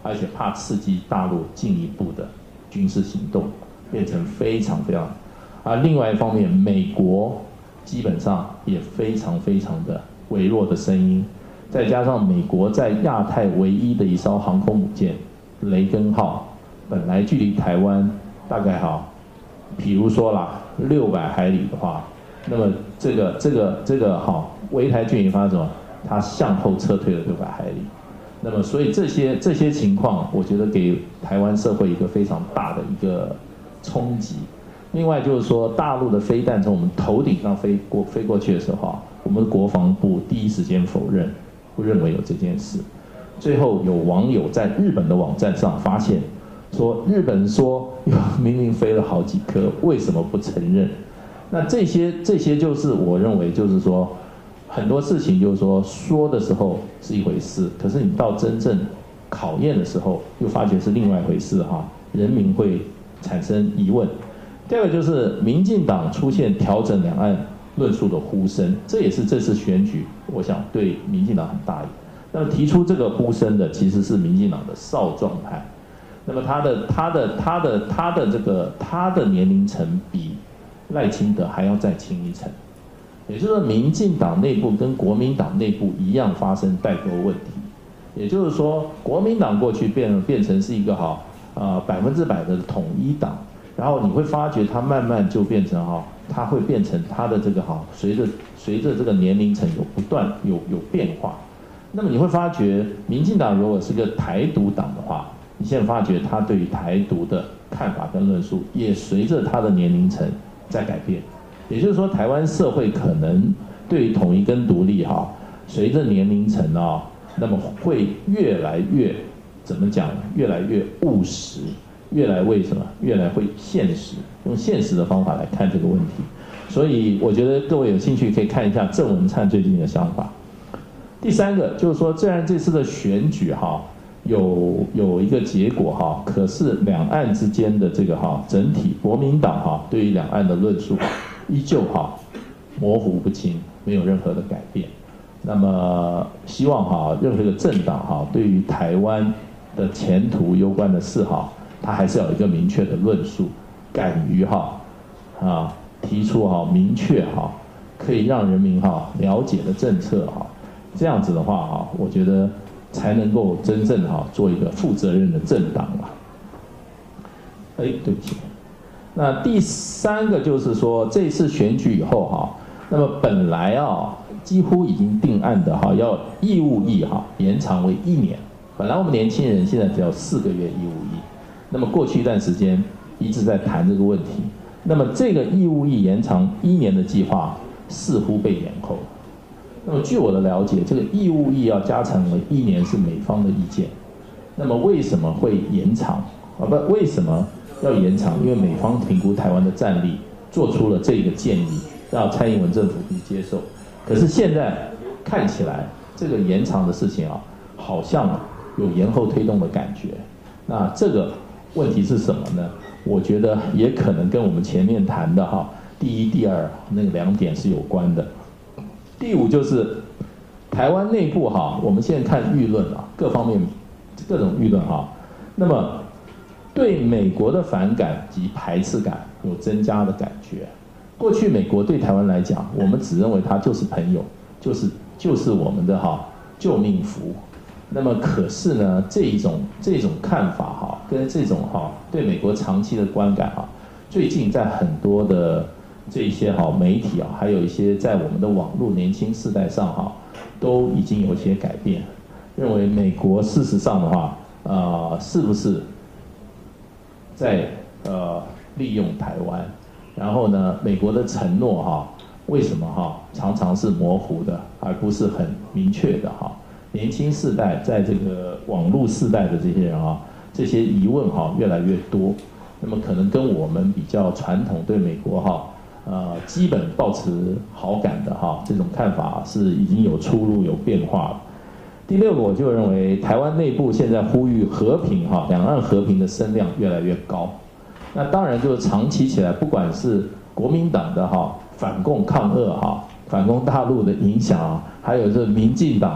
而且怕刺激大陆进一步的军事行动，变成非常非常。另外一方面，美国基本上也非常非常的微弱的声音，再加上美国在亚太唯一的一艘航空母舰雷根号，本来距离台湾大概比如说啦600海里的话，那么这个围台军营发生什么？它向后撤退了600海里。那么所以这些情况，我觉得给台湾社会一个非常大的一个冲击。另外就是说，大陆的飞弹从我们头顶上飞过去的时候，我们的国防部第一时间否认，不认为有这件事。最后有网友在日本的网站上发现，说日本说明明飞了好几颗，为什么不承认？那这些就是我认为就是说，很多事情就是说的时候是一回事，可是你到真正考验的时候，又发觉是另外一回事人民会产生疑问。第二个就是民进党出现调整两岸论述的呼声，这也是这次选举我想对民进党很大意。那么提出这个呼声的其实是民进党的少壮派，那么他的年龄层比赖清德还要再轻一层，也就是说民进党内部跟国民党内部一样发生代沟问题，也就是说国民党过去变成是一个100%的统一党。然后你会发觉它慢慢就变成它会变成它的这个随着这个年龄层有不断有变化。那么你会发觉，民进党如果是个台独党的话，你现在发觉它对于台独的看法跟论述也随着它的年龄层在改变。也就是说，台湾社会可能对于统一跟独立随着年龄层那么会越来越怎么讲？越来越务实。越来为什么？越来会现实，用现实的方法来看这个问题。所以我觉得各位有兴趣可以看一下郑文灿最近的想法。第三个就是说，虽然这次的选举有一个结果可是两岸之间的这个整体国民党对于两岸的论述依旧模糊不清，没有任何的改变。那么希望任何一个政党对于台湾的前途攸关的事他还是要有一个明确的论述，敢于提出明确可以让人民了解的政策这样子的话我觉得才能够真正做一个负责任的政党对不起。那第三个就是说，这次选举以后那么本来几乎已经定案的要义务役延长为1年，本来我们年轻人现在只要4个月义务役。那么过去一段时间一直在谈这个问题，那么这个义务役延长1年的计划似乎被延后。那么据我的了解，这个义务役要加长为1年是美方的意见。那么为什么会延长？为什么要延长？因为美方评估台湾的战力，做出了这个建议，让蔡英文政府去接受。可是现在看起来，这个延长的事情好像有延后推动的感觉。那这个问题是什么呢？我觉得也可能跟我们前面谈的第一、第二那个2点是有关的。第5就是台湾内部我们现在看舆论各方面各种舆论那么对美国的反感及排斥感有增加的感觉。过去美国对台湾来讲，我们只认为他就是朋友，就是我们的救命符。那么可是呢，这种看法跟这种对美国长期的观感最近在很多的这些媒体还有一些在我们的网络年轻世代上都已经有一些改变，认为美国事实上的话是不是在利用台湾？然后呢，美国的承诺为什么常常是模糊的，而不是很明确的年轻世代在这个网络世代的这些人这些疑问越来越多，那么可能跟我们比较传统对美国基本抱持好感的这种看法是已经有出入有变化了。第6个，我就认为台湾内部现在呼吁和平两岸和平的声量越来越高。那当然就是长期起来，不管是国民党的反共抗俄反攻大陆的影响还有这民进党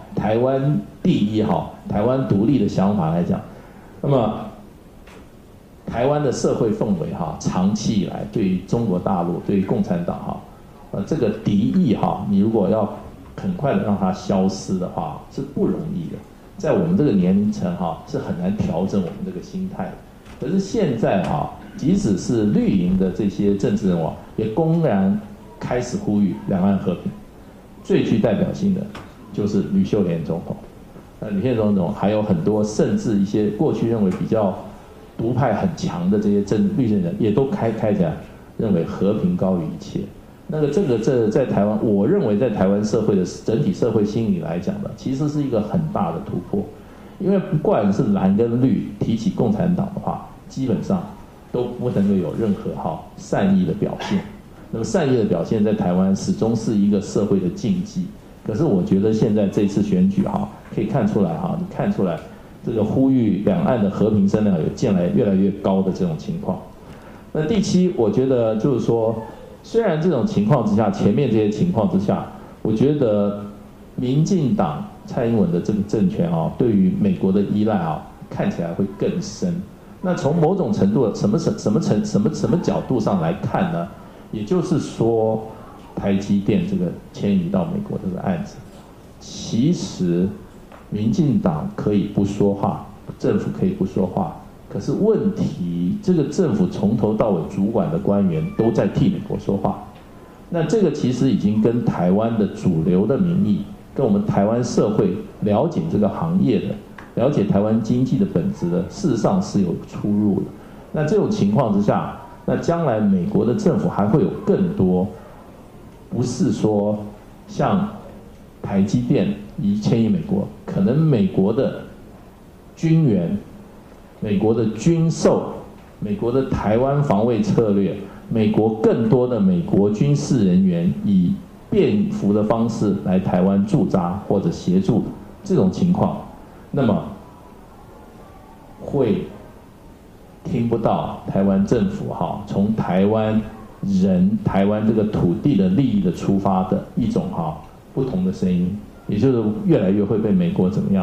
台湾第一哈，台湾独立的想法来讲，那么台湾的社会氛围哈，长期以来对于中国大陆、对于共产党哈，这个敌意哈，你如果要很快的让它消失的话，是不容易的。在我们这个年龄层哈，是很难调整我们这个心态的。可是现在哈，即使是绿营的这些政治人物，也公然开始呼吁两岸和平。最具代表性的就是吕秀莲总统。吕秀莲总统还有很多，甚至一些过去认为比较独派很强的这些绿线人，也都开起来，认为和平高于一切。那个这在台湾，我认为在台湾社会的整体社会心理来讲呢，其实是一个很大的突破。因为不管是蓝跟绿提起共产党的话，基本上都不能够有任何善意的表现。那么善意的表现在台湾始终是一个社会的禁忌。可是我觉得现在这次选举可以看出来你看出来这个呼吁两岸的和平声量有越来越高的这种情况。那第七，我觉得就是说，虽然这种情况之下，前面这些情况之下，我觉得民进党蔡英文的这个政权对于美国的依赖看起来会更深。那从某种程度什么角度上来看呢？也就是说，台积电这个迁移到美国这个案子，其实民进党可以不说话，政府可以不说话，可是问题这个政府从头到尾主管的官员都在替美国说话。那这个其实已经跟台湾的主流的民意，跟我们台湾社会了解这个行业的、了解台湾经济的本质的，事实上是有出入的。那这种情况之下，那将来美国的政府还会有更多，不是说像台积电迁移美国，可能美国的军援、美国的军售、美国的台湾防卫策略、美国更多的美国军事人员以便服的方式来台湾驻扎或者协助这种情况，那么会听不到台湾政府从台湾人、台湾这个土地的利益的出发的一种不同的声音，也就是越来越会被美国怎么样？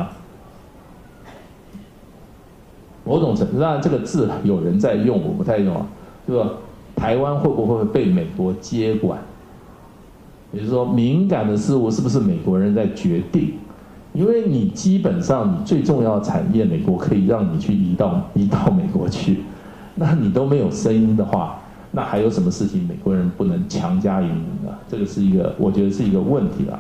某种程度，当然这个字有人在用，我不太用就是说台湾会不会被美国接管？也就是说，敏感的事物是不是美国人在决定？因为你基本上你最重要的产业，美国可以让你去移到美国去，那你都没有声音的话，那还有什么事情美国人不能强加于你呢？这个是一个，我觉得是一个问题啦。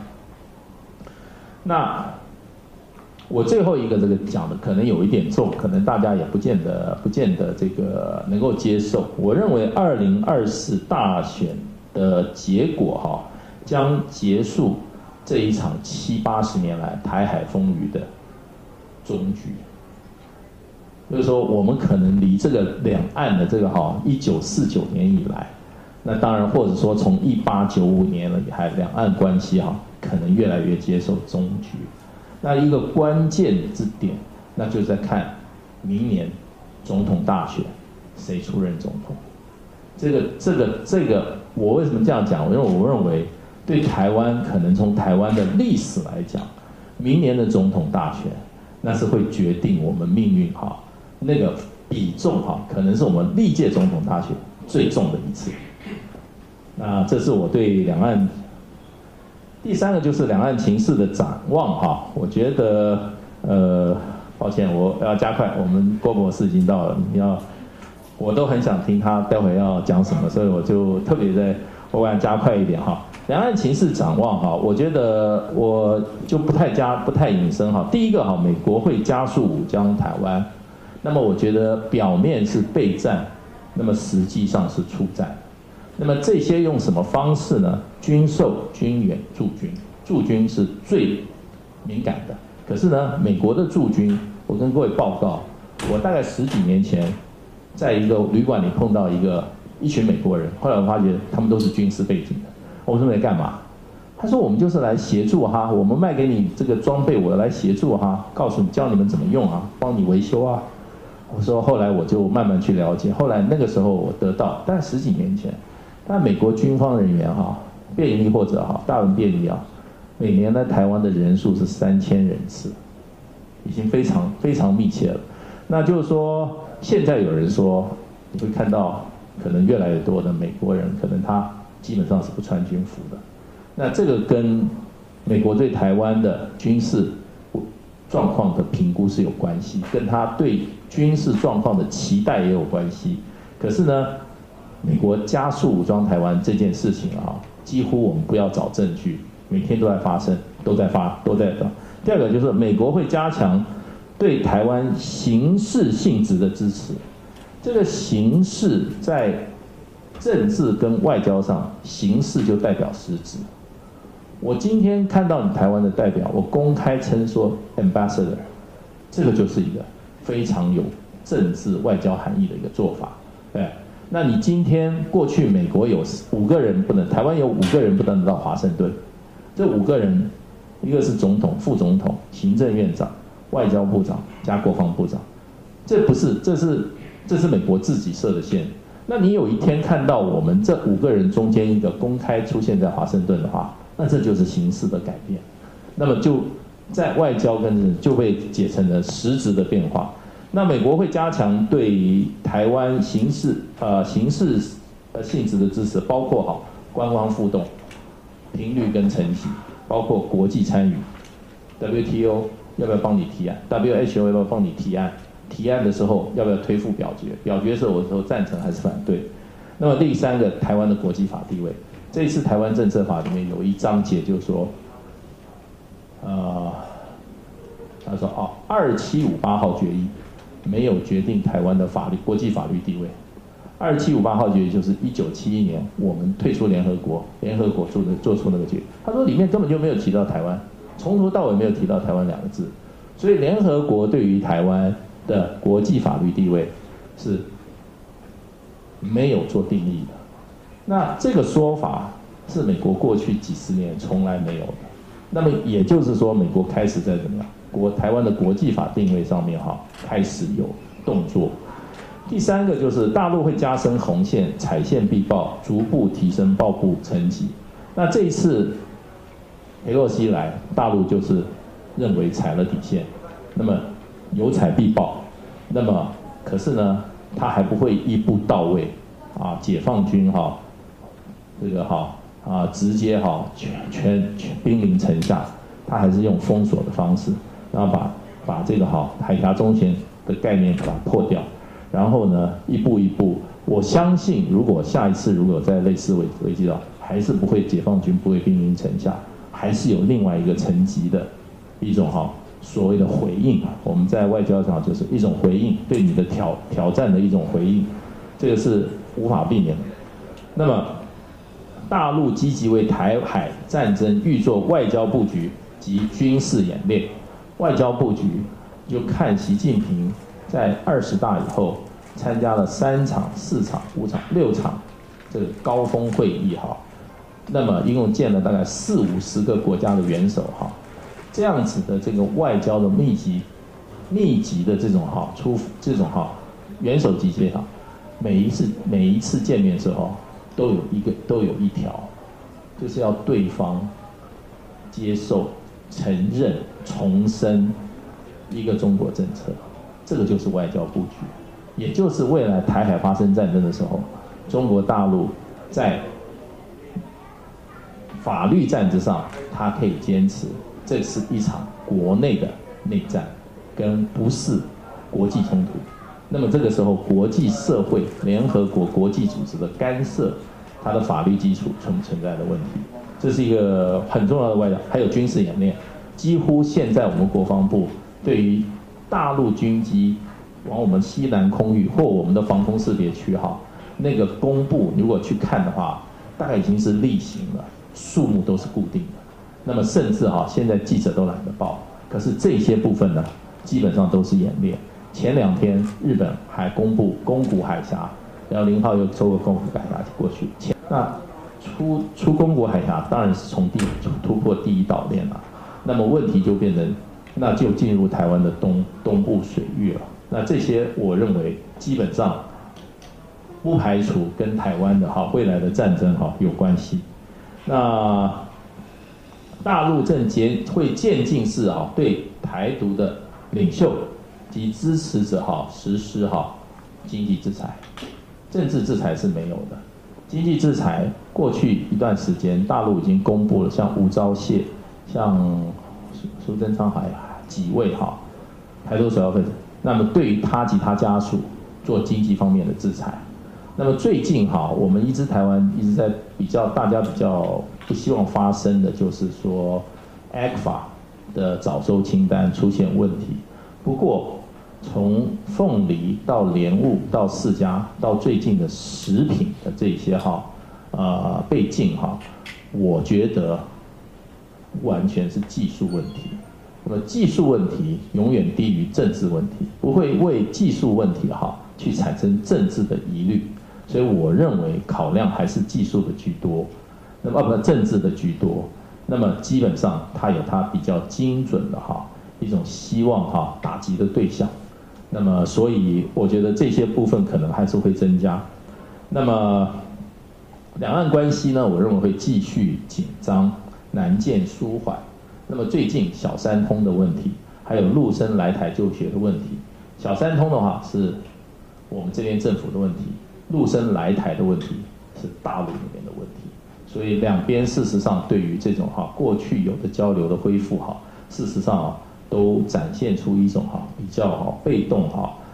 那我最后一个这个讲的可能有一点重，可能大家也不见得这个能够接受。我认为2024大选的结果将结束这一场70、80年来台海风雨的终局。就是说，我们可能离这个两岸的这个1949年以来，那当然或者说从1895年了以来，两岸关系可能越来越接受终局。那一个关键之点，那就是在看明年总统大选谁出任总统。这个，我为什么这样讲？因为我认为对台湾，可能从台湾的历史来讲，明年的总统大选，那是会决定我们命运那个比重可能是我们历届总统大选最重的一次。那这是我对两岸。第三个就是两岸情势的展望我觉得抱歉，我要加快，我们郭博士已经到了，我都很想听他待会要讲什么，所以我就特别我想加快一点两岸情势展望我觉得我就不太引申第一个美国会加速武装台湾，那么我觉得表面是备战，那么实际上是出战。那么这些用什么方式呢？军售、军援、驻军。驻军是最敏感的。可是呢，美国的驻军，我跟各位报告，我大概10几年前，在一个旅馆里碰到一群美国人，后来我发觉他们都是军事背景的。我说你在干嘛？他说我们就是来协助我们卖给你这个装备，我来协助告诉你教你们怎么用帮你维修我说后来我就慢慢去了解，后来那个时候我得到，大概10几年前。但美国军方人员便利或者大文便利每年来台湾的人数是3000人次，已经非常非常密切了。那就是说，现在有人说，你会看到可能越来越多的美国人，可能他基本上是不穿军服的。那这个跟美国对台湾的军事状况的评估是有关系，跟他对军事状况的期待也有关系。可是呢，美国加速武装台湾这件事情啊，几乎我们不要找证据，每天都在发生，都在。第二个就是美国会加强对台湾形式性质的支持。这个形式在政治跟外交上，形式就代表实质。我今天看到你台湾的代表，我公开称说 ambassador， 这个就是一个非常有政治外交含义的一个做法。对，那你今天过去美国有5个人不能，台湾有5个人不能到华盛顿，这5个人，一个是总统、副总统、行政院长、外交部长加国防部长，这是美国自己设的限。那你有一天看到我们这5个人中间一个公开出现在华盛顿的话，那这就是形式的改变，那么就在外交跟就被解成了实质的变化。那美国会加强对于台湾形式性质的支持，包括官方互动、频率跟层级，包括国际参与 ，WTO 要不要帮你提案 ，WHO 要不要帮你提案？提案的时候要不要推覆表决？表决的时候我说赞成还是反对？那么第3个，台湾的国际法地位。这一次台湾政策法里面有一章节就说，他说2758号决议没有决定台湾的国际法律地位。2758号决议就是1971年我们退出联合国，联合国做出那个决议。他说里面根本就没有提到台湾，从头到尾没有提到台湾2个字。所以联合国对于台湾的国际法律地位是没有做定义的。那这个说法是美国过去几十年从来没有的。那么也就是说，美国开始在怎么样台湾的国际法定位上面开始有动作。第3个就是大陆会加深红线，踩线必报，逐步提升报复层级。那这一次裴洛西来，大陆就是认为踩了底线，那么有踩必报。那么可是呢，他还不会一步到位解放军这个直接全兵临城下，他还是用封锁的方式，然后把这个海峡中线的概念把它破掉，然后呢一步一步，我相信如果下一次如果有再类似危机还是不会解放军不会兵临城下，还是有另外一个层级的一种所谓的回应。我们在外交上就是一种回应，对你的挑战的一种回应，这个是无法避免的。那么大陆积极为台海战争预做外交布局及军事演练。外交布局就看习近平在20大以后参加了3场、4场、5场、6场这个高峰会议那么一共见了大概40-50个国家的元首这样子的这个外交的密集的这种元首级阶每一次见面之后都有一条，就是要对方接受、承认、重申一个中国政策，这个就是外交布局，也就是未来台海发生战争的时候，中国大陆在法律战之上，它可以坚持这是一场国内的内战，跟不是国际冲突。那么这个时候，国际社会、联合国、国际组织的干涉，它的法律基础存在的问题，这是一个很重要的外交。还有军事演练，几乎现在我们国防部对于大陆军机往我们西南空域或我们的防空识别区那个公布，如果去看的话，大概已经是例行了，数目都是固定的。那么甚至现在记者都懒得报，可是这些部分呢，基本上都是演练。前2天日本还公布宫古海峡，然后0号又抽个宫古海峡过去。那出宫古海峡当然是从突破第1岛链了。那么问题就变成，那就进入台湾的东部水域了。那这些我认为基本上不排除跟台湾的未来的战争有关系。那大陆会渐进式对台独的领袖及支持者实施经济制裁，政治制裁是没有的。经济制裁过去一段时间，大陆已经公布了，像吴钊燮、像苏贞昌几位台独首要分子，那么对于他及他家属做经济方面的制裁。那么最近我们台湾一直在大家比较不希望发生的就是说 ECFA 的早收清单出现问题。不过从凤梨到莲雾到释迦到最近的食品的这些被禁我觉得完全是技术问题。那么技术问题永远低于政治问题，不会为技术问题去产生政治的疑虑。所以我认为考量还是技术的居多，那么政治的居多。那么基本上它有它比较精准的一种希望打击的对象。那么所以我觉得这些部分可能还是会增加。那么两岸关系呢，我认为会继续紧张，难见舒缓。那么最近小三通的问题，还有陆生来台就学的问题。小三通的话是我们这边政府的问题，陆生来台的问题是大陆那边的问题。所以两边事实上对于这种过去有的交流的恢复事实上都展现出一种比较被动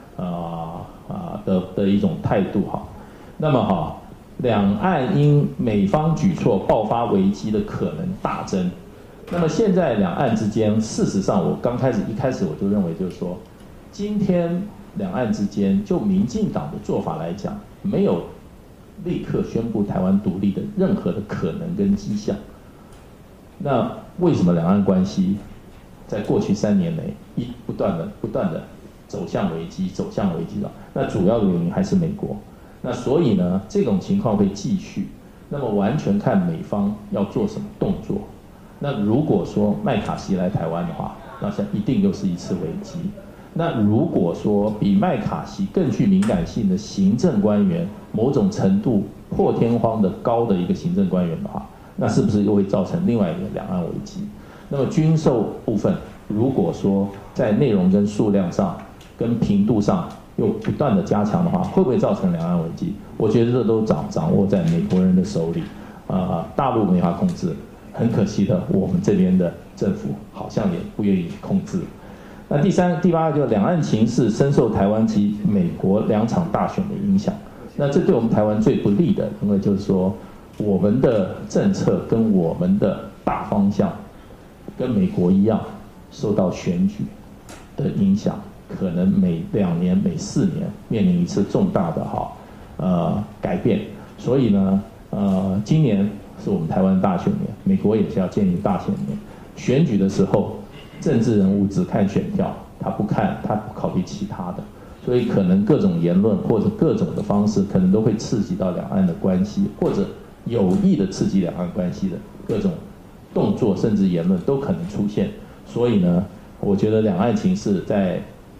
的一种态度那么两岸因美方举措爆发危机的可能大增。那么现在两岸之间，事实上我一开始我就认为就是说，今天两岸之间就民进党的做法来讲，没有立刻宣布台湾独立的任何的可能跟迹象。那为什么两岸关系在过去3年内不断的走向危机那主要的原因还是美国。那所以呢，这种情况会继续。那么完全看美方要做什么动作。那如果说麦卡锡来台湾的话，那一定又是一次危机。那如果说比麦卡锡更具敏感性的行政官员，某种程度破天荒的高的一个行政官员的话，那是不是又会造成另外一个两岸危机？那么军售部分，如果说在内容跟数量上、跟频度上又不断的加强的话，会不会造成两岸危机？我觉得这都掌握在美国人的手里，大陆没法控制。很可惜的，我们这边的政府好像也不愿意控制。那第八个就是两岸情势深受台湾及美国2场大选的影响。那这对我们台湾最不利的，因为就是说我们的政策跟我们的大方向跟美国一样，受到选举的影响，可能每2年、每4年面临一次重大的改变。所以呢，今年是我们台湾大选年，美国也是要建立大选年。选举的时候，政治人物只看选票，他不考虑其他的，所以可能各种言论或者各种的方式，可能都会刺激到两岸的关系，或者有意的刺激两岸关系的各种动作，甚至言论都可能出现。所以呢，我觉得两岸情势在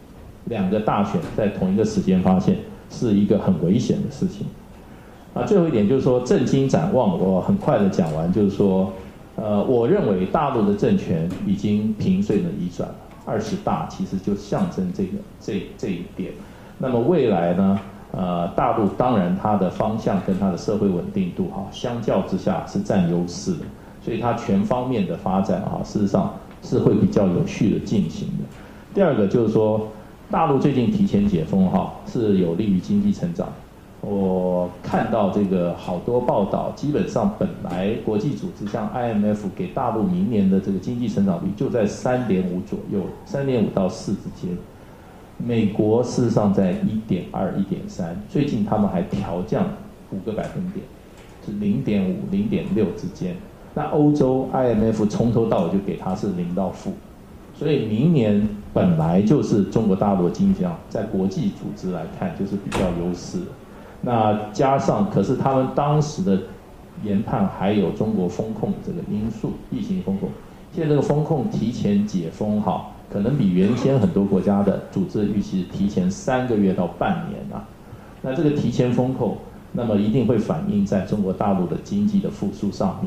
2个大选在同一个时间发现，是一个很危险的事情。最后一点就是说，政经展望，我很快的讲完，就是说，我认为大陆的政权已经平顺的移转了，20大其实就象征这一点。那么未来呢，大陆当然它的方向跟它的社会稳定度相较之下是占优势的，所以它全方面的发展事实上是会比较有序的进行的。第二个就是说，大陆最近提前解封是有利于经济成长。我看到这个好多报道，基本上本来国际组织像 IMF 给大陆明年的这个经济成长率就在3.5左右，3.5到4之间。美国事实上在1.2、1.3，最近他们还调降5个百分点，是0.5、0.6之间。那欧洲 IMF 从头到尾就给它是0到负，所以明年本来就是中国大陆的经济在国际组织来看就是比较优势的。那加上，可是他们当时的研判还有中国风控这个因素，疫情风控。现在这个风控提前解封可能比原先很多国家的组织预期提前3个月到半年那这个提前风控，那么一定会反映在中国大陆的经济的复苏上面。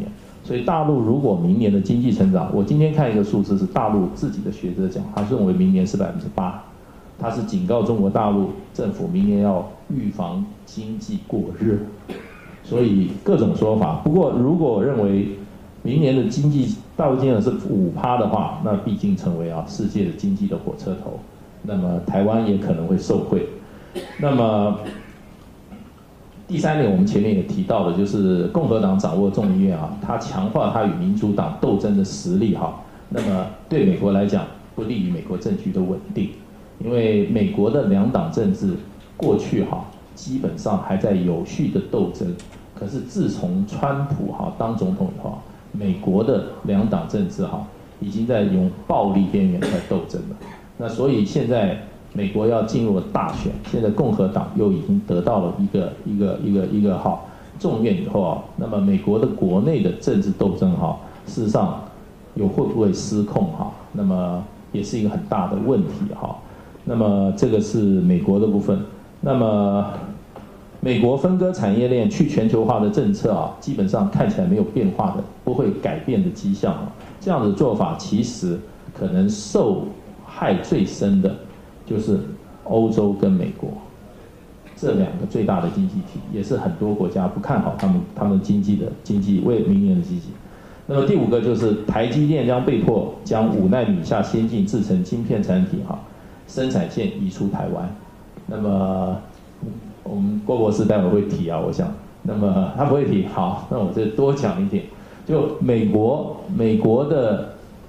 所以大陆如果明年的经济成长，我今天看一个数字是大陆自己的学者讲，他认为明年是8%，他是警告中国大陆政府明年要预防经济过热，所以各种说法。不过如果我认为明年的大陆经济是5%的话，那毕竟成为世界的经济的火车头，那么台湾也可能会受惠。那么第3点，我们前面也提到的，就是共和党掌握众议院它强化它与民主党斗争的实力那么对美国来讲不利于美国政局的稳定，因为美国的2党政治过去基本上还在有序的斗争，可是自从川普当总统以后，美国的2党政治已经在用暴力边缘在斗争了。那所以现在美国要进入了大选，现在共和党又已经得到了一个众院以后那么美国的国内的政治斗争事实上会不会失控那么也是一个很大的问题那么这个是美国的部分。那么美国分割产业链、去全球化的政策基本上看起来没有变化的，不会改变的迹象这样的做法其实可能受害最深的就是欧洲跟美国这2个最大的经济体，也是很多国家不看好他们经济为明年的经济。那么第5个就是台积电将被迫将5奈米以下先进制程晶片产品生产线移出台湾。那么我们郭博士待会会提我想，那么他不会提，好，那我就多讲一点。就美国的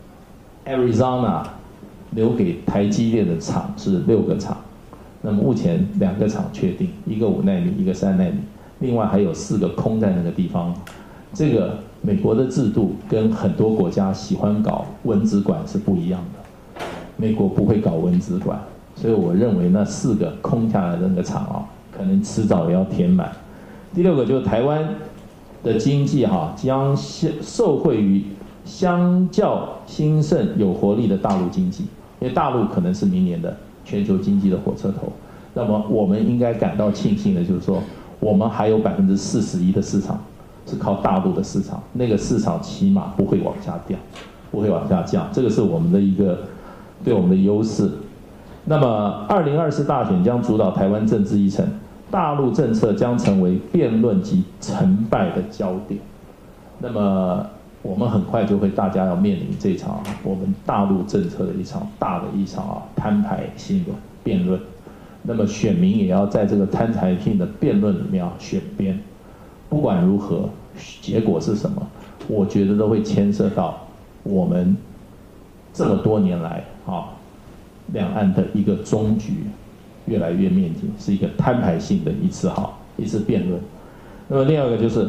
Arizona 留给台积电的厂是6个厂，那么目前2个厂确定，一个5奈米，一个3奈米，另外还有4个空在那个地方。这个美国的制度跟很多国家喜欢搞蚊子馆是不一样的，美国不会搞蚊子馆，所以我认为那4个空下来的那个厂可能迟早也要填满。第6个就是台湾的经济将受惠于相较兴盛有活力的大陆经济，因为大陆可能是明年的全球经济的火车头。那么我们应该感到庆幸的就是说，我们还有41%的市场是靠大陆的市场，那个市场起码不会往下掉，不会往下降，这个是我们的一个对我们的优势。那么2024大选将主导台湾政治议程，大陆政策将成为辩论及成败的焦点。那么我们很快就会大家要面临这场我们大陆政策的一场大的摊牌性的辩论。那么选民也要在这个摊牌性的辩论里面选边。不管如何，结果是什么，我觉得都会牵涉到我们这么多年来两岸的一个终局越来越面临，是一个摊牌性的一次辩论。那么另外一个就是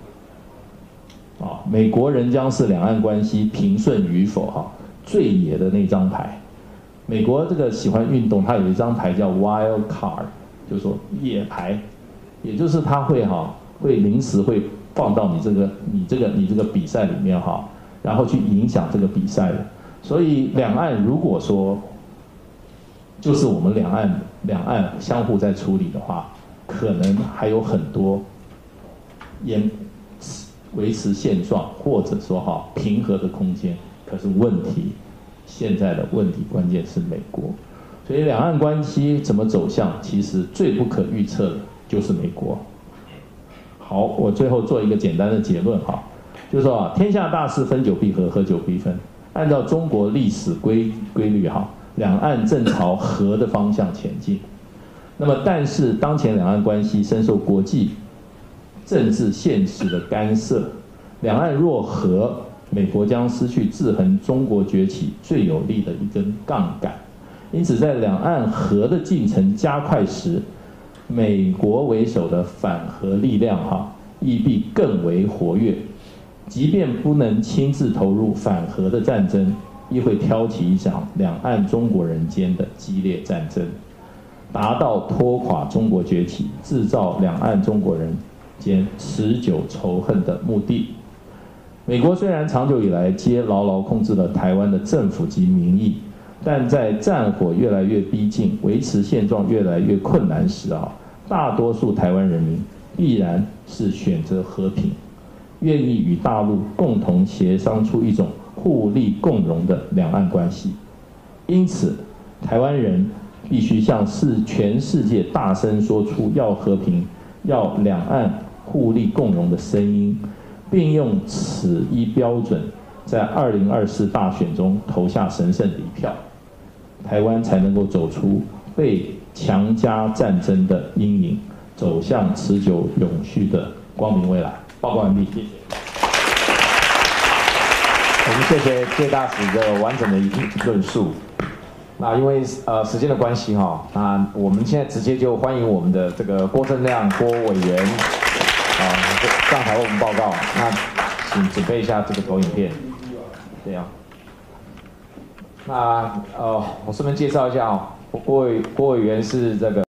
美国人将是两岸关系平顺与否最野的那张牌。美国这个喜欢运动，它有一张牌叫 Wild Card， 就是说野牌，也就是它会临时会放到你这个比赛里面然后去影响这个比赛的。所以两岸如果说就是我们两岸相互在处理的话，可能还有很多维持现状或者说平和的空间。可是现在的问题关键是美国，所以两岸关系怎么走向，其实最不可预测的就是美国。好，我最后做一个简单的结论就是说天下大事分久必合，合久必分。按照中国历史规律两岸正朝和的方向前进。那么但是当前两岸关系深受国际政治现实的干涉，两岸若和，美国将失去制衡中国崛起最有力的一根杠杆。因此在两岸和的进程加快时，美国为首的反核力量亦必更为活跃，即便不能亲自投入反核的战争，亦会挑起一场两岸中国人间的激烈战争，达到拖垮中国崛起、制造两岸中国人间持久仇恨的目的。美国虽然长久以来皆牢牢控制了台湾的政府及民意，但在战火越来越逼近、维持现状越来越困难时大多数台湾人民必然是选择和平， 愿意与大陆共同协商出一种互利共荣的两岸关系。因此，台湾人必须向全世界大声说出要和平、要两岸互利共荣的声音，并用此一标准，在2024大选中投下神圣的一票，台湾才能够走出被强加战争的阴影，走向持久永续的光明未来。报告完毕，谢谢。 我们谢谢谢大使的完整的论述。那因为时间的关系哈，那我们现在直接就欢迎我们的这个郭正亮郭委员上台为我们报告。那请准备一下这个投影片。对啊。那我顺便介绍一下郭委员是这个。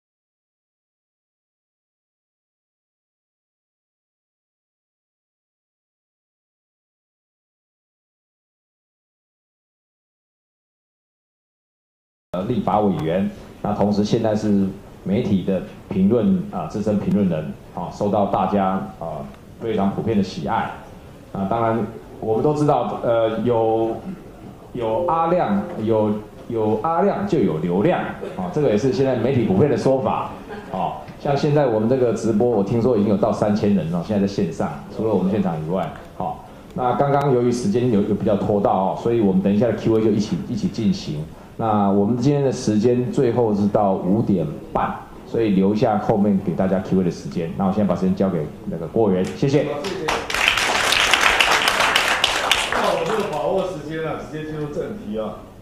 立法委员，那同时现在是媒体的评论资深评论人受到大家非常普遍的喜爱。当然我们都知道，有阿亮，有阿亮就有流量这个也是现在媒体普遍的说法像现在我们这个直播，我听说已经有到3000人了，现在在线上，除了我们现场以外那刚刚由于时间有比较拖到所以我们等一下的 Q&A 就一起进行。那我们今天的时间最后是到5点半，所以留下后面给大家 Q&A 的时间。那我现在把时间交给那个郭委员，谢谢。 那我这个把握时间直接进入正题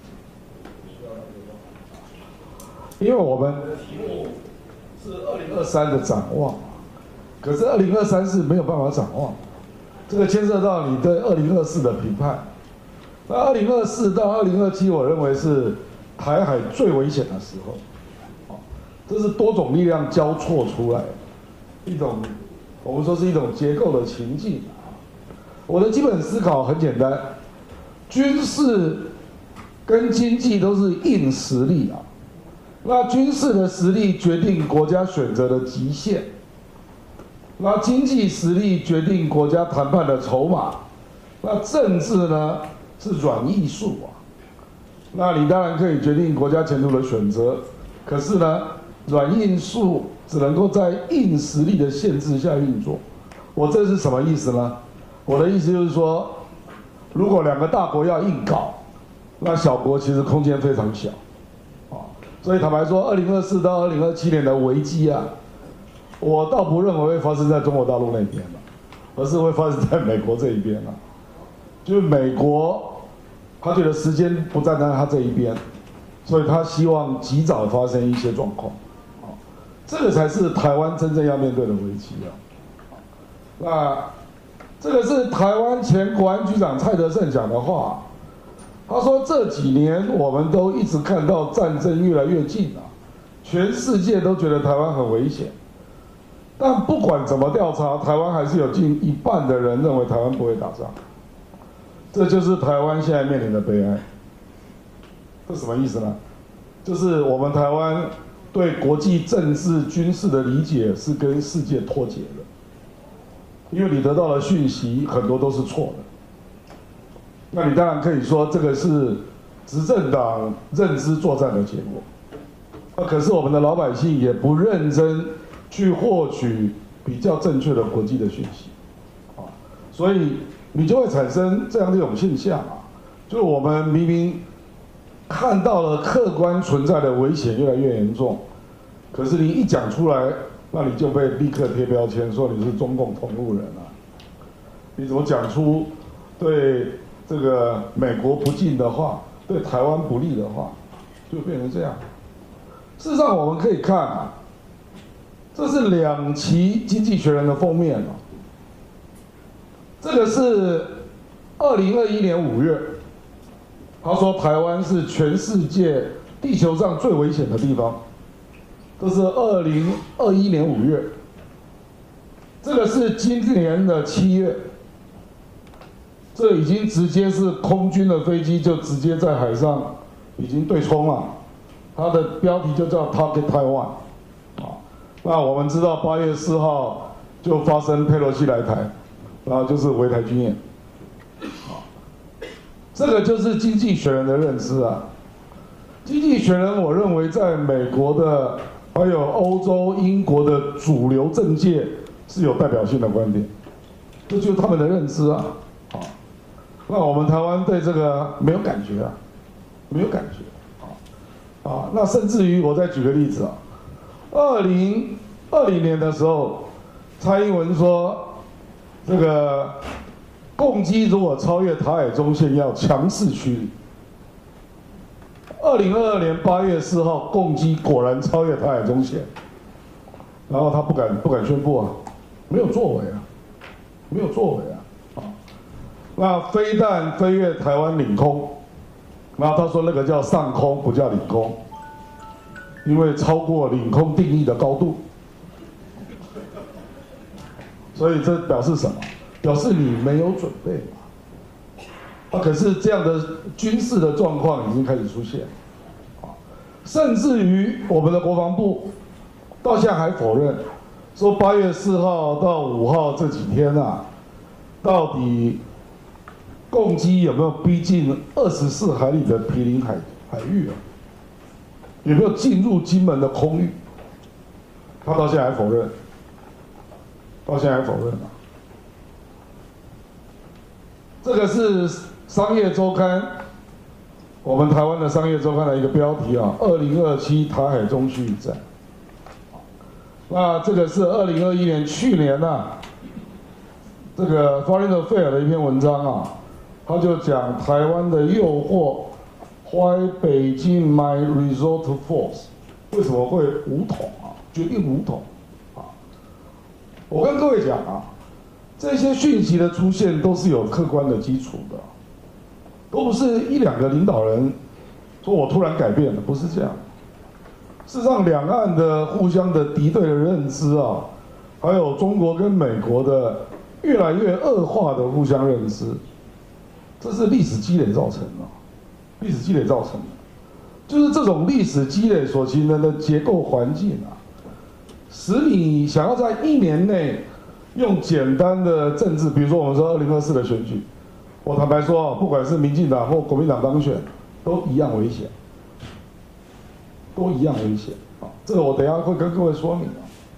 因为我们的题目是2023的展望，可是2023是没有办法展望，这个牵涉到你对2024的评判。那2024到2027，我认为是台海最危险的时候，这是多种力量交错出来，一种我们说是一种结构的情境。我的基本思考很简单，军事跟经济都是硬实力那军事的实力决定国家选择的极限，那经济实力决定国家谈判的筹码，那政治呢？是软艺术那你当然可以决定国家前途的选择，可是呢，软艺术只能够在硬实力的限制下运作。我这是什么意思呢？我的意思就是说，如果2个大国要硬搞，那小国其实空间非常小所以坦白说，2024到2027年的危机我倒不认为会发生在中国大陆那边而是会发生在美国这一边就是美国。他觉得时间不站在他这一边，所以他希望及早发生一些状况，这个才是台湾真正要面对的危机那这个是台湾前国安局长蔡德胜讲的话，他说这几年我们都一直看到战争越来越近全世界都觉得台湾很危险，但不管怎么调查，台湾还是有近1半的人认为台湾不会打仗。这就是台湾现在面临的悲哀。这什么意思呢？就是我们台湾对国际政治军事的理解是跟世界脱节的，因为你得到的讯息很多都是错的。那你当然可以说这个是执政党认知作战的结果，可是我们的老百姓也不认真去获取比较正确的国际的讯息，所以。你就会产生这样的一种现象就是我们明明看到了客观存在的危险越来越严重，可是你一讲出来，那你就被立刻贴标签，说你是中共同路人你怎么讲出对这个美国不敬的话，对台湾不利的话，就变成这样。事实上，我们可以看这是2期《经济学人》的封面这个是2021年5月，他说台湾是全世界地球上最危险的地方。这是2021年5月，这个是今年的7月，这已经直接是空军的飞机就直接在海上已经对冲了，它的标题就叫 Target Taiwan 那我们知道8月4号就发生佩洛西来台。 然后就是围台军演。这个就是经济学人的认知啊。经济学人，我认为在美国的还有欧洲、英国的主流政界是有代表性的观点，这就是他们的认知啊。好，那我们台湾对这个没有感觉啊，没有感觉啊。那甚至于我再举个例子啊，2020年的时候，蔡英文说，这个共机如果超越台海中线，要强势驱离。2022年8月4号，共机果然超越台海中线，然后他不敢宣布啊，没有作为啊，没有作为啊，那飞弹飞越台湾领空，然后他说那个叫上空，不叫领空，因为超过领空定义的高度，所以这表示什么？表示你没有准备嘛。可是这样的军事的状况已经开始出现，甚至于我们的国防部到现在还否认，说8月4号到5号这几天啊，到底共机有没有逼近24海里的毗邻海域啊？有没有进入金门的空域？他到现在还否认，到现在还否认啊。这个是商业周刊，我们台湾的商业周刊的一个标题啊，2027台海中区域战。那这个是2021年去年啊，这个 Foreign Affairs 的一篇文章啊，他就讲台湾的诱惑 ，Why Beijing might resort to force， 为什么会武统啊？决定武统啊？我跟各位讲啊，这些讯息的出现都是有客观的基础的。都不是1、2个领导人说我突然改变了，不是这样。事实上，两岸的互相的敌对的认知啊，还有中国跟美国的越来越恶化的互相认知，这是历史积累造成的。历史积累造成的，就是这种历史积累所形成的结构环境啊，使你想要在1年内用简单的政治，比如说我们说2024的选举。我坦白说啊，不管是民进党或国民党当选，都一样危险，都一样危险啊！这个我等一下会跟各位说明啊。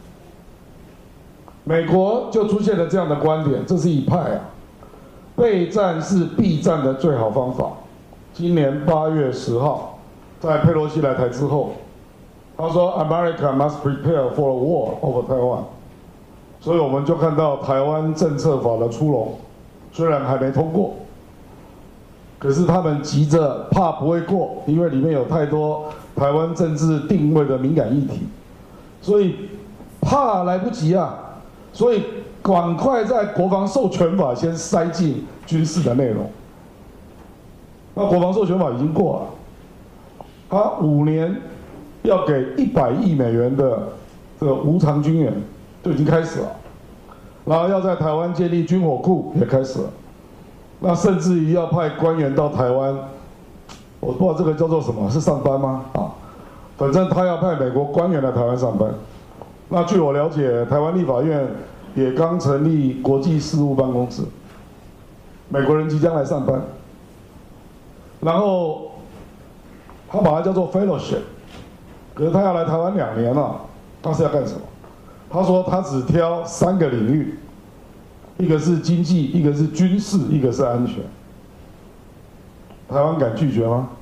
美国就出现了这样的观点，这是一派啊，备战是避战的最好方法。今年8月10号，在佩洛西来台之后，他说 America must prepare for a war over Taiwan， 所以我们就看到台湾政策法的出笼。虽然还没通过，可是他们急着怕不会过，因为里面有太多台湾政治定位的敏感议题，所以怕来不及啊，所以赶快在国防授权法先塞进军事的内容。那国防授权法已经过了，他5年要给100亿美元的这个无偿军援就已经开始了。然后要在台湾建立军火库也开始了，那甚至于要派官员到台湾，我不知道这个叫做什么，是上班吗？啊，反正他要派美国官员来台湾上班。那据我了解，台湾立法院也刚成立国际事务办公室，美国人即将来上班。然后他把它叫做 fellowship， 可是他要来台湾2年了，他是要干什么？他说他只挑3个领域，一个是经济，一个是军事，一个是安全。台湾敢拒绝吗？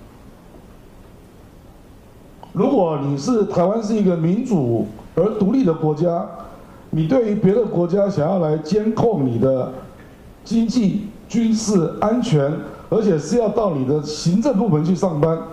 如果你是台湾是一个民主而独立的国家，你对于别的国家想要来监控你的经济、军事、安全，而且是要到你的行政部门去上班，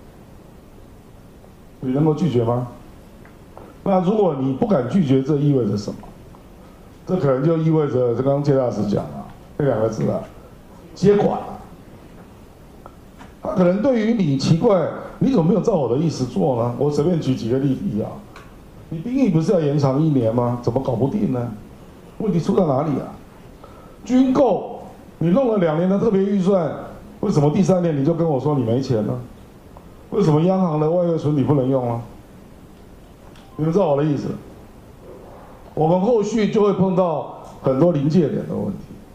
你能够拒绝吗？那如果你不敢拒绝，这意味着什么？这可能就意味着，刚刚谢大使讲啊，这2个字啊，接管啊。他可能对于你奇怪，你怎么没有照我的意思做呢？我随便举几个例子啊。你兵役不是要延长1年吗？怎么搞不定呢？问题出在哪里啊？军购，你弄了2年的特别预算，为什么第3年你就跟我说你没钱呢？为什么央行的外汇存底不能用啊？你们知道我的意思？我们后续就会碰到很多临界点的问题。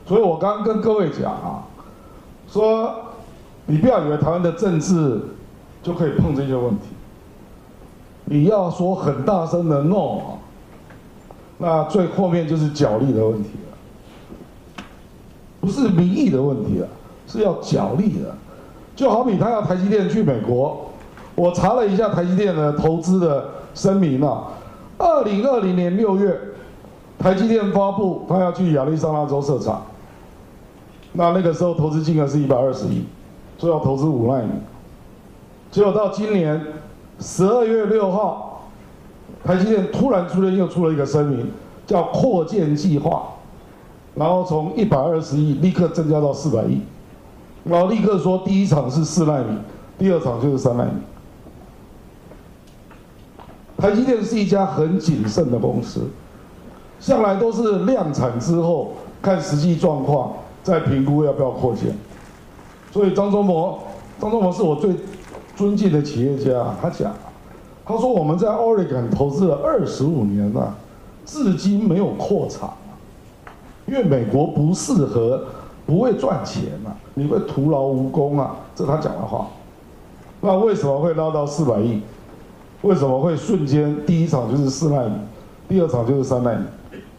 所以我刚刚跟各位讲啊，说你不要以为台湾的政治就可以碰这些问题，你要说很大声的 no 啊，那最后面就是角力的问题了，不是民意的问题了，是要角力的。就好比他要台积电去美国，我查了一下台积电的投资的声明啊，2020年6月，台积电发布他要去亚利桑那州设厂。那个时候投资金额是120亿，说要投资5奈米。结果到今年12月6号，台积电突然又出了一个声明，叫扩建计划，然后从120亿立刻增加到400亿，然后立刻说第一厂是4奈米，第二厂就是3奈米。台积电是一家很谨慎的公司，向来都是量产之后看实际状况。再评估要不要扩建，所以张忠谋是我最尊敬的企业家。他说我们在 Oregon 投资了25年了，至今没有扩厂，因为美国不适合，不会赚钱啊，你会徒劳无功啊，这是他讲的话。那为什么会拉到400亿？为什么会瞬间第一场就是4奈米，第二场就是3奈米？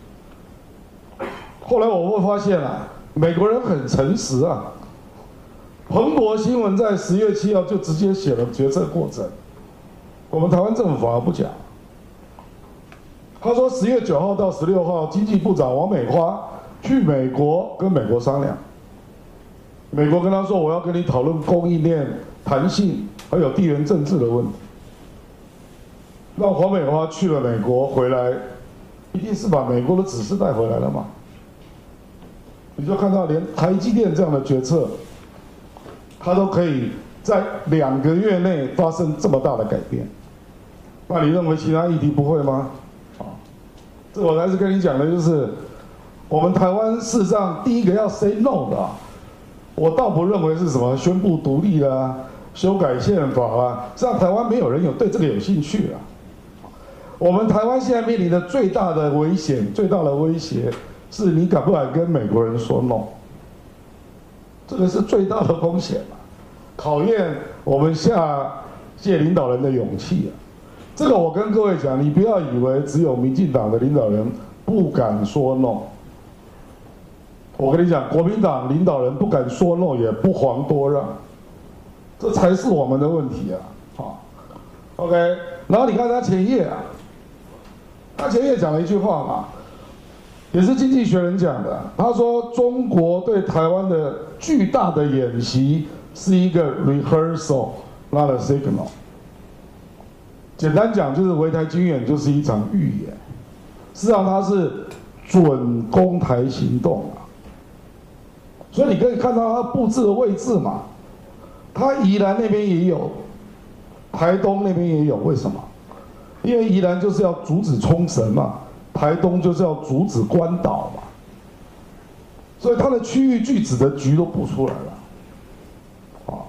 后来我会发现啊。美国人很诚实啊，彭博新闻在10月7号就直接写了决策过程，我们台湾政府反而不讲。他说10月9号到16号，经济部长王美花去美国跟美国商量，美国跟他说我要跟你讨论供应链弹性还有地缘政治的问题。那王美花去了美国回来，一定是把美国的指示带回来了嘛？你就看到连台积电这样的决策，它都可以在2个月内发生这么大的改变。那你认为其他议题不会吗？这我还是跟你讲的就是，我们台湾事实上第一个要 say no 的，我倒不认为是什么宣布独立啦、修改宪法啦，实际上台湾没有人对这个有兴趣啊。我们台湾现在面临的最大的危险、最大的威胁。是你敢不敢跟美国人说 no？ 这个是最大的风险嘛，考验我们下届领导人的勇气啊。这个我跟各位讲，你不要以为只有民进党的领导人不敢说 no。我跟你讲，国民党领导人不敢说 no， 也不遑多让，这才是我们的问题啊。好 ，OK， 然后你看他前夜啊，他前夜讲了一句话嘛。也是经济学人讲的，他说中国对台湾的巨大的演习是一个 rehearsal， not a signal。简单讲就是围台军演就是一场预演，事实上它是准攻台行动啊。所以你可以看到它布置的位置嘛，它宜兰那边也有，台东那边也有，为什么？因为宜兰就是要阻止冲绳嘛。台东就是要阻止关岛嘛，所以它的区域拒止的局都布出来了，啊。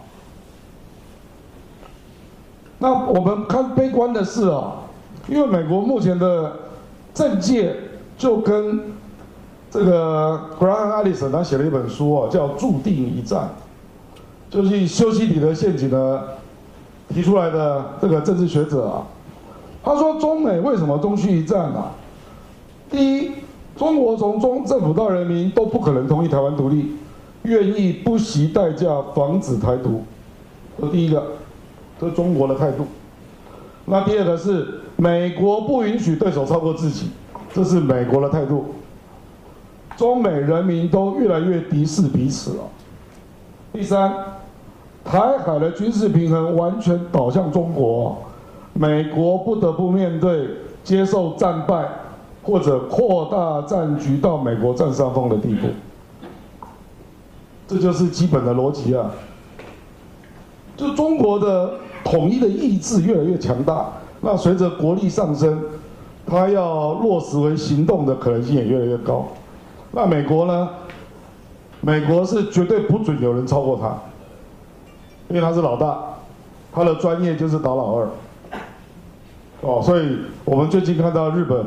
那我们看悲观的是啊，因为美国目前的政界就跟这个 Graham Allison 他写了一本书啊，叫《注定一战》，就是以修昔底德陷阱呢提出来的这个政治学者啊，他说中美为什么中须一战啊？第一，中国从中政府到人民都不可能同意台湾独立，愿意不惜代价防止台独，这第一个，这是中国的态度。那第二个是美国不允许对手超过自己，这是美国的态度。中美人民都越来越敌视彼此了。第三，台海的军事平衡完全倒向中国，美国不得不面对接受战败。或者扩大战局到美国占上风的地步，这就是基本的逻辑啊。就中国的统一的意志越来越强大，那随着国力上升，它要落实为行动的可能性也越来越高。那美国呢？美国是绝对不准有人超过他，因为他是老大，他的专业就是打老二。哦，所以我们最近看到日本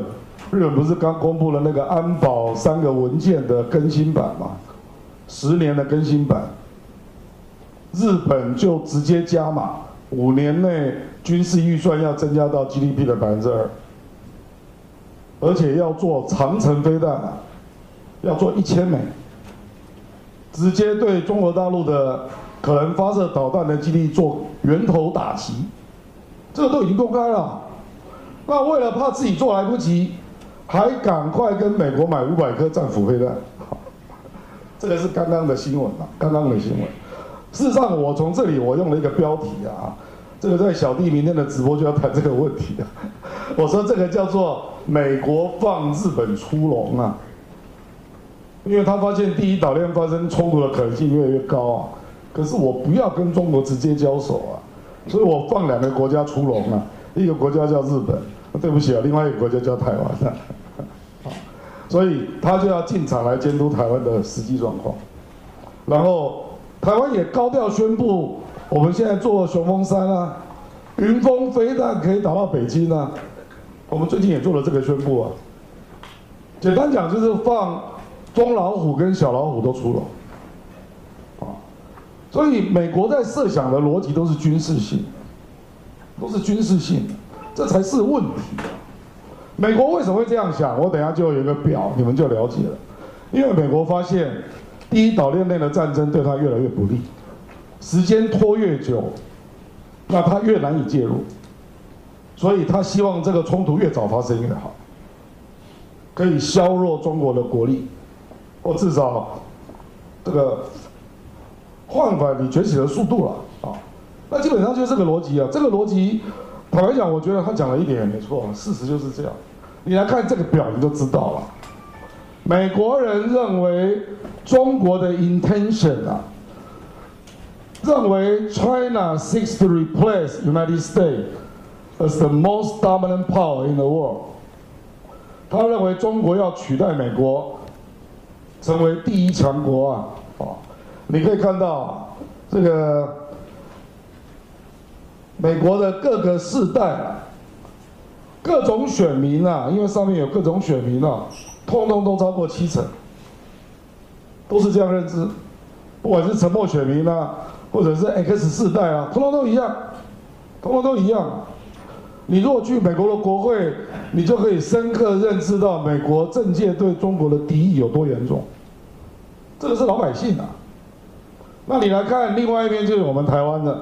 日本不是刚公布了那个安保3个文件的更新版吗？10年的更新版，日本就直接加码，5年内军事预算要增加到 GDP 的2%，而且要做长程飞弹啊，要做1000枚，直接对中国大陆的可能发射导弹的基地做源头打击，这个都已经公开了。那为了怕自己做来不及，还赶快跟美国买500颗战斧飞弹，这个是刚刚的新闻啊，刚刚的新闻。事实上，我从这里我用了一个标题啊，这个在小弟明天的直播就要谈这个问题了。我说这个叫做美国放日本出笼啊，因为他发现第一岛链发生冲突的可能性越来越高啊。可是我不要跟中国直接交手啊，所以我放2个国家出笼啊，一个国家叫日本。对不起啊，另外一个国家叫台湾的，所以他就要进场来监督台湾的实际状况。然后台湾也高调宣布，我们现在做雄风3啊，云峰飞弹可以打到北京啊。我们最近也做了这个宣布啊。简单讲就是放中老虎跟小老虎都出笼，啊，所以美国在设想的逻辑都是军事性，都是军事性的。这才是问题。美国为什么会这样想？我等一下就有一个表，你们就了解了。因为美国发现，第一岛链内的战争对他越来越不利，时间拖越久，那他越难以介入，所以他希望这个冲突越早发生越好，可以削弱中国的国力，或至少这个换反你崛起的速度了啊。那基本上就是这个逻辑啊，这个逻辑。坦白讲，我觉得他讲的一点也没错，事实就是这样。你来看这个表，你就知道了。美国人认为中国的 intention 啊，认为 China seeks to replace United States as the most dominant power in the world。他认为中国要取代美国，成为第一强国啊！你可以看到这个。美国的各个世代啊，各种选民啊，因为上面有各种选民啊，通通都超过70%，都是这样认知。不管是沉默选民啊，或者是 X 世代啊，通通都一样，通通都一样。你如果去美国的国会，你就可以深刻认知到美国政界对中国的敌意有多严重。这个是老百姓啊。那你来看另外一边，就是我们台湾的。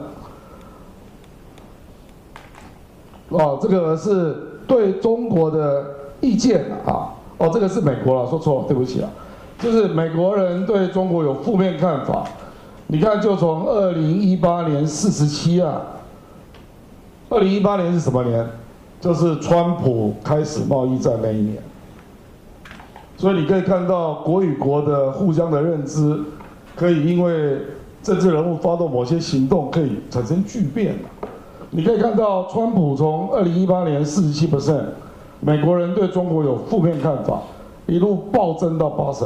这个是对中国的意见啊，这个是美国了，说错了，对不起啊，就是美国人对中国有负面看法。你看，就从2018年47啊，2018年是什么年？就是川普开始贸易战那一年。所以你可以看到国与国的互相的认知，可以因为政治人物发动某些行动，可以产生巨变。你可以看到，川普从2018年47%，美国人对中国有负面看法，一路暴增到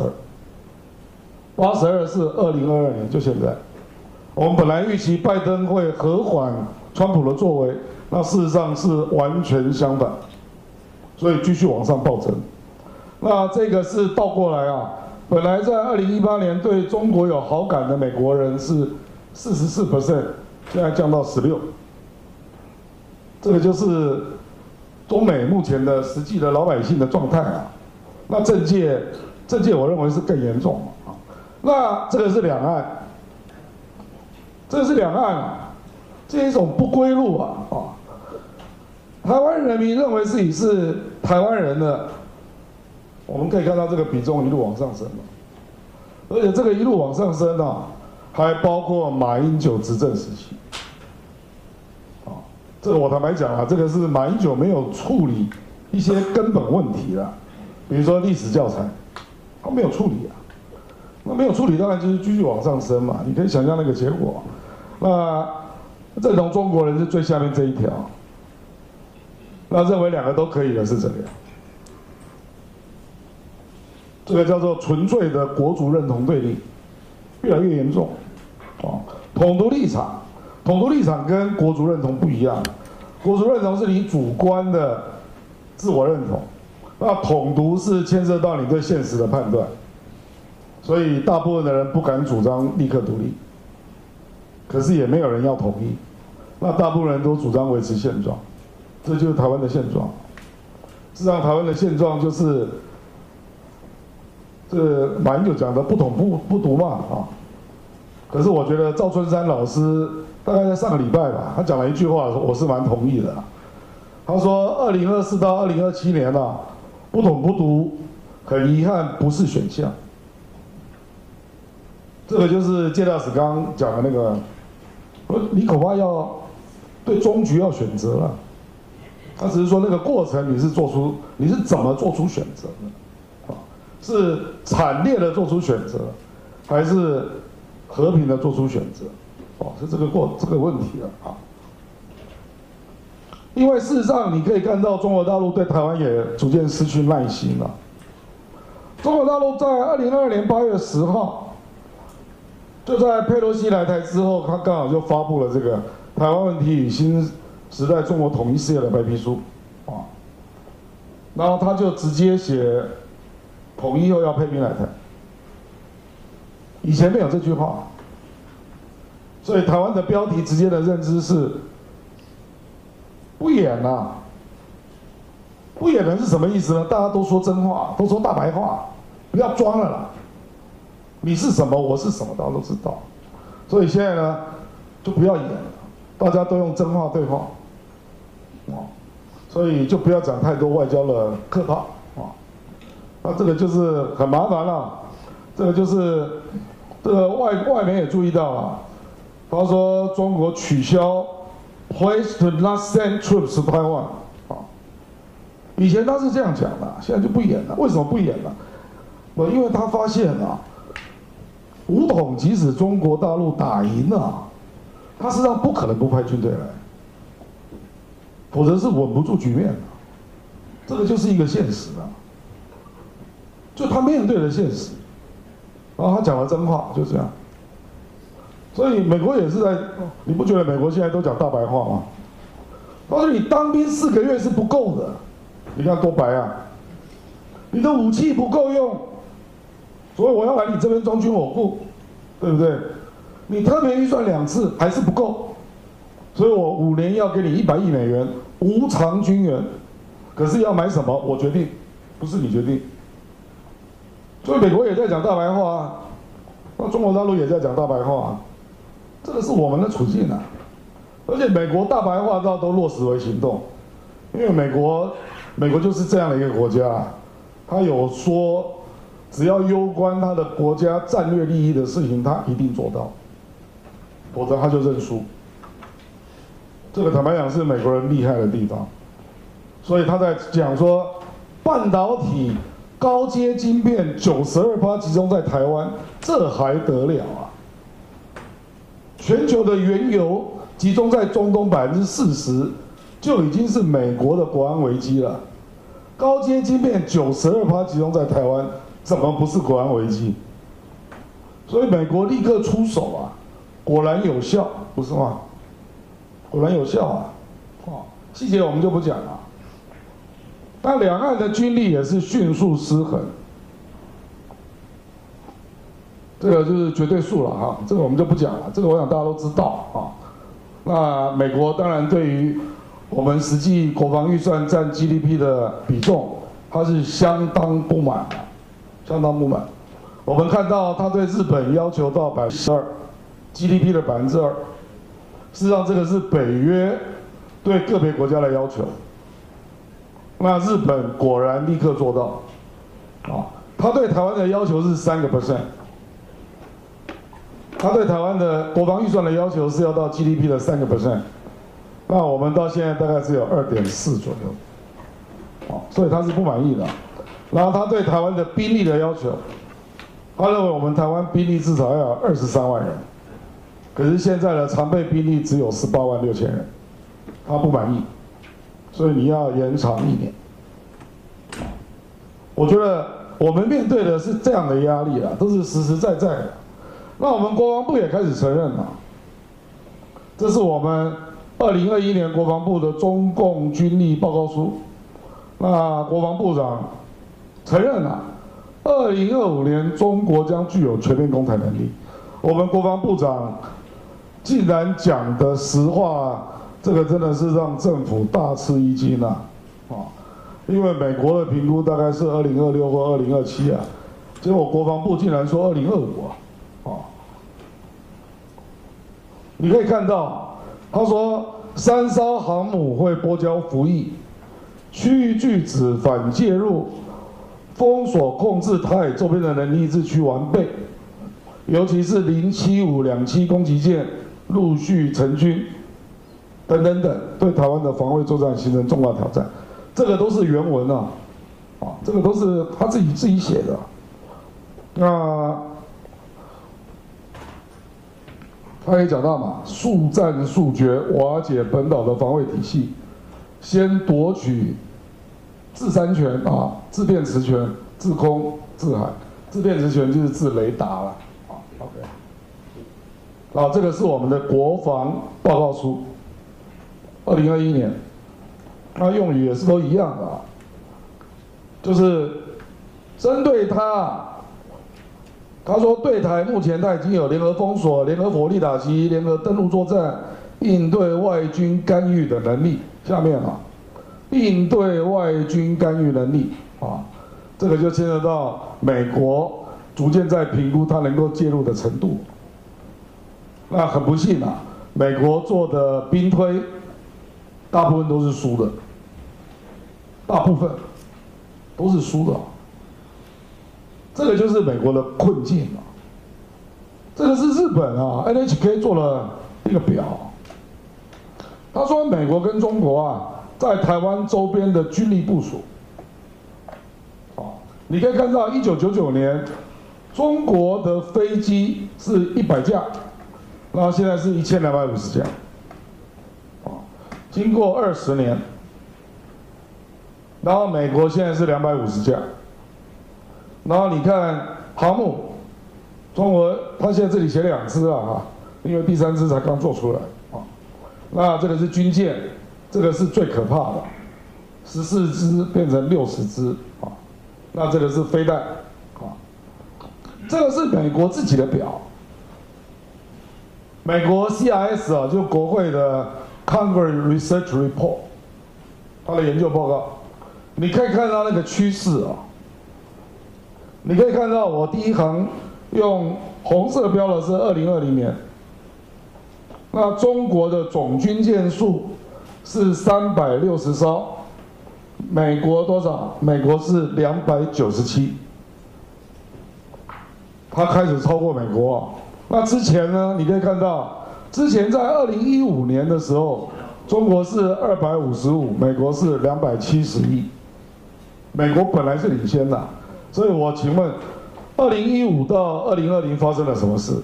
82%，82是2022年，就现在。我们本来预期拜登会和缓川普的作为，那事实上是完全相反，所以继续往上暴增。那这个是倒过来啊，本来在2018年对中国有好感的美国人是44%，现在降到16%。这个就是中美目前的实际的老百姓的状态啊。那政界我认为是更严重啊。那这个是两岸，这是一种不归路啊。台湾人民认为自己是台湾人的，我们可以看到这个比重一路往上升，而且这个一路往上升啊，还包括马英九执政时期。这个我坦白讲啊，这个是马英九没有处理一些根本问题啦，比如说历史教材，他没有处理啊。那没有处理，当然就是继续往上升嘛。你可以想象那个结果。那认同中国人是最下面这一条，那认为2个都可以的是这个，这个叫做纯粹的国族认同对立，越来越严重。统独立场跟国族认同不一样，国族认同是你主观的自我认同， 那统独是牵涉到你对现实的判断，所以大部分的人不敢主张立刻独立，可是也没有人要统一，那大部分人都主张维持现状，这就是台湾的现状。事实上，台湾的现状就是这马英九讲的不统不独嘛啊。可是我觉得赵春山老师大概在上个礼拜吧，他讲了一句话，我是蛮同意的。他说，2024到2027年啊，不统不独，很遗憾不是选项。这个就是介大使刚刚讲的那个，你恐怕要对终局要选择了。他只是说那个过程你是怎么做出选择的，啊，是惨烈的做出选择，还是和平的做出选择？哦，是这个问题了啊。因为事实上你可以看到中国大陆对台湾也逐渐失去耐心了。中国大陆在2022年8月10号，就在佩洛西来台之后，他刚好就发布了这个《台湾问题与新时代中国统一事业的白皮书》啊，然后他就直接写统一后要派兵来台，以前没有这句话，所以台湾的标题直接的认知是不演了。不演人是什么意思呢？大家都说真话，都说大白话，不要装了啦。你是什么，我是什么，大家都知道。所以现在呢，就不要演了，大家都用真话对话。所以就不要讲太多外交的客套啊。那这个就是很麻烦了。这个就是这个外媒也注意到了，他说中国取消 "Pledge to not send troops to Taiwan" 啊。以前他是这样讲的，现在就不演了。为什么不演了？因为他发现啊，武统即使中国大陆打赢了，他实际上不可能不派军队来。否则是稳不住局面的，这个就是一个现实啊。就他面对了现实，然后他讲了真话，就这样。所以美国也是在，你不觉得美国现在都讲大白话吗？他说你当兵4个月是不够的，你看多白啊！你的武器不够用，所以我要来你这边装军火库，对不对？你特别预算2次还是不够。所以我5年要给你100亿美元无偿军援，可是要买什么我决定，不是你决定。所以美国也在讲大白话啊，那中国大陆也在讲大白话啊，这个是我们的处境啊。而且美国大白话都落实为行动，因为美国就是这样的一个国家，他有说只要攸关他的国家战略利益的事情，他一定做到，否则他就认输。这个坦白讲是美国人厉害的地方，所以他在讲说，半导体高阶晶片92%集中在台湾，这还得了啊？全球的原油集中在中东40%，就已经是美国的国安危机了。高阶晶片92%集中在台湾，怎么不是国安危机？所以美国立刻出手啊，果然有效，不是吗？果然有效啊！细节我们就不讲了。但两岸的军力也是迅速失衡，这个就是绝对数了哈，这个我们就不讲了，这个我想大家都知道啊。那美国当然对于我们实际国防预算占 GDP 的比重，它是相当不满的，相当不满。我们看到他对日本要求到2%，GDP 的2%。事实上，这个是北约对个别国家的要求。那日本果然立刻做到，啊，他对台湾的要求是3%，他对台湾的国防预算的要求是要到 GDP 的3%，那我们到现在大概只有2.4左右，啊，所以他是不满意的。然后他对台湾的兵力的要求，他认为我们台湾兵力至少要有23万人。可是现在的常备兵力只有18万6千人，他不满意，所以你要延长1年。我觉得我们面对的是这样的压力啊，都是实实在在的。那我们国防部也开始承认了，这是我们2021年国防部的中共军力报告书。 那国防部长承认了，2025年中国将具有全面攻台能力。我们国防部长竟然讲的实话，这个真的是让政府大吃一惊啊！因为美国的评估大概是2026或2027啊，结果国防部竟然说2025啊！你可以看到，他说3艘航母会拨交服役，区域拒止反介入，封锁控制台海周边的能力日趋完备，尤其是075-27攻击舰陆续成军，等等等，对台湾的防卫作战形成重大挑战。这个都是原文啊，这个都是他自己写的。那他也讲到嘛，速战速决，瓦解本岛的防卫体系，先夺取制3权啊，制电磁权、制空、制海。制电磁权就是制雷达了啊。OK， 这个是我们的国防报告书，2021年，那用语也是都一样的，就是针对它。他说，对台目前他已经有联合封锁、联合火力打击、联合登陆作战、应对外军干预的能力。下面应对外军干预能力这个就牵涉到美国逐渐在评估它能够介入的程度。那很不幸美国做的兵推，大部分都是输的，大部分都是输的。这个就是美国的困境这个是日本NHK 做了一个表，他说美国跟中国在台湾周边的军力部署，你可以看到1999年中国的飞机是100架，然后现在是1250架，经过20年，然后美国现在是250架。然后你看航母，中国他现在这里写2支因为第3支才刚做出来那这个是军舰，这个是最可怕的，14支变成60支那这个是飞弹这个是美国自己的表，美国 CRS 就国会的 Congress Research Report， 他的研究报告，你可以看到那个趋势你可以看到，我第一行用红色标的是2020年，那中国的总军舰数是360艘，美国多少？美国是297，它开始超过美国那之前呢？你可以看到，之前在2015年的时候，中国是255，美国是271，美国本来是领先的。所以我请问，2015到2020发生了什么事？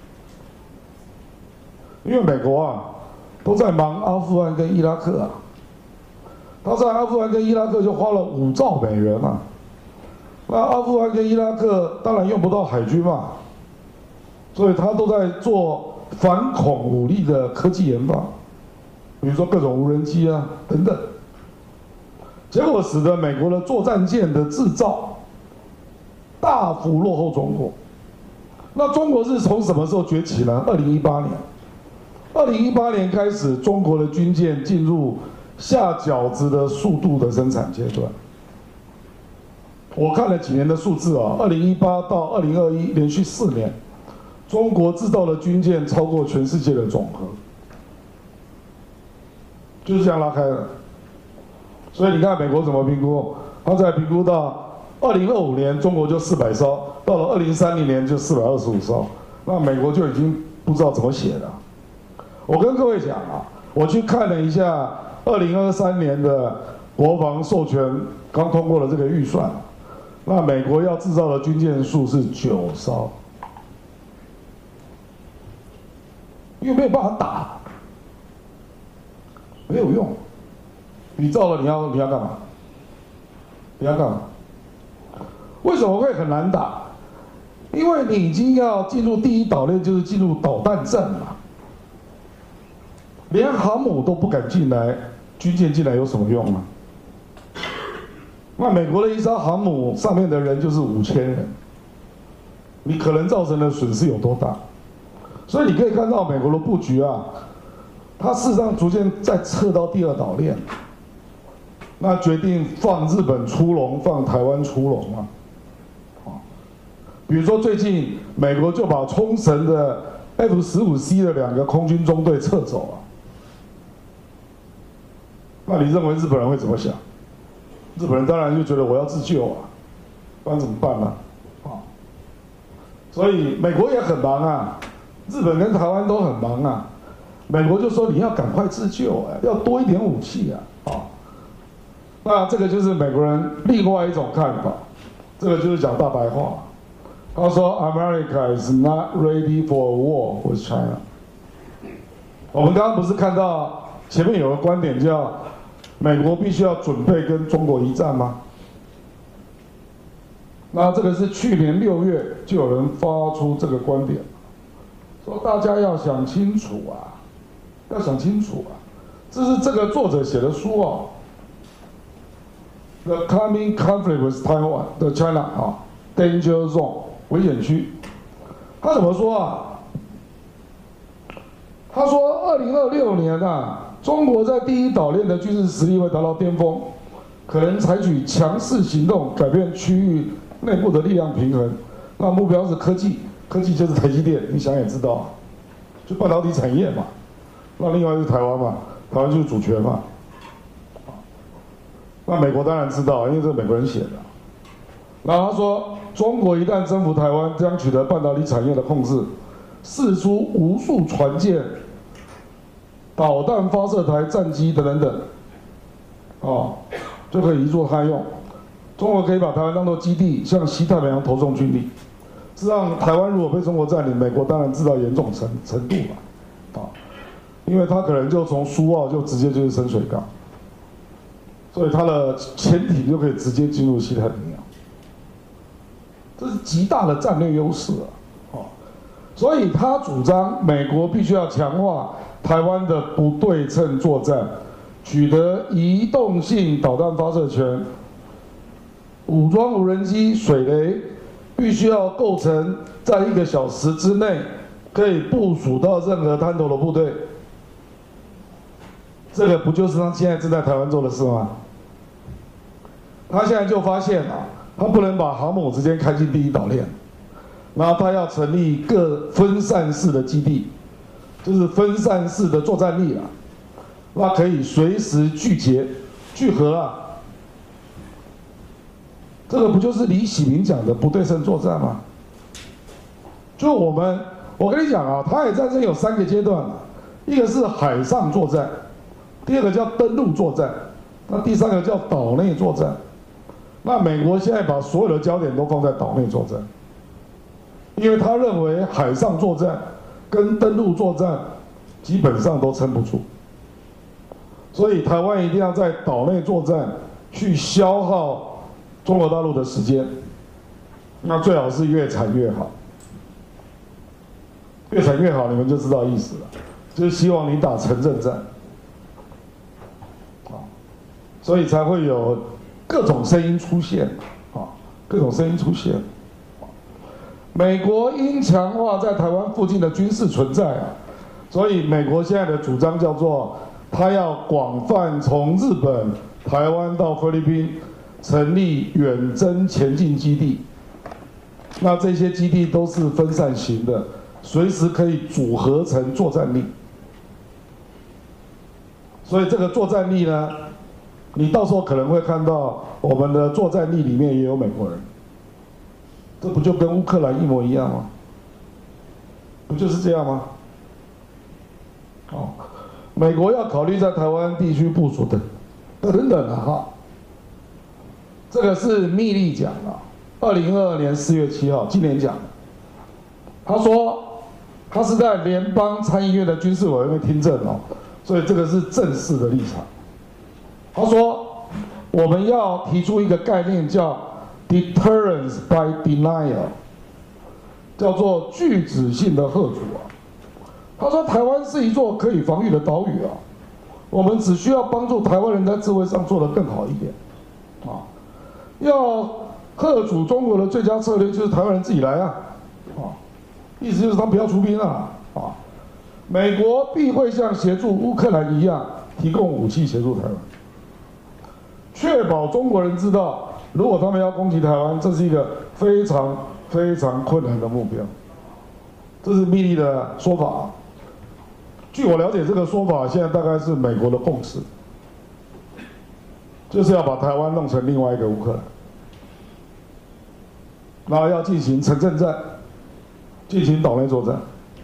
因为美国都在忙阿富汗跟伊拉克他在阿富汗跟伊拉克就花了5兆美元那阿富汗跟伊拉克当然用不到海军嘛，所以他都在做反恐武力的科技研发，比如说各种无人机等等，结果使得美国的作战舰的制造大幅落后中国。那中国是从什么时候崛起呢？2018年，2018年开始，中国的军舰进入下饺子的速度的生产阶段。我看了几年的数字2018到2021连续4年，中国制造的军舰超过全世界的总和，就是这样拉开的。所以你看美国怎么评估？他在评估到2025年中国就400艘，到了2030年就425艘，那美国就已经不知道怎么写了。我跟各位讲我去看了一下2023年的国防授权刚通过了这个预算，那美国要制造的军舰数是9艘，因为没有办法打，没有用。你造了你要干嘛？你要干嘛？为什么会很难打？因为你已经要进入第1岛链，就是进入导弹战了。连航母都不敢进来，军舰进来有什么用呢？ 那美国的一艘航母上面的人就是5000人，你可能造成的损失有多大？所以你可以看到美国的布局啊，它事实上逐渐在撤到第二岛链，那决定放日本出笼，放台湾出笼啊。比如说最近美国就把冲绳的 F-15C 的2个空军中队撤走了，那你认为日本人会怎么想？日本人当然就觉得我要自救啊，不然怎么办呢？所以美国也很忙啊，日本跟台湾都很忙啊。美国就说你要赶快自救啊，要多一点武器啊，那这个就是美国人另外一种看法，这个就是讲大白话。他说 America is not ready for a war with China。我们刚刚不是看到前面有个观点叫美国必须要准备跟中国一战吗？那这个是去年6月就有人发出这个观点，说大家要想清楚啊，要想清楚啊，这是这个作者写的书哦。The coming conflict with Taiwan, the China 啊 ，danger zone 危险区。他怎么说啊？他说2026年啊，中国在第一岛链的军事实力会达到巅峰，可能采取强势行动改变区域内部的力量平衡。那目标是科技，科技就是台积电，你想也知道，就半导体产业嘛。那另外是台湾嘛，台湾就是主权嘛。那美国当然知道，因为这是美国人写的。然后他说，中国一旦征服台湾，将取得半导体产业的控制，释出无数船舰、导弹发射台、战机等等，就可以一作他用。中国可以把台湾当作基地，向西太平洋投送军力。这让台湾如果被中国占领，美国当然知道严重程度了，因为他可能就从苏澳就直接就是深水港，所以他的潜艇就可以直接进入西太平洋，这是极大的战略优势啊！所以他主张美国必须要强化台湾的不对称作战，取得移动性导弹发射权，武装无人机、水雷必须要构成在1个小时之内可以部署到任何滩头的部队。这个不就是他现在正在台湾做的事吗？他现在就发现啊，他不能把航母直接开进第一岛链，然后他要成立各分散式的基地，就是分散式的作战力啊，那可以随时聚合啊。这个不就是李喜明讲的不对称作战吗？就我跟你讲啊，台海战争有3个阶段，一个是海上作战，第2个叫登陆作战，那第3个叫岛内作战。那美国现在把所有的焦点都放在岛内作战，因为他认为海上作战跟登陆作战基本上都撑不住，所以台湾一定要在岛内作战去消耗中国大陆的时间，那最好是越惨越好，越惨越好，你们就知道意思了，就是希望你打城镇战，所以才会有各种声音出现，各种声音出现。美国因强化在台湾附近的军事存在啊，所以美国现在的主张叫做，他要广泛从日本、台湾到菲律宾成立远征前进基地。那这些基地都是分散型的，随时可以组合成作战力。所以这个作战力呢，你到时候可能会看到我们的作战力里面也有美国人，这不就跟乌克兰一模一样吗？不就是这样吗？美国要考虑在台湾地区部署的等等哈。这个是密利讲的，2022年4月7号，今年讲的。他说他是在联邦参议院的军事委员会听证所以这个是正式的立场。他说，我们要提出一个概念叫 deterrence by denial， 叫做拒止性的嚇阻他说，台湾是一座可以防御的岛屿我们只需要帮助台湾人在智慧上做得更好一点要嚇阻中国的最佳策略就是台湾人自己来啊，意思就是他不要出兵啊，美国必会像协助乌克兰一样提供武器协助台湾，确保中国人知道，如果他们要攻击台湾，这是一个非常非常困难的目标。这是密利的说法。据我了解，这个说法现在大概是美国的共识，就是要把台湾弄成另外一个乌克兰，然后要进行城镇战，进行岛内作战。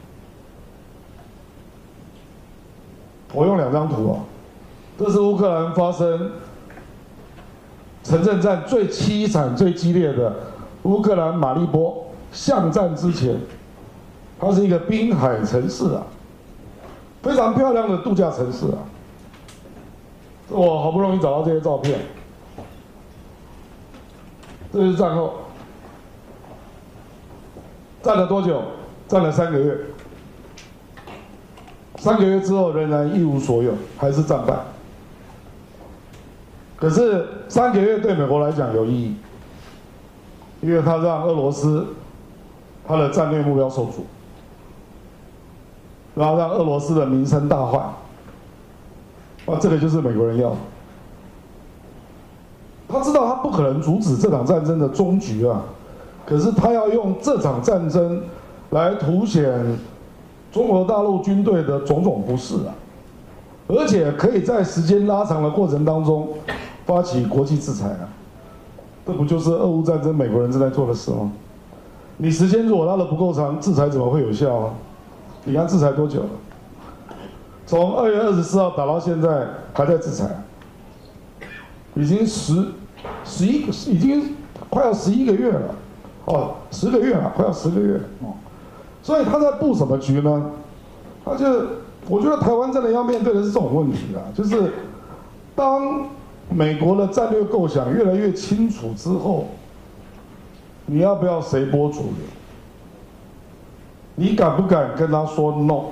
我用2张图啊，这是乌克兰发生城镇战最凄惨、最激烈的乌克兰马利波巷战之前，它是一个滨海城市啊，非常漂亮的度假城市啊。我好不容易找到这些照片，这是战后，战了多久？战了3个月。3个月之后仍然一无所有，还是战败。可是3个月对美国来讲有意义，因为它让俄罗斯它的战略目标受阻，然后让俄罗斯的名声大坏。这个就是美国人要的。他知道他不可能阻止这场战争的终局啊，可是他要用这场战争来凸显中国大陆军队的种种不适啊，而且可以在时间拉长的过程当中发起国际制裁啊，这不就是俄乌战争美国人正在做的事吗？你时间如果拉得不够长，制裁怎么会有效啊？你看制裁多久了？从2月24号打到现在还在制裁，已经已经快要11个月了，10个月了，快要10个月了。所以他在布什么局呢？我觉得台湾真的要面对的是这种问题啊，就是当美国的战略构想越来越清楚之后，你要不要随波逐流？你敢不敢跟他说 no？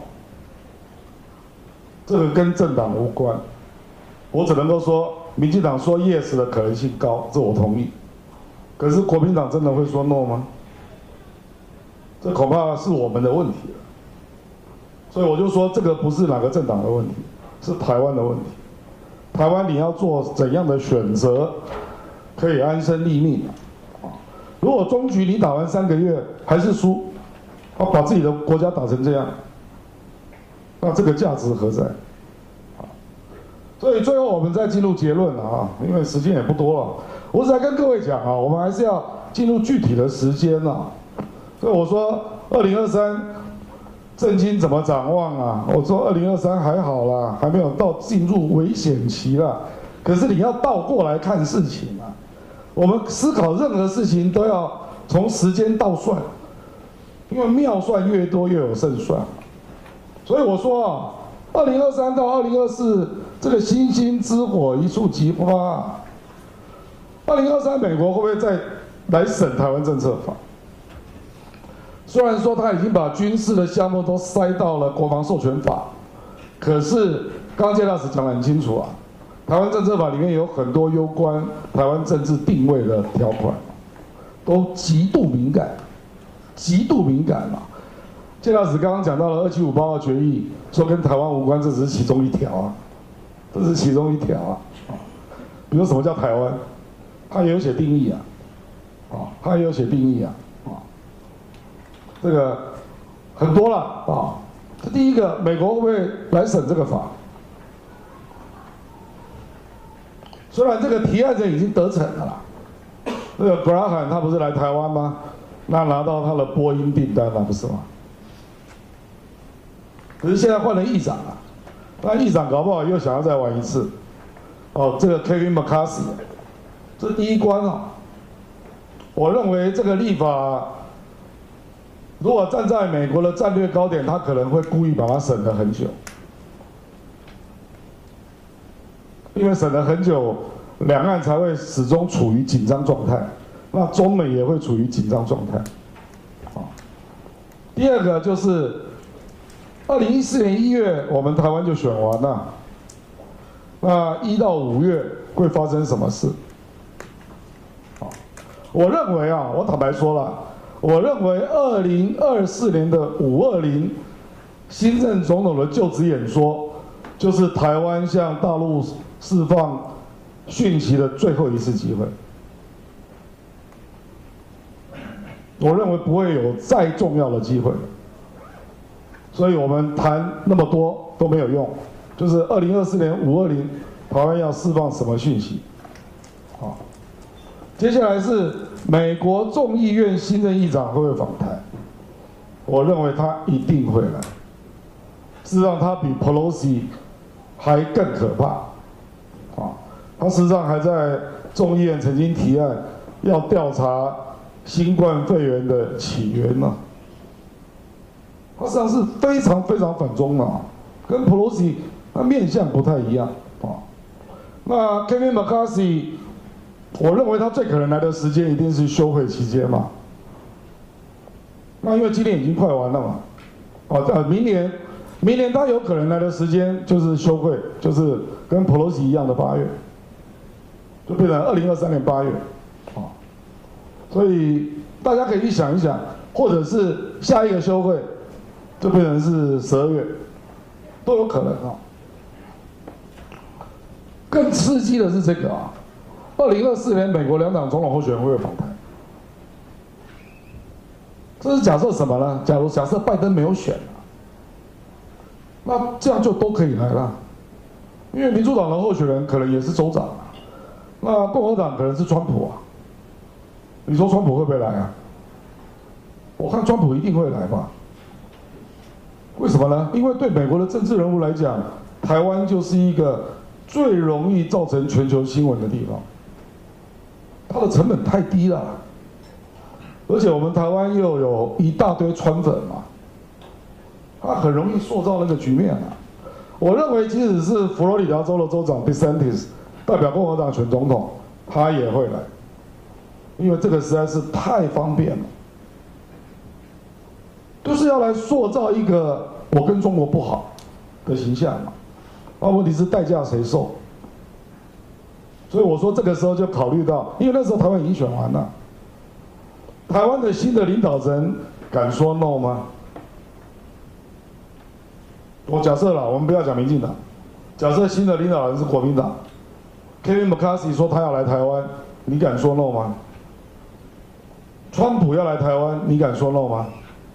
这个跟政党无关，我只能够说，民进党说 yes 的可能性高，这我同意。可是国民党真的会说 no 吗？这恐怕是我们的问题了。所以我就说，这个不是哪个政党的问题，是台湾的问题。台湾你要做怎样的选择，可以安身立命啊？如果终局你打完3个月还是输，把自己的国家打成这样，那这个价值何在？所以最后我们再进入结论啊，因为时间也不多了。我只在跟各位讲啊，我们还是要进入具体的时间啊。所以我说2023政经怎么展望啊？我说2023还好啦，还没有到进入危险期啦。可是你要倒过来看事情啊，我们思考任何事情都要从时间倒算，因为妙算越多越有胜算。所以我说啊，2023到2024这个星星之火一触即发。2023美国会不会再来审台湾政策法？虽然说他已经把军事的项目都塞到了国防授权法，可是刚介大使讲得很清楚啊，台湾政策法里面有很多攸关台湾政治定位的条款，都极度敏感，极度敏感嘛。介大使刚刚讲到了2758号决议，说跟台湾无关，这只是其中一条啊，这是其中一条啊。比如什么叫台湾，他也有写定义啊，他也有写定义啊。这个很多了啊。这第一个，美国会不会来审这个法？虽然这个提案人已经得逞了啦，那个布拉罕他不是来台湾吗？那拿到他的波音订单了，不是吗？可是现在换了议长了，那议长搞不好又想要再玩一次。这个 Kevin McCarthy， 这是第一关啊。我认为这个立法，如果站在美国的战略高点，他可能会故意把它审得很久，因为审了很久，两岸才会始终处于紧张状态，那中美也会处于紧张状态。第二个就是2014年1月，我们台湾就选完了，那1到5月会发生什么事？ 我认为啊，我坦白说了，我认为2024年的520新任总统的就职演说，就是台湾向大陆释放讯息的最后一次机会。我认为不会有再重要的机会了，所以我们谈那么多都没有用。就是2024年520，台湾要释放什么讯息？好，接下来是美国众议院新任议长会不会访台？我认为他一定会来。事实上，他比 Pelosi 还更可怕。啊，他事实上还在众议院曾经提案要调查新冠肺炎的起源呢，他实际上是非常非常反中的，跟 Pelosi 那面向不太一样啊。那 Kevin McCarthy， 我认为他最可能来的时间一定是休会期间嘛。那因为今年已经快完了嘛，明年他有可能来的时间就是休会，就是跟 Pelosi 一样的8月，就变成2023年8月。所以大家可以去想一想，或者是下一个休会就变成是12月，都有可能啊。更刺激的是这个啊，2024年美国2党总统候选人会访台，这是假设什么呢？假设拜登没有选那这样就都可以来了，因为民主党的候选人可能也是州长那共和党可能是川普啊。你说川普会不会来啊？我看川普一定会来吧。为什么呢？因为对美国的政治人物来讲，台湾就是一个最容易造成全球新闻的地方。它的成本太低了，而且我们台湾又有一大堆川粉嘛，它很容易塑造那个局面啊。我认为，即使是佛罗里达州的州长 DeSantis 代表共和党选总统，他也会来。因为这个实在是太方便了，就是要来塑造一个我跟中国不好的形象嘛。那问题是代价谁受？所以我说这个时候就考虑到，因为那时候台湾已经选完了，台湾的新的领导人敢说 no 吗？我假设了，我们不要讲民进党，假设新的领导人是国民党 ，Kevin McCarthy 说他要来台湾，你敢说 no 吗？川普要来台湾，你敢说 no 吗？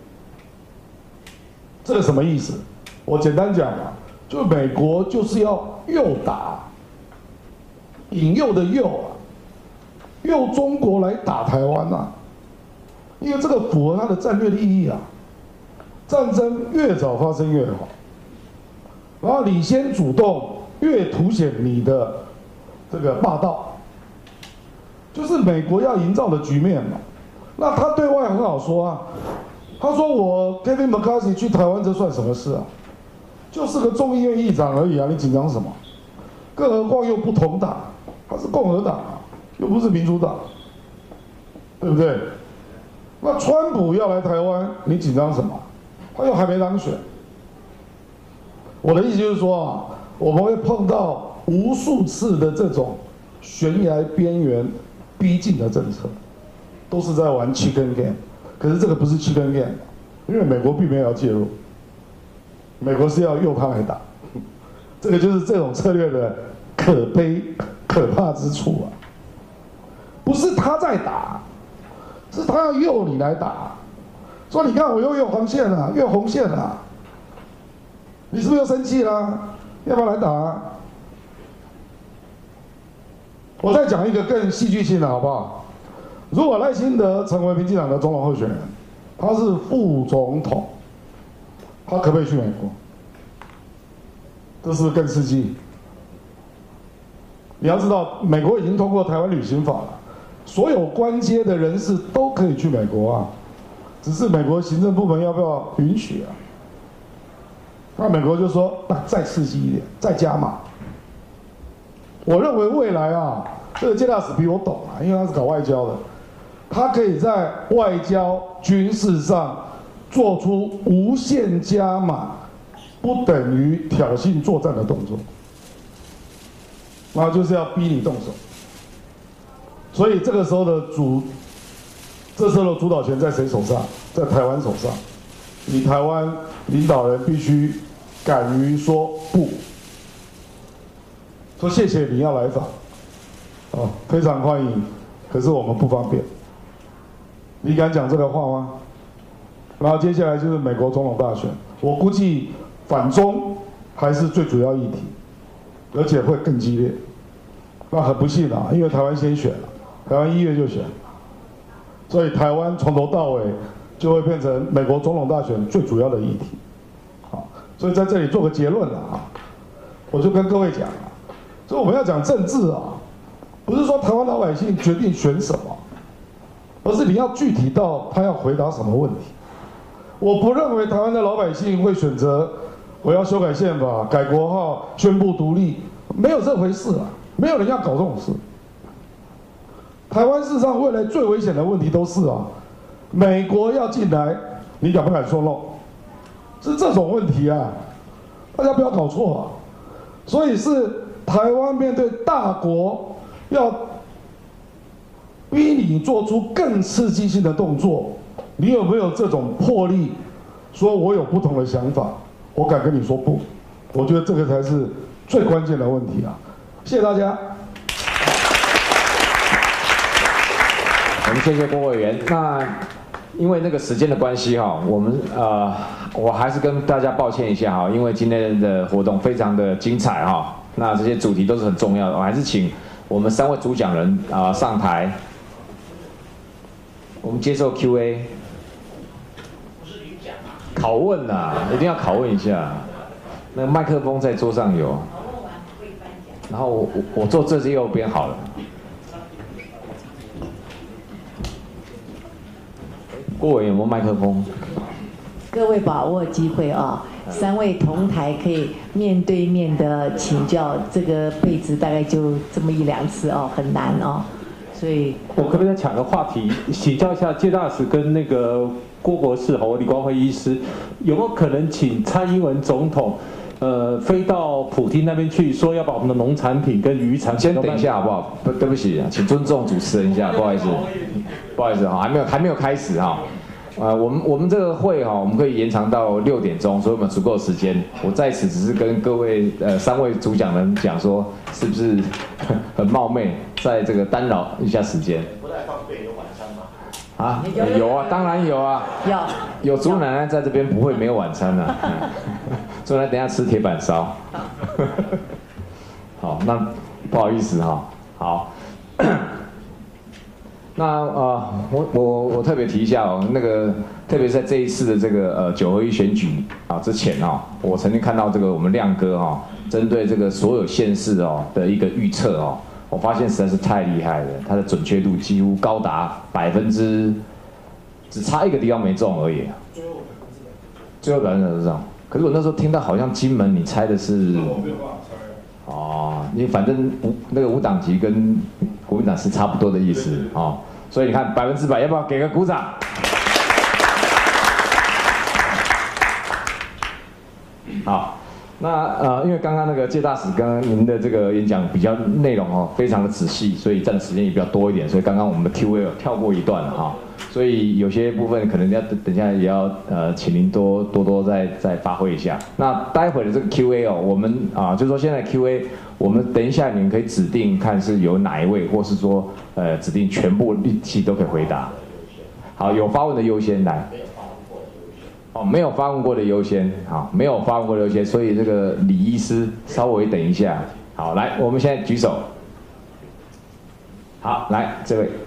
这个什么意思？我简单讲啊，就美国就是要诱打，引诱的诱啊，诱中国来打台湾啊，因为这个符合它的战略利益啊。战争越早发生越好，然后你先主动，越凸显你的这个霸道，就是美国要营造的局面嘛。那他对外很好说啊，他说我 Kevin McCarthy 去台湾这算什么事啊？就是个众议院议长而已啊，你紧张什么？更何况又不同党，他是共和党啊，又不是民主党，对不对？那川普要来台湾，你紧张什么？他又还没当选。我的意思就是说啊，我们会碰到无数次的这种悬崖边缘逼近的政策。都是在玩 chicken game， 可是这个不是 chicken game， 因为美国并没有要介入，美国是要诱他来打，这个就是这种策略的可悲可怕之处啊！不是他在打，是他要诱你来打，说你看我又越黄线了，越红线了，你是不是又生气啦？要不要来打啊？我再讲一个更戏剧性的好不好？如果赖清德成为民进党的总统候选人，他是副总统，他可不可以去美国？这是不是更刺激？你要知道，美国已经通过台湾旅行法了，所有官阶的人士都可以去美国啊，只是美国行政部门要不要允许啊？那美国就说，那再刺激一点，再加码。我认为未来啊，这个介大使比我懂啊，因为他是搞外交的。他可以在外交、军事上做出无限加码，不等于挑衅作战的动作，然后就是要逼你动手。所以这个时候的这时候的主导权在谁手上？在台湾手上。你台湾领导人必须敢于说不，说谢谢你要来访，哦，非常欢迎，可是我们不方便。你敢讲这个话吗？然后接下来就是美国总统大选，我估计反中还是最主要议题，而且会更激烈。那很不幸啊，因为台湾先选了，台湾1月就选了，所以台湾从头到尾就会变成美国总统大选最主要的议题。好，所以在这里做个结论了啊，我就跟各位讲啊，所以我们要讲政治啊，不是说台湾老百姓决定选什么，而是你要具体到他要回答什么问题。我不认为台湾的老百姓会选择我要修改宪法、改国号、宣布独立，没有这回事啊，没有人要搞这种事。台湾事实上未来最危险的问题都是啊，美国要进来，你敢不敢说 no？ 是这种问题啊，大家不要搞错啊。所以是台湾面对大国，要逼你做出更刺激性的动作，你有没有这种魄力？说我有不同的想法，我敢跟你说不。我觉得这个才是最关键的问题啊！谢谢大家。 我们谢谢郭委员。那因为那个时间的关系哈，我们我还是跟大家抱歉一下哈，因为今天的活动非常的精彩哈，那这些主题都是很重要的，我还是请我们3位主讲人上台，我们接受 Q&A。拷问啊，一定要拷问一下。那个麦克风在桌上有，然后我坐这右边好了。郭委员有没有麦克风？ 各位把握机会啊，3位同台可以面对面的请教，这个辈子大概就这么1、2次哦，很难哦。所以， 我可不可以再抢个话题，请教一下介大使跟那个郭博士和李光辉医师，有没有可能请蔡英文总统，飞到普丁那边去，说要把我们的农产品跟渔产品？ 先等一下好不好？对不起，请尊重主持人一下，不好意思，不好意思哈，还没有开始哈。我们这个会哈，我们可以延长到6点钟，所以我们足够时间。我在此只是跟各位3位主讲人讲说，是不是很冒昧，在这个干扰一下时间？ 不太方便，有晚餐吗？ 啊，有啊，当然有啊，有祖奶奶在这边，不会没有晚餐啊。祖奶奶等一下吃铁板烧。好，那不好意思哈，好。那我特别提一下哦，那个特别在这一次的这个9合1选举之前哦，我曾经看到这个我们亮哥哦，针对这个所有县市哦的一个预测哦，我发现实在是太厉害了，它的准确度几乎高达只差1个地方没中而已。最后100%是这样。可是我那时候听到好像金门你猜的是，哦，你反正那个无党籍跟国民党是差不多的意思哦，所以你看100%，要不要给个鼓掌？好，那因为刚刚那个介大使跟您的这个演讲比较内容哦，非常的仔细，所以占的时间也比较多一点，所以刚刚我们的 Q&A 跳过一段了哈。所以有些部分可能要等一下也要请您多再发挥一下。那待会的这个 Q&A 哦，我们就是说现在 Q&A， 我们等一下你们可以指定看是由哪一位，或是说指定全部一起都可以回答。好，有发问的优先来。哦，没有发问过的优先，好，没有发问过的优先，所以这个李医师稍微等一下。好，来，我们现在举手。好，来这位。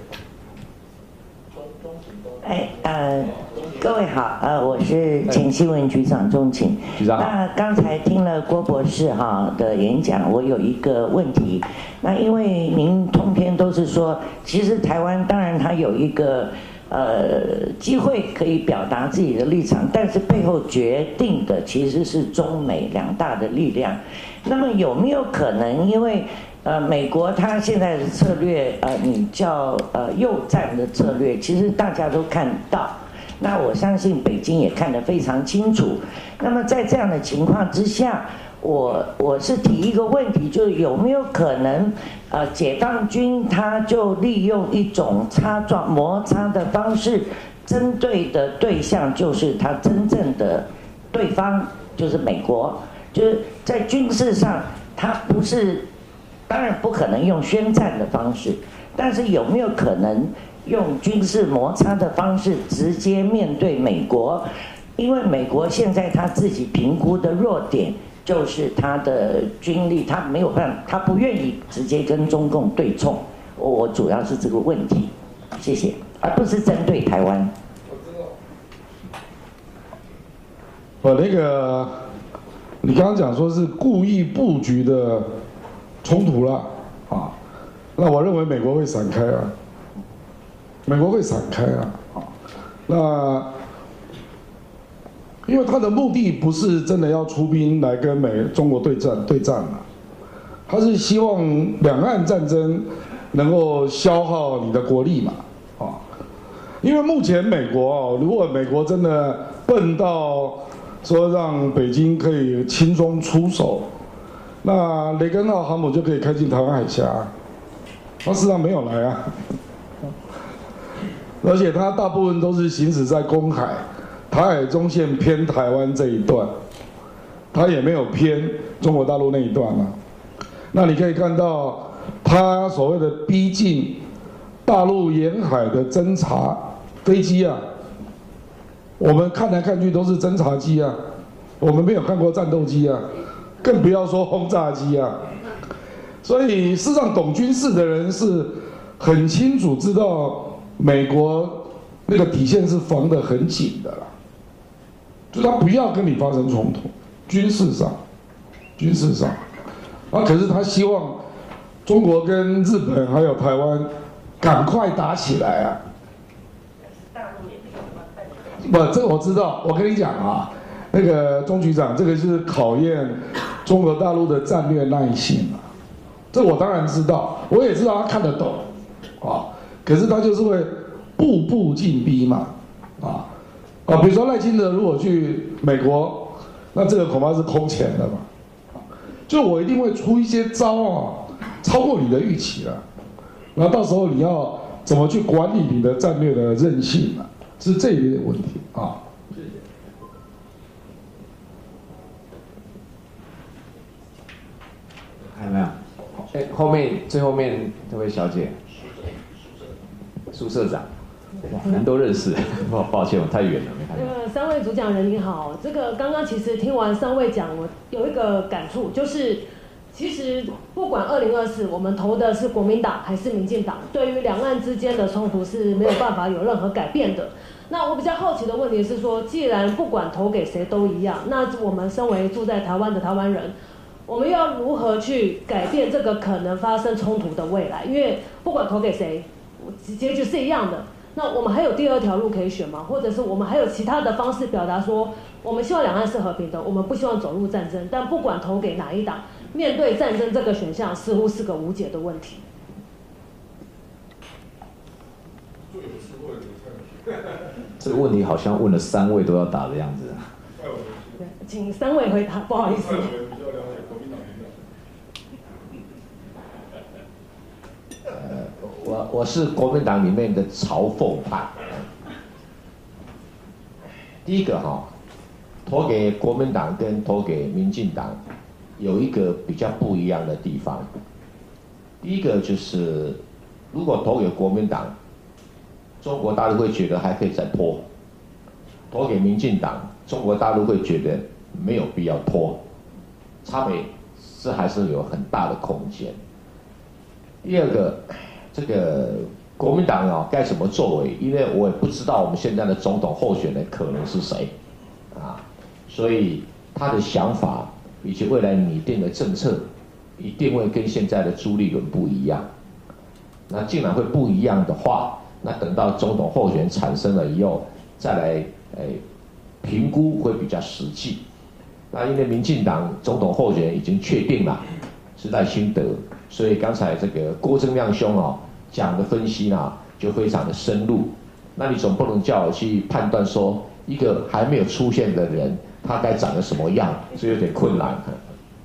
各位好，我是前新闻局长钟情。 局长好。 那刚才听了郭博士的演讲，我有一个问题。那因为您通篇都是说，其实台湾当然它有一个机会可以表达自己的立场，但是背后决定的其实是中美2大的力量。那么有没有可能，因为美国它现在的策略，你叫右战的策略，其实大家都看到。那我相信北京也看得非常清楚。那么在这样的情况之下， 我是提一个问题，就是有没有可能，解放军他就利用一种摩擦的方式，针对的对象就是他真正的对方，就是美国，就是在军事上他不是，当然不可能用宣战的方式，但是有没有可能用军事摩擦的方式直接面对美国？因为美国现在他自己评估的弱点就是他的军力，他没有办法，他不愿意直接跟中共对冲。我主要是这个问题，谢谢，而不是针对台湾。 那个，你刚刚讲说是故意布局的冲突了啊，那我认为美国会闪开啊，美国会闪开啊，那。因为他的目的不是真的要出兵来跟中国对战嘛，他是希望两岸战争能够消耗你的国力嘛，啊，因为目前美国如果美国真的笨到说让北京可以轻松出手，那雷根号航母就可以开进台湾海峡，他事实上没有来啊，而且他大部分都是行驶在公海。台海中线偏台湾这一段，他也没有偏中国大陆那一段嘛。那你可以看到，他所谓的逼近大陆沿海的侦察飞机啊，我们看来看去都是侦察机啊，我们没有看过战斗机啊，更不要说轰炸机啊。所以事实上，懂军事的人是很清楚知道美国那个底线是防得很紧的啦。就他不要跟你发生冲突，军事上，啊，可是他希望中国跟日本还有台湾赶快打起来啊！不，这个我知道，我跟你讲啊，那个钟局长，这个是考验中国大陆的战略耐性啊，这我当然知道，我也知道他看得懂，啊，可是他就是会步步进逼嘛，啊。比如说赖清德如果去美国，那这个恐怕是空前的嘛。就我一定会出一些招啊，超过你的预期了。然后到时候你要怎么去管理你的战略的韧性啊，是这一类的问题啊。谢谢。 还有没有？ 最后面这位小姐，苏社长。哇，人都认识，抱歉，我太远了，没看到。 三位主讲人你好，这个刚刚其实听完三位讲，我有一个感触，就是其实不管2024我们投的是国民党还是民进党，对于两岸之间的冲突是没有办法有任何改变的。那我比较好奇的问题是说，既然不管投给谁都一样，那我们身为住在台湾的台湾人，我们要如何去改变这个可能发生冲突的未来？因为不管投给谁，结局是一样的。那我们还有第二条路可以选吗？或者是我们还有其他的方式表达说，我们希望两岸是和平的，我们不希望走入战争。但不管投给哪一党，面对战争这个选项，似乎是个无解的问题。 这个问题好像问了3位都要答的样子。 请3位回答，不好意思。 我是国民党里面的嘲讽派。第一个投给国民党跟投给民进党有一个比较不一样的地方。第一个就是，如果投给国民党，中国大陆会觉得还可以再拖；投给民进党，中国大陆会觉得没有必要拖。差别是还是有很大的空间。第二个。这个国民党该怎么作为？因为我也不知道我们现在的总统候选人可能是谁，所以他的想法以及未来拟定的政策，一定会跟现在的朱立伦不一样。那既然会不一样的话，那等到总统候选人产生了以后，再来评估会比较实际。那因为民进党总统候选人已经确定了，是赖清德。所以刚才这个郭正亮兄讲的分析就非常的深入。那你总不能叫我去判断说一个还没有出现的人他该长得什么样，这有点困难。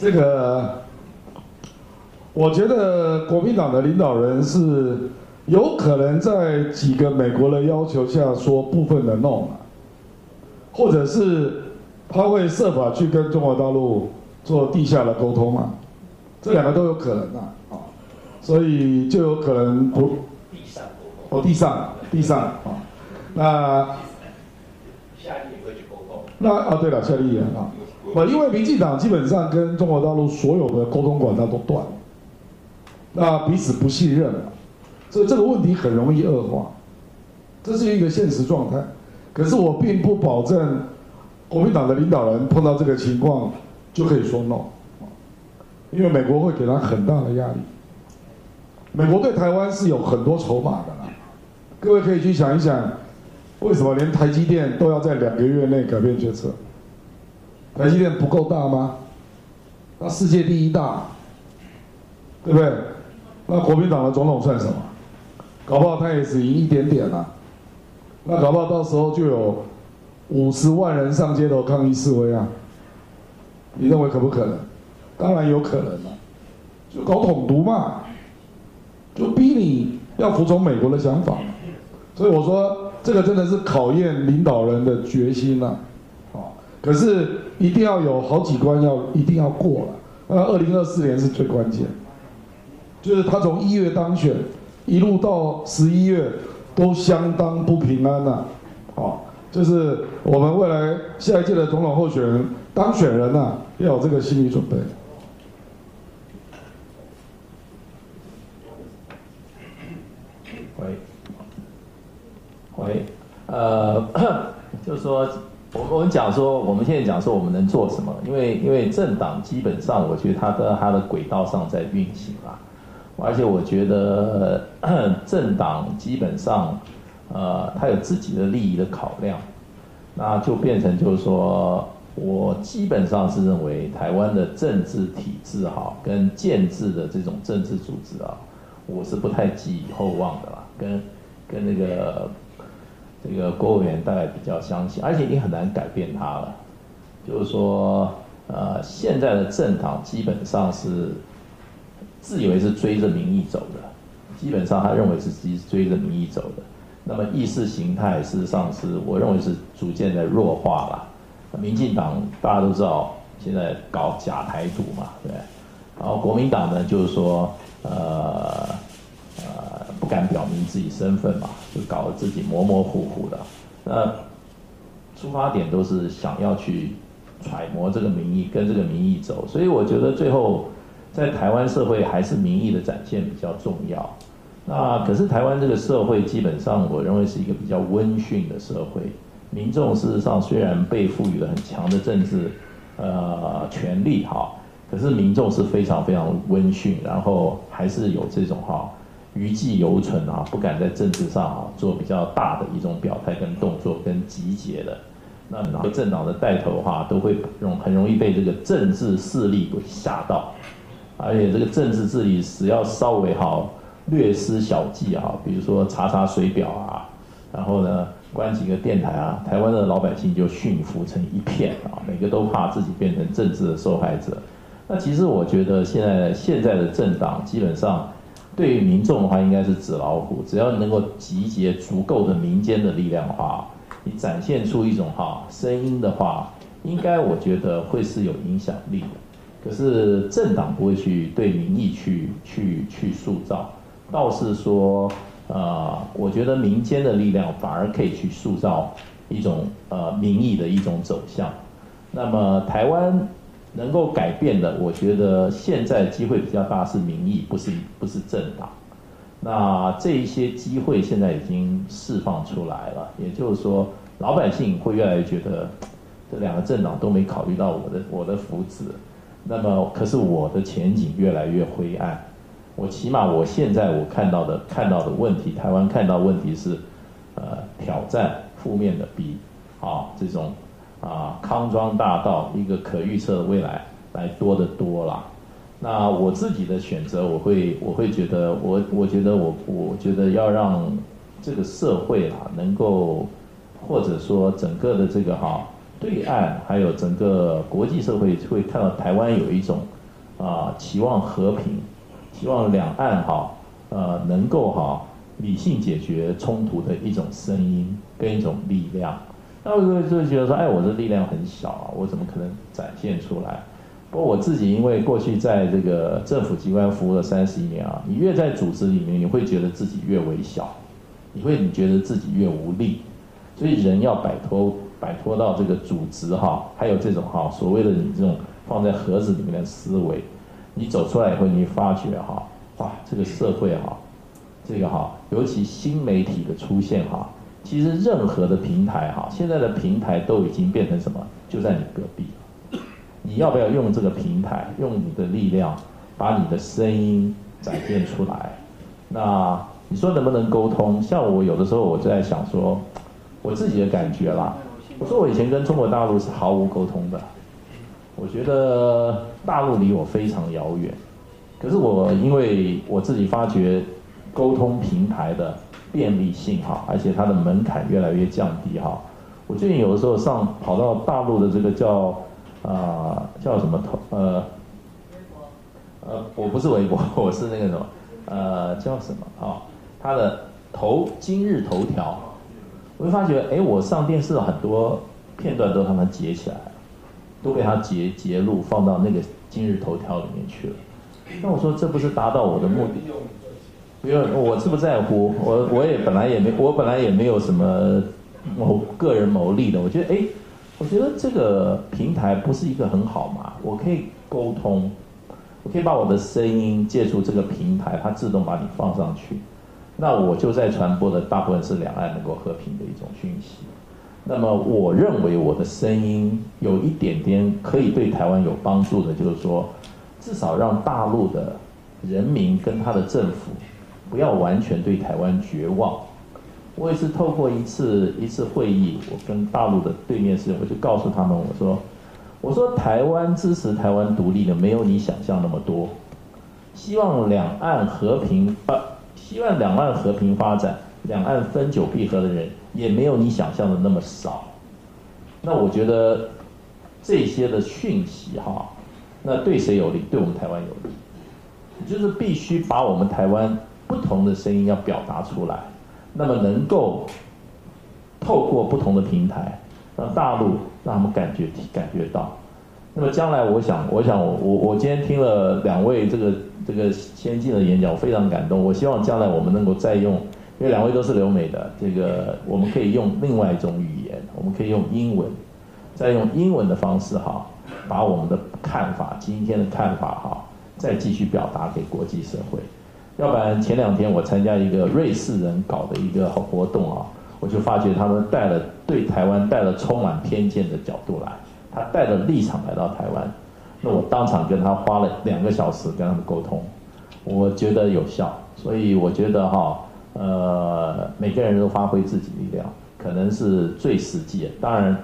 这个，我觉得国民党的领导人是有可能在几个美国的要求下说部分的 no 嘛，或者是他会设法去跟中国大陆做地下的沟通嘛，这两个都有可能啊，所以就有可能不地上啊，那夏立言会去沟通。 那对了，夏立言啊。因为民进党基本上跟中国大陆所有的沟通管道都断了，那彼此不信任了，所以这个问题很容易恶化，这是一个现实状态。可是我并不保证国民党的领导人碰到这个情况就可以说 no， 因为美国会给他很大的压力。美国对台湾是有很多筹码的啦，各位可以去想一想，为什么连台积电都要在2个月内改变决策？台积电不够大吗？那世界第1大，对不对？那国民党的总统算什么？搞不好他也只赢一点点啊。那搞不好到时候就有50万人上街头抗议示威啊。你认为可不可能？当然有可能啊，就搞统独嘛，就逼你要服从美国的想法。所以我说，这个真的是考验领导人的决心啊。可是一定要有好几关一定要过了。那2024年是最关键，就是他从1月当选，一路到11月都相当不平安呐。就是我们未来下一届的总统候选人当选人呐，要有这个心理准备。 喂，就是说。我们讲说，我们现在讲说我们能做什么？因为政党基本上，我觉得它在它的轨道上在运行啦，而且我觉得政党基本上，它有自己的利益的考量，那就变成就是说，我基本上是认为台湾的政治体制哈，跟建制的这种政治组织啊，我是不太寄予厚望的啦，跟那个。这个国委员大概比较相信，而且已经很难改变它了。就是说，现在的政党基本上是自以为是追着民意走的，基本上他认为是追着民意走的。那么意识形态事实上是我认为是逐渐的弱化了。民进党大家都知道现在搞假台独嘛，对。然后国民党呢，就是说，不敢表明自己身份嘛，就搞得自己模模糊糊的。那出发点都是想要去揣摩这个民意，跟这个民意走。所以我觉得最后在台湾社会还是民意的展现比较重要。那可是台湾这个社会基本上我认为是一个比较温驯的社会，民众事实上虽然被赋予了很强的政治权利哈，可是民众是非常非常温驯，然后还是有这种余悸犹存啊，不敢在政治上做比较大的一种表态跟动作跟集结的。那政党的带头都会很容易被这个政治势力给吓到，而且这个政治势力只要稍微略施小计比如说查水表然后呢关几个电台台湾的老百姓就驯服成一片每个都怕自己变成政治的受害者。那其实我觉得现在的政党基本上。对于民众的话，应该是纸老虎，只要能够集结足够的民间的力量的话，你展现出一种声音的话，应该我觉得会是有影响力的。可是政党不会去对民意去塑造，倒是说我觉得民间的力量反而可以去塑造一种民意的一种走向。那么台湾。能够改变的，我觉得现在机会比较大是民意，不是政党。那这一些机会现在已经释放出来了，也就是说，老百姓会越来越觉得这两个政党都没考虑到我的福祉。那么，可是我的前景越来越灰暗。起码我现在看到的问题，台湾看到问题是，挑战负面的比这种。康庄大道一个可预测的未来来多得多啦。那我自己的选择，我会觉得，我觉得要让这个社会能够，或者说整个的这个对岸还有整个国际社会会看到台湾有一种期望和平，希望两岸能够理性解决冲突的一种声音跟一种力量。那我就觉得说，哎，我的力量很小啊，我怎么可能展现出来？不过我自己因为过去在这个政府机关服务了31年啊，你越在组织里面，你会觉得自己越微小，你觉得自己越无力，所以人要摆脱到这个组织还有这种所谓的你这种放在盒子里面的思维，你走出来以后，你会发觉哇，这个社会这个尤其新媒体的出现其实任何的平台现在的平台都已经变成什么？就在你隔壁。你要不要用这个平台，用你的力量，把你的声音展现出来？那你说能不能沟通？像我有的时候我就在想说，我自己的感觉啦。我说我以前跟中国大陆是毫无沟通的，我觉得大陆离我非常遥远。可是因为我自己发觉沟通平台的便利性而且它的门槛越来越降低我最近有的时候跑到大陆的这个叫什么我不是微博，我是那个什么叫什么它的今日头条，我会发觉我上电视很多片段都他们截起来了，都被他截录放到那个今日头条里面去了。那我说这不是达到我的目的？因为我是不在乎，我本来也没有什么个人牟利的。我觉得这个平台不是一个很好嘛，我可以沟通，我可以把我的声音借助这个平台，它自动把你放上去，那我就在传播的大部分是两岸能够和平的一种讯息。那么我认为我的声音有一点点可以对台湾有帮助的，就是说至少让大陆的人民跟他的政府不要完全对台湾绝望。我也是透过一次会议，我跟大陆的对面是，我就告诉他们，我说台湾支持台湾独立的没有你想象那么多，希望两岸和平发展，两岸分久必合的人也没有你想象的那么少。那我觉得这些的讯息那对谁有利？对我们台湾有利，就是必须把我们台湾不同的声音要表达出来。那么能够透过不同的平台，让大陆让他们感觉到。那么将来我想我今天听了2位这个先进的演讲，我非常感动。我希望将来我们能够再用，因为2位都是留美的，我们可以用另外一种语言，我们可以用英文，再用英文的方式把我们的看法，今天的看法再继续表达给国际社会。要不然前2天我参加一个瑞士人搞的一个活动我就发觉他们对台湾带了充满偏见的角度来，他带着立场来到台湾，那我当场跟他花了2个小时跟他们沟通，我觉得有效。所以我觉得每个人都发挥自己力量，可能是最实际的。当然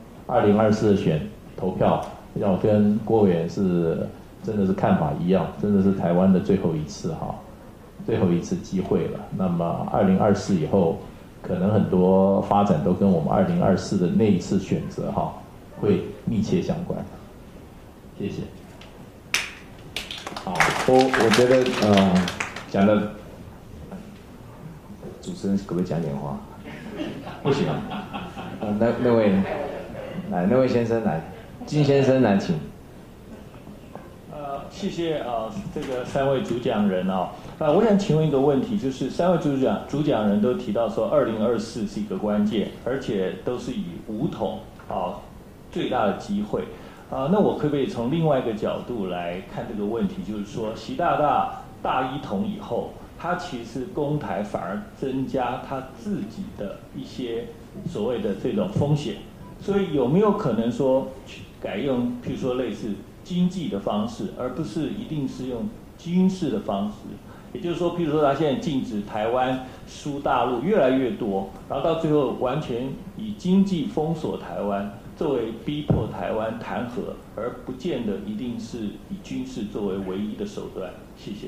2024的投票，让我跟郭委员真的是看法一样，真的是台湾的最后一次机会了。那么2024以后，可能很多发展都跟我们2024的那一次选择会密切相关。谢谢。 好，我觉得讲的主持人可不可以讲点话？不行那位来，那位先生来，金先生来，请。 谢谢这个3位主讲人我想请问一个问题，就是3位主讲人都提到说2024是一个关键，而且都是以武统最大的机会那我可不可以从另外一个角度来看这个问题，就是说习大一统以后，他其实攻台反而增加他自己的一些所谓的这种风险，所以有没有可能说改用譬如说类似经济的方式，而不是一定是用军事的方式？也就是说，譬如说他现在禁止台湾输大陆越来越多，然后到最后完全以经济封锁台湾，作为逼迫台湾谈和，而不见得一定是以军事作为唯一的手段。谢谢。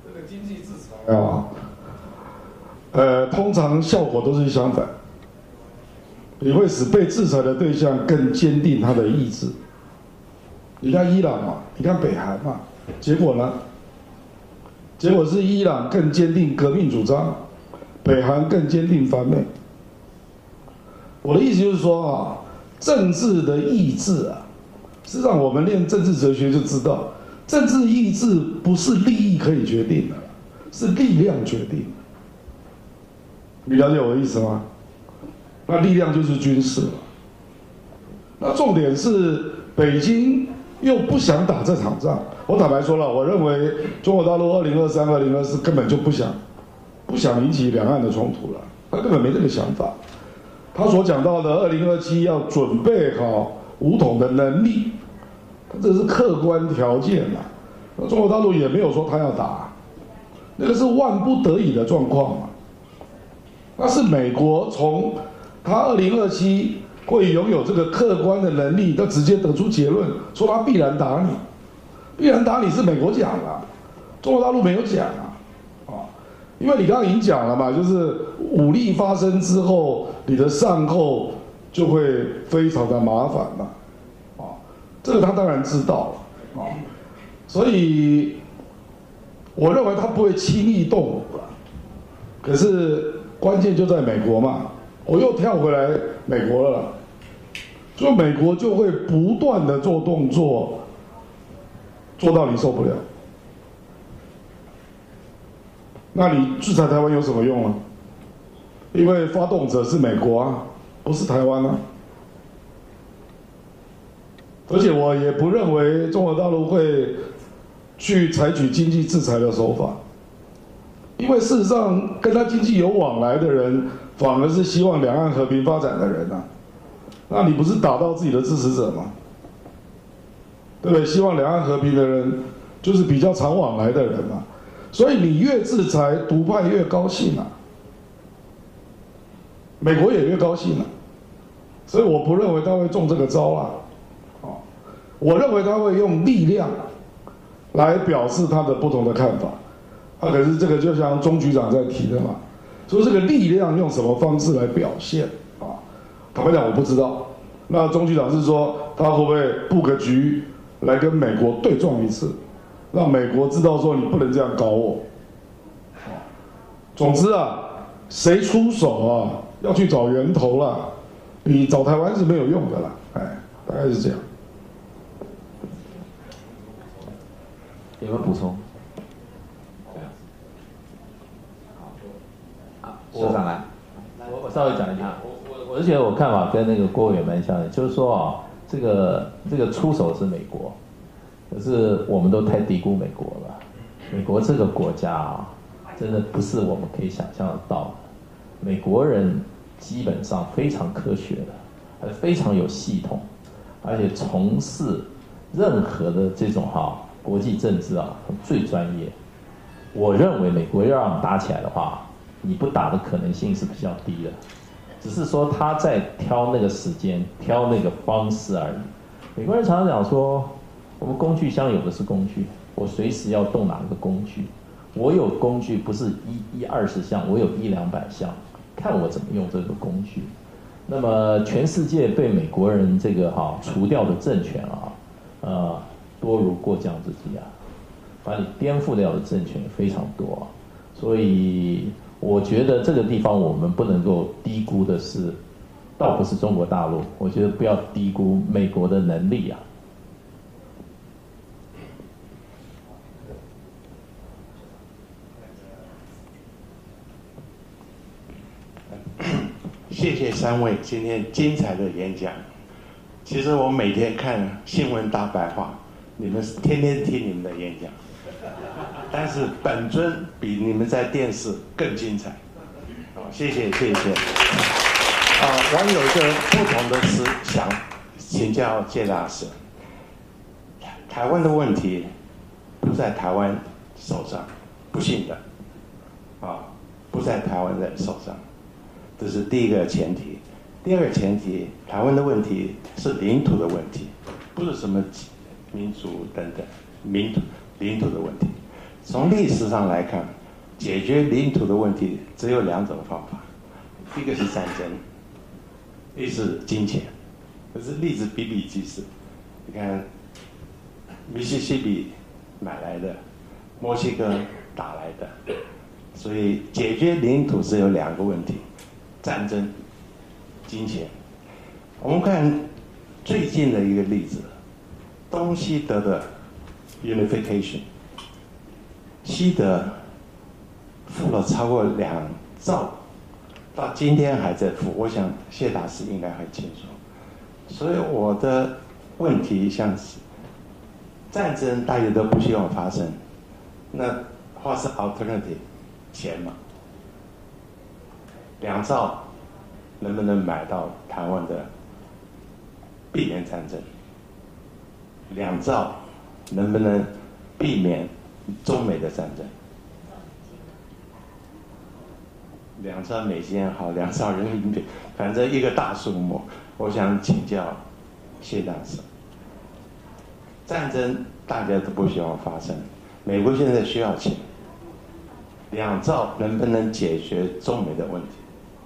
这个经济制裁啊，通常效果都是相反，你会使被制裁的对象更坚定他的意志。你看伊朗嘛，你看北韩嘛，结果呢？结果是伊朗更坚定革命主张，北韩更坚定反美。我的意思就是说啊，政治的意志啊，实际上我们练政治哲学就知道，政治意志不是利益可以决定的，是力量决定的。你了解我的意思吗？那力量就是军事嘛。那重点是北京又不想打这场仗。我坦白说了，我认为中国大陆2023、2024根本就不想引起两岸的冲突了，他根本没这个想法。他所讲到的2027要准备好武统的能力，这是客观条件嘛。那中国大陆也没有说他要打，那个是万不得已的状况嘛。那是美国从他2027会拥有这个客观的能力，他直接得出结论，说他必然打你，必然打你是美国讲的，中国大陆没有讲啊，因为你刚刚已经讲了嘛，就是武力发生之后，你的善后就会非常的麻烦嘛，这个他当然知道了啊，所以我认为他不会轻易动武了，可是关键就在美国嘛，我又跳回来美国了，就美国就会不断的做动作，做到你受不了。那你制裁台湾有什么用啊？因为发动者是美国啊，不是台湾啊。而且我也不认为中国大陆会去采取经济制裁的手法，因为事实上跟他经济有往来的人，反而是希望两岸和平发展的人啊。那你不是打到自己的支持者吗？对不对？希望两岸和平的人，就是比较常往来的人嘛。所以你越制裁，独派越高兴啊，美国也越高兴啊。所以我不认为他会中这个招啦，我认为他会用力量来表示他的不同的看法。可是这个就像钟局长在提的嘛，说这个力量用什么方式来表现啊？坦白讲，我不知道。那钟局长是说他会不会布个局来跟美国对撞一次，让美国知道说你不能这样搞我。总之啊，谁出手啊，要去找源头啦，你找台湾是没有用的啦，大概是这样。 有没有补充？社长来，我稍微讲一下，我是觉得我看法跟那个郭委员蛮像的，就是说啊，这个出手是美国，可是我们都太低估美国了。美国这个国家啊，真的不是我们可以想象得到的。美国人基本上非常科学的，还非常有系统，而且从事任何的这种国际政治啊最专业。我认为美国要让打起来的话，你不打的可能性是比较低的，只是说他在挑那个时间、挑那个方式而已。美国人常常讲说，我们工具箱有的是工具，我随时要动哪个工具。我有工具不是20项，我有100-200项，看我怎么用这个工具。那么全世界被美国人这个除掉的政权多如过江之鲫啊，把你颠覆掉的政权非常多所以我觉得这个地方我们不能够低估的是，倒不是中国大陆，我觉得不要低估美国的能力啊。 谢谢三位今天精彩的演讲。其实我每天看新闻大白话，你们天天听你们的演讲，但是本尊比你们在电视更精彩。谢谢。我有一个不同的思想，请教谢大师。台湾的问题不在台湾手上，不幸的，不在台湾人手上。这是第一个前提。第二个前提，台湾的问题是领土的问题，不是什么民族等等领土的问题。 从历史上来看，解决领土的问题只有2种方法，一个是战争，一个是金钱。可是例子比比皆是，你看，密西西比买来的，墨西哥打来的，所以解决领土只有2个问题：战争、金钱。我们看最近的一个例子，东西德的 unification， 西德付了超过2兆，到今天还在付。我想谢大使应该很清楚。所以我的问题像是战争，大家都不希望发生，那或是 alternative 钱嘛，2兆能不能买到台湾的避免战争？2兆能不能避免中美的战争？2兆美金好，2兆人民币，反正一个大数目。我想请教谢大使，战争大家都不希望发生，美国现在需要钱，2兆能不能解决中美的问题？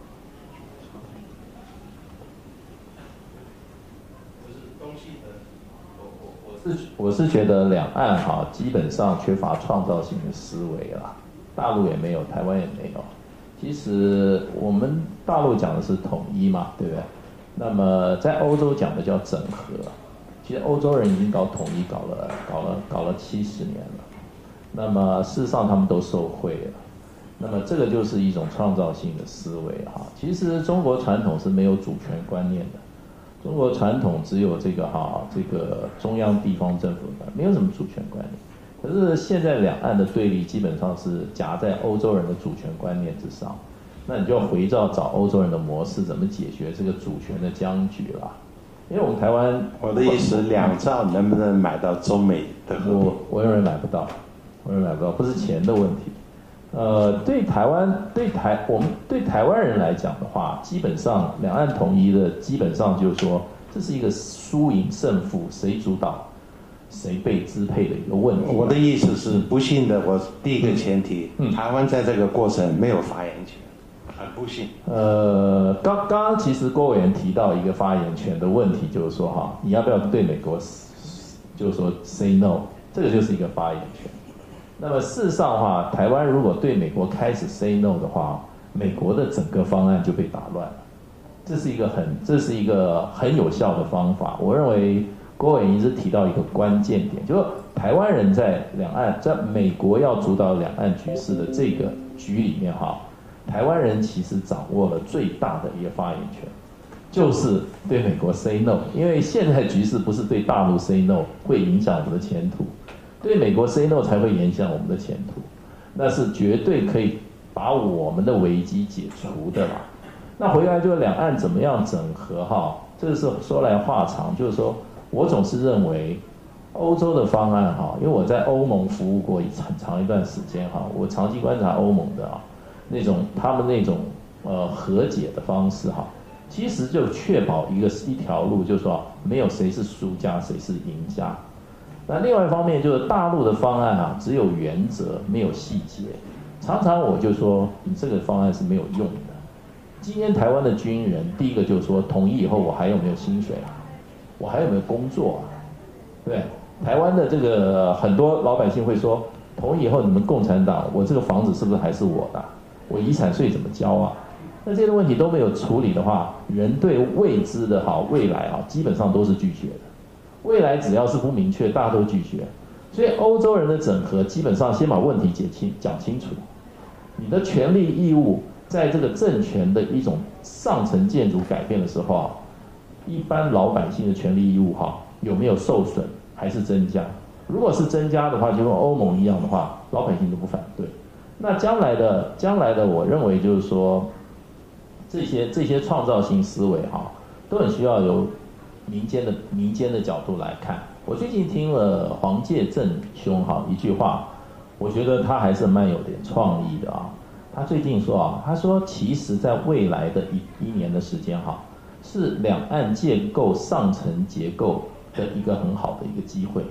我是觉得两岸哈基本上缺乏创造性的思维啦，大陆也没有，台湾也没有。其实我们大陆讲的是统一嘛，对不对？那么在欧洲讲的叫整合，其实欧洲人已经搞统一搞了70年了，那么事实上他们都受贿了，那么这个就是一种创造性的思维哈。其实中国传统是没有主权观念的，中国传统只有这个中央地方政府的，没有什么主权观念。可是现在两岸的对立基本上是夹在欧洲人的主权观念之上。那你就要回照找欧洲人的模式，怎么解决这个主权的僵局啦？因为我们台湾，我的意思，2兆能不能买到中美的和平？ 我认为买不到，不是钱的问题。对我们对台湾人来讲的话，基本上两岸统一的，基本上就是说，这是一个输赢胜负，谁主导，谁被支配的一个问题。 我的意思是，不幸的，我第一个前提，台湾在这个过程没有发言权。很不幸。 刚刚其实郭委员提到一个发言权的问题，就是说哈，你要不要对美国，就是说 say no， 这个就是一个发言权。那么事实上的话，台湾如果对美国开始 say no 的话，美国的整个方案就被打乱了。这是一个很有效的方法。我认为郭委员一直提到一个关键点，就是台湾人在两岸，在美国要主导两岸局势的这个局里面哈。台湾人其实掌握了最大的一个发言权，就是对美国 say no， 因为现在局势不是对大陆 say no 会影响我们的前途，对美国 say no 才会影响我们的前途，那是绝对可以把我们的危机解除的啦。那回来就是两岸怎么样整合哈，这个是说来话长，就是说我总是认为欧洲的方案哈，因为我在欧盟服务过很长一段时间哈，我长期观察欧盟的啊。他们那种和解的方式哈，其实就确保一条路，就是说没有谁是输家，谁是赢家。那另外一方面就是大陆的方案啊，只有原则没有细节，常常我就说你这个方案是没有用的。今天台湾的军人，第一个就是说统一以后我还有没有薪水啊，我还有没有工作啊，对，台湾的这个很多老百姓会说，统一以后你们共产党，我这个房子是不是还是我的？我遗产税怎么交啊？那这些问题都没有处理的话，人对未知的未来基本上都是拒绝的。未来只要是不明确，大家都拒绝。所以欧洲人的整合，基本上先把问题讲清楚。你的权利义务，在这个政权的一种上层建筑改变的时候一般老百姓的权利义务有没有受损，还是增加？如果是增加的话，就跟欧盟一样的话，老百姓都不反对。那将来的，我认为就是说，这些创造性思维都很需要由民间的角度来看。我最近听了黄介正兄一句话，我觉得他还是蛮有点创意的他最近说他说其实在未来的一年的时间是两岸建构上层结构的一个很好的一个机会。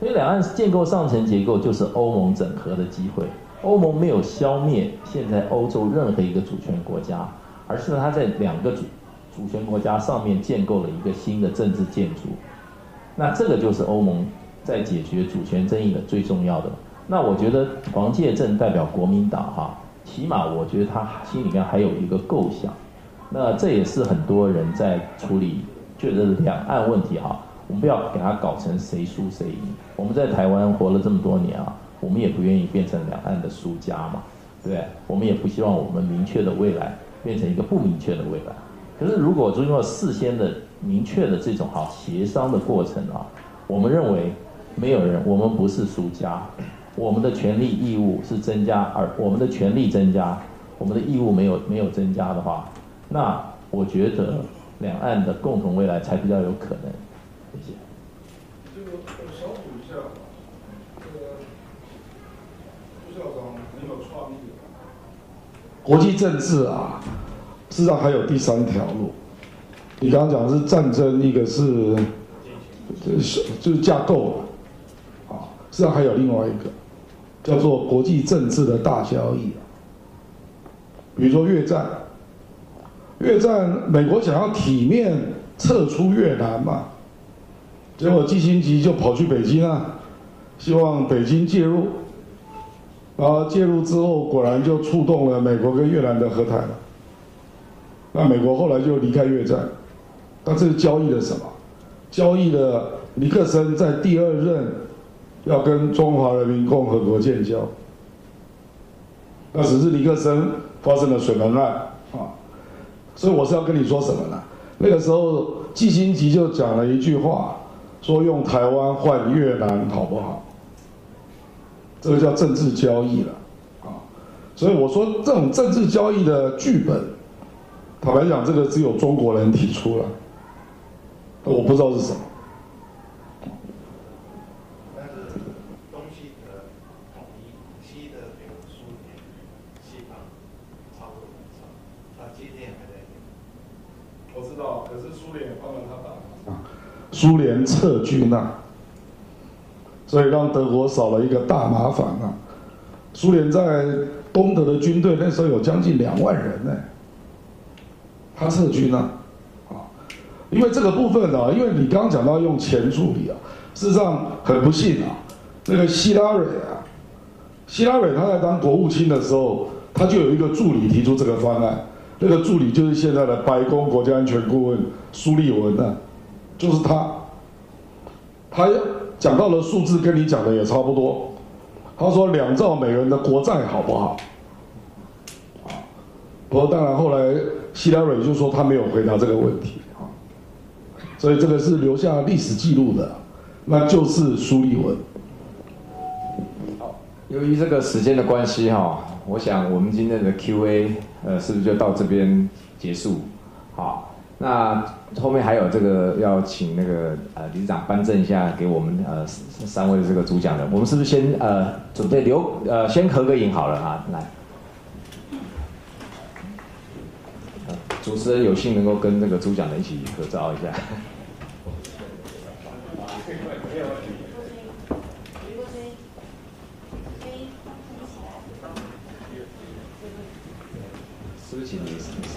所以两岸建构上层结构就是欧盟整合的机会。欧盟没有消灭现在欧洲任何一个主权国家，而是它在2个主权国家上面建构了一个新的政治建筑。那这个就是欧盟在解决主权争议的最重要的。那我觉得黄介正代表国民党哈，起码我觉得他心里面还有一个构想。那这也是很多人在处理觉得两岸问题哈，我们不要给它搞成谁输谁赢。我们在台湾活了这么多年啊，我们也不愿意变成两岸的输家嘛，对不对？我们也不希望我们明确的未来变成一个不明确的未来。可是如果经过事先的明确的这种协商的过程啊，我们认为没有人，我们不是输家，我们的权利义务是增加，而我们的权利增加，我们的义务没有增加的话，那我觉得两岸的共同未来才比较有可能。谢谢。 这个小补一下，朱校长很有创意。国际政治啊，事实上还有第3条路。你刚刚讲的是战争，一个是就是架构啊，事实上还有另外一个叫做国际政治的大交易。比如说越战，美国想要体面撤出越南嘛，结果季辛吉就跑去北京啊，希望北京介入，然后介入之后，果然就触动了美国跟越南的和谈了。那美国后来就离开越战，但这是交易了什么？交易了尼克森在第2任要跟中华人民共和国建交，那只是尼克森发生了水门案啊。所以我是要跟你说什么呢？那个时候季辛吉就讲了一句话，说用台湾换越南好不好？这个叫政治交易了啊。所以我说这种政治交易的剧本，坦白讲，这个只有中国人提出了，我不知道是什么。 但是东西的统一，西的比如苏联、西方超过很少，到今天还在有。 我知道，可是苏联也帮了他打。苏联撤军啊，所以让德国少了一个大麻烦啊。苏联在东德的军队那时候有将近2万人呢，他撤军啊，因为这个部分啊，因为你刚刚讲到用钱处理啊，事实上很不幸啊，那个希拉蕊他在当国务卿的时候，他就有一个助理提出这个方案，那个助理就是现在的白宫国家安全顾问苏利文啊，就是他讲到的数字跟你讲的也差不多，他说2兆美元的国债好不好？不过当然后来希拉蕊就说他没有回答这个问题啊，所以这个是留下历史记录的，那就是苏利文。 好，由于这个时间的关系我想我们今天的 Q&A 是不是就到这边结束？好，那后面还有这个要请那个理事长颁证一下给我们3位的这个主讲人，我们是不是先准备先合个影好了啊？来。主持人有幸能够跟那个主讲人一起合照一下。是不是请你？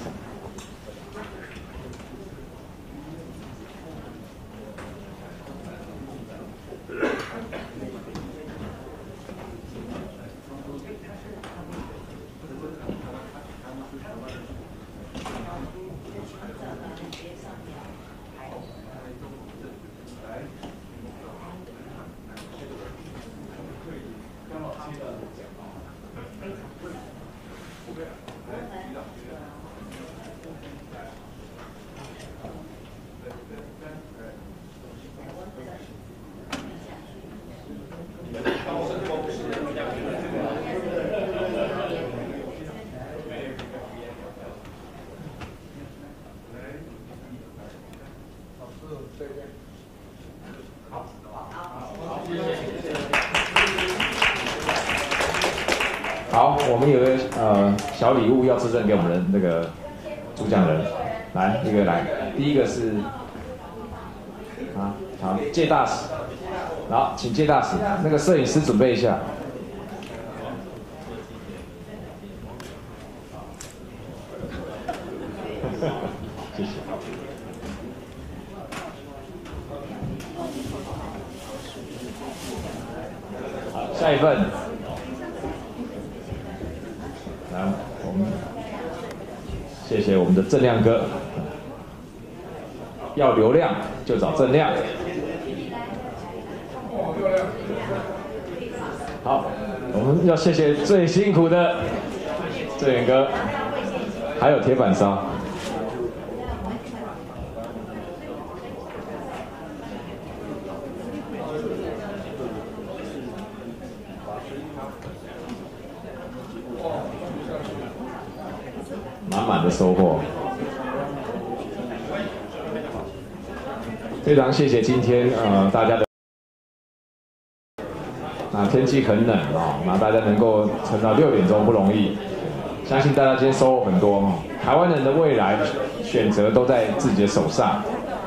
好，我们有个小礼物要自赠给我们的那个主讲人，来一个来，第一个是好，谢大使。 好，请谢大使，那个摄影师准备一下。谢谢。好，下一份。来，我们谢谢我们的郑亮哥。要流量就找郑亮。好，我们要谢谢最辛苦的郑源哥，还有铁板烧。满满的收获。非常谢谢今天大家的，那天气很冷哦，那大家能够撑到6点钟不容易，相信大家今天收获很多哦。台湾人的未来选择都在自己的手上。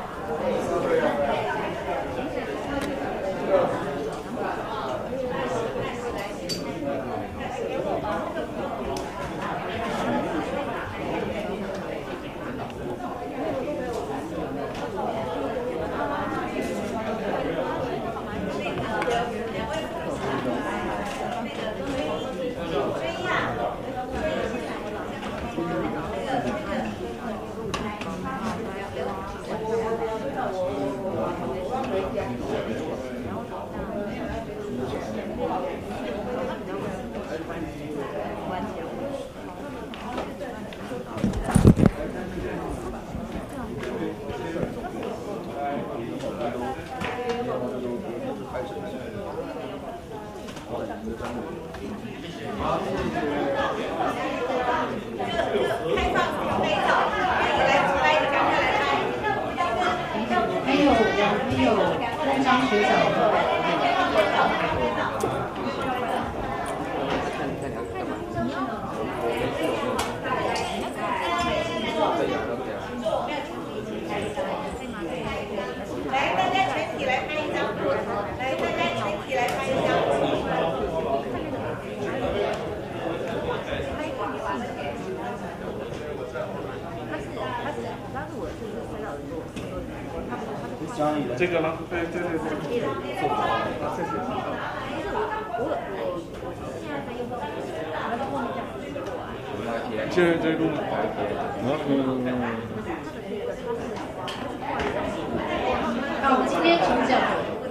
这个吗？对对对对。这录。 好，我们今天主讲。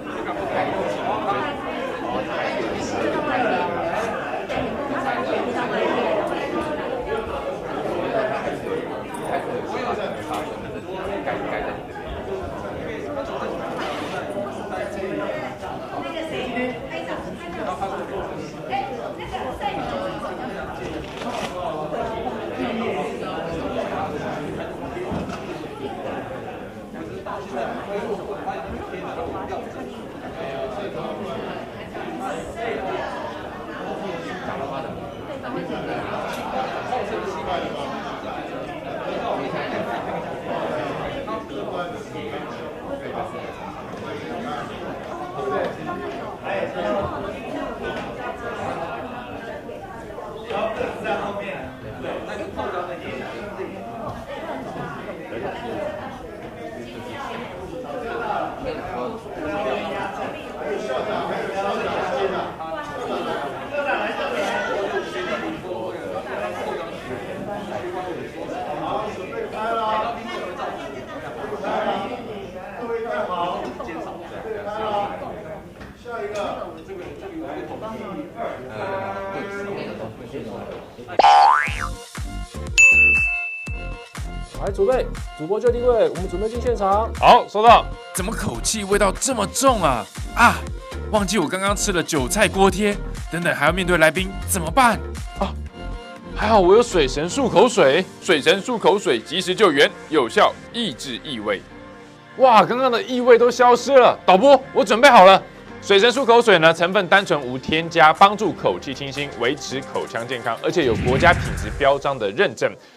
来，准备，主播就定位，我们准备进现场。 好，收到。怎么口气味道这么重啊？啊，忘记我刚刚吃了韭菜锅贴，等等还要面对来宾，怎么办？啊，还好我有水神漱口水，水神漱口水及时救援，有效抑制异味。哇，刚刚的异味都消失了。导播，我准备好了。水神漱口水呢，成分单纯无添加，帮助口气清新，维持口腔健康，而且有国家品质标章的认证。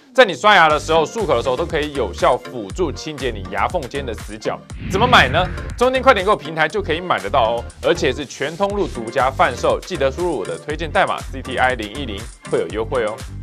在你刷牙的时候、漱口的时候，都可以有效辅助清洁你牙缝间的死角。怎么买呢？中天快点购平台就可以买得到哦，而且是全通路独家贩售，记得输入我的推荐代码 CTI010会有优惠哦。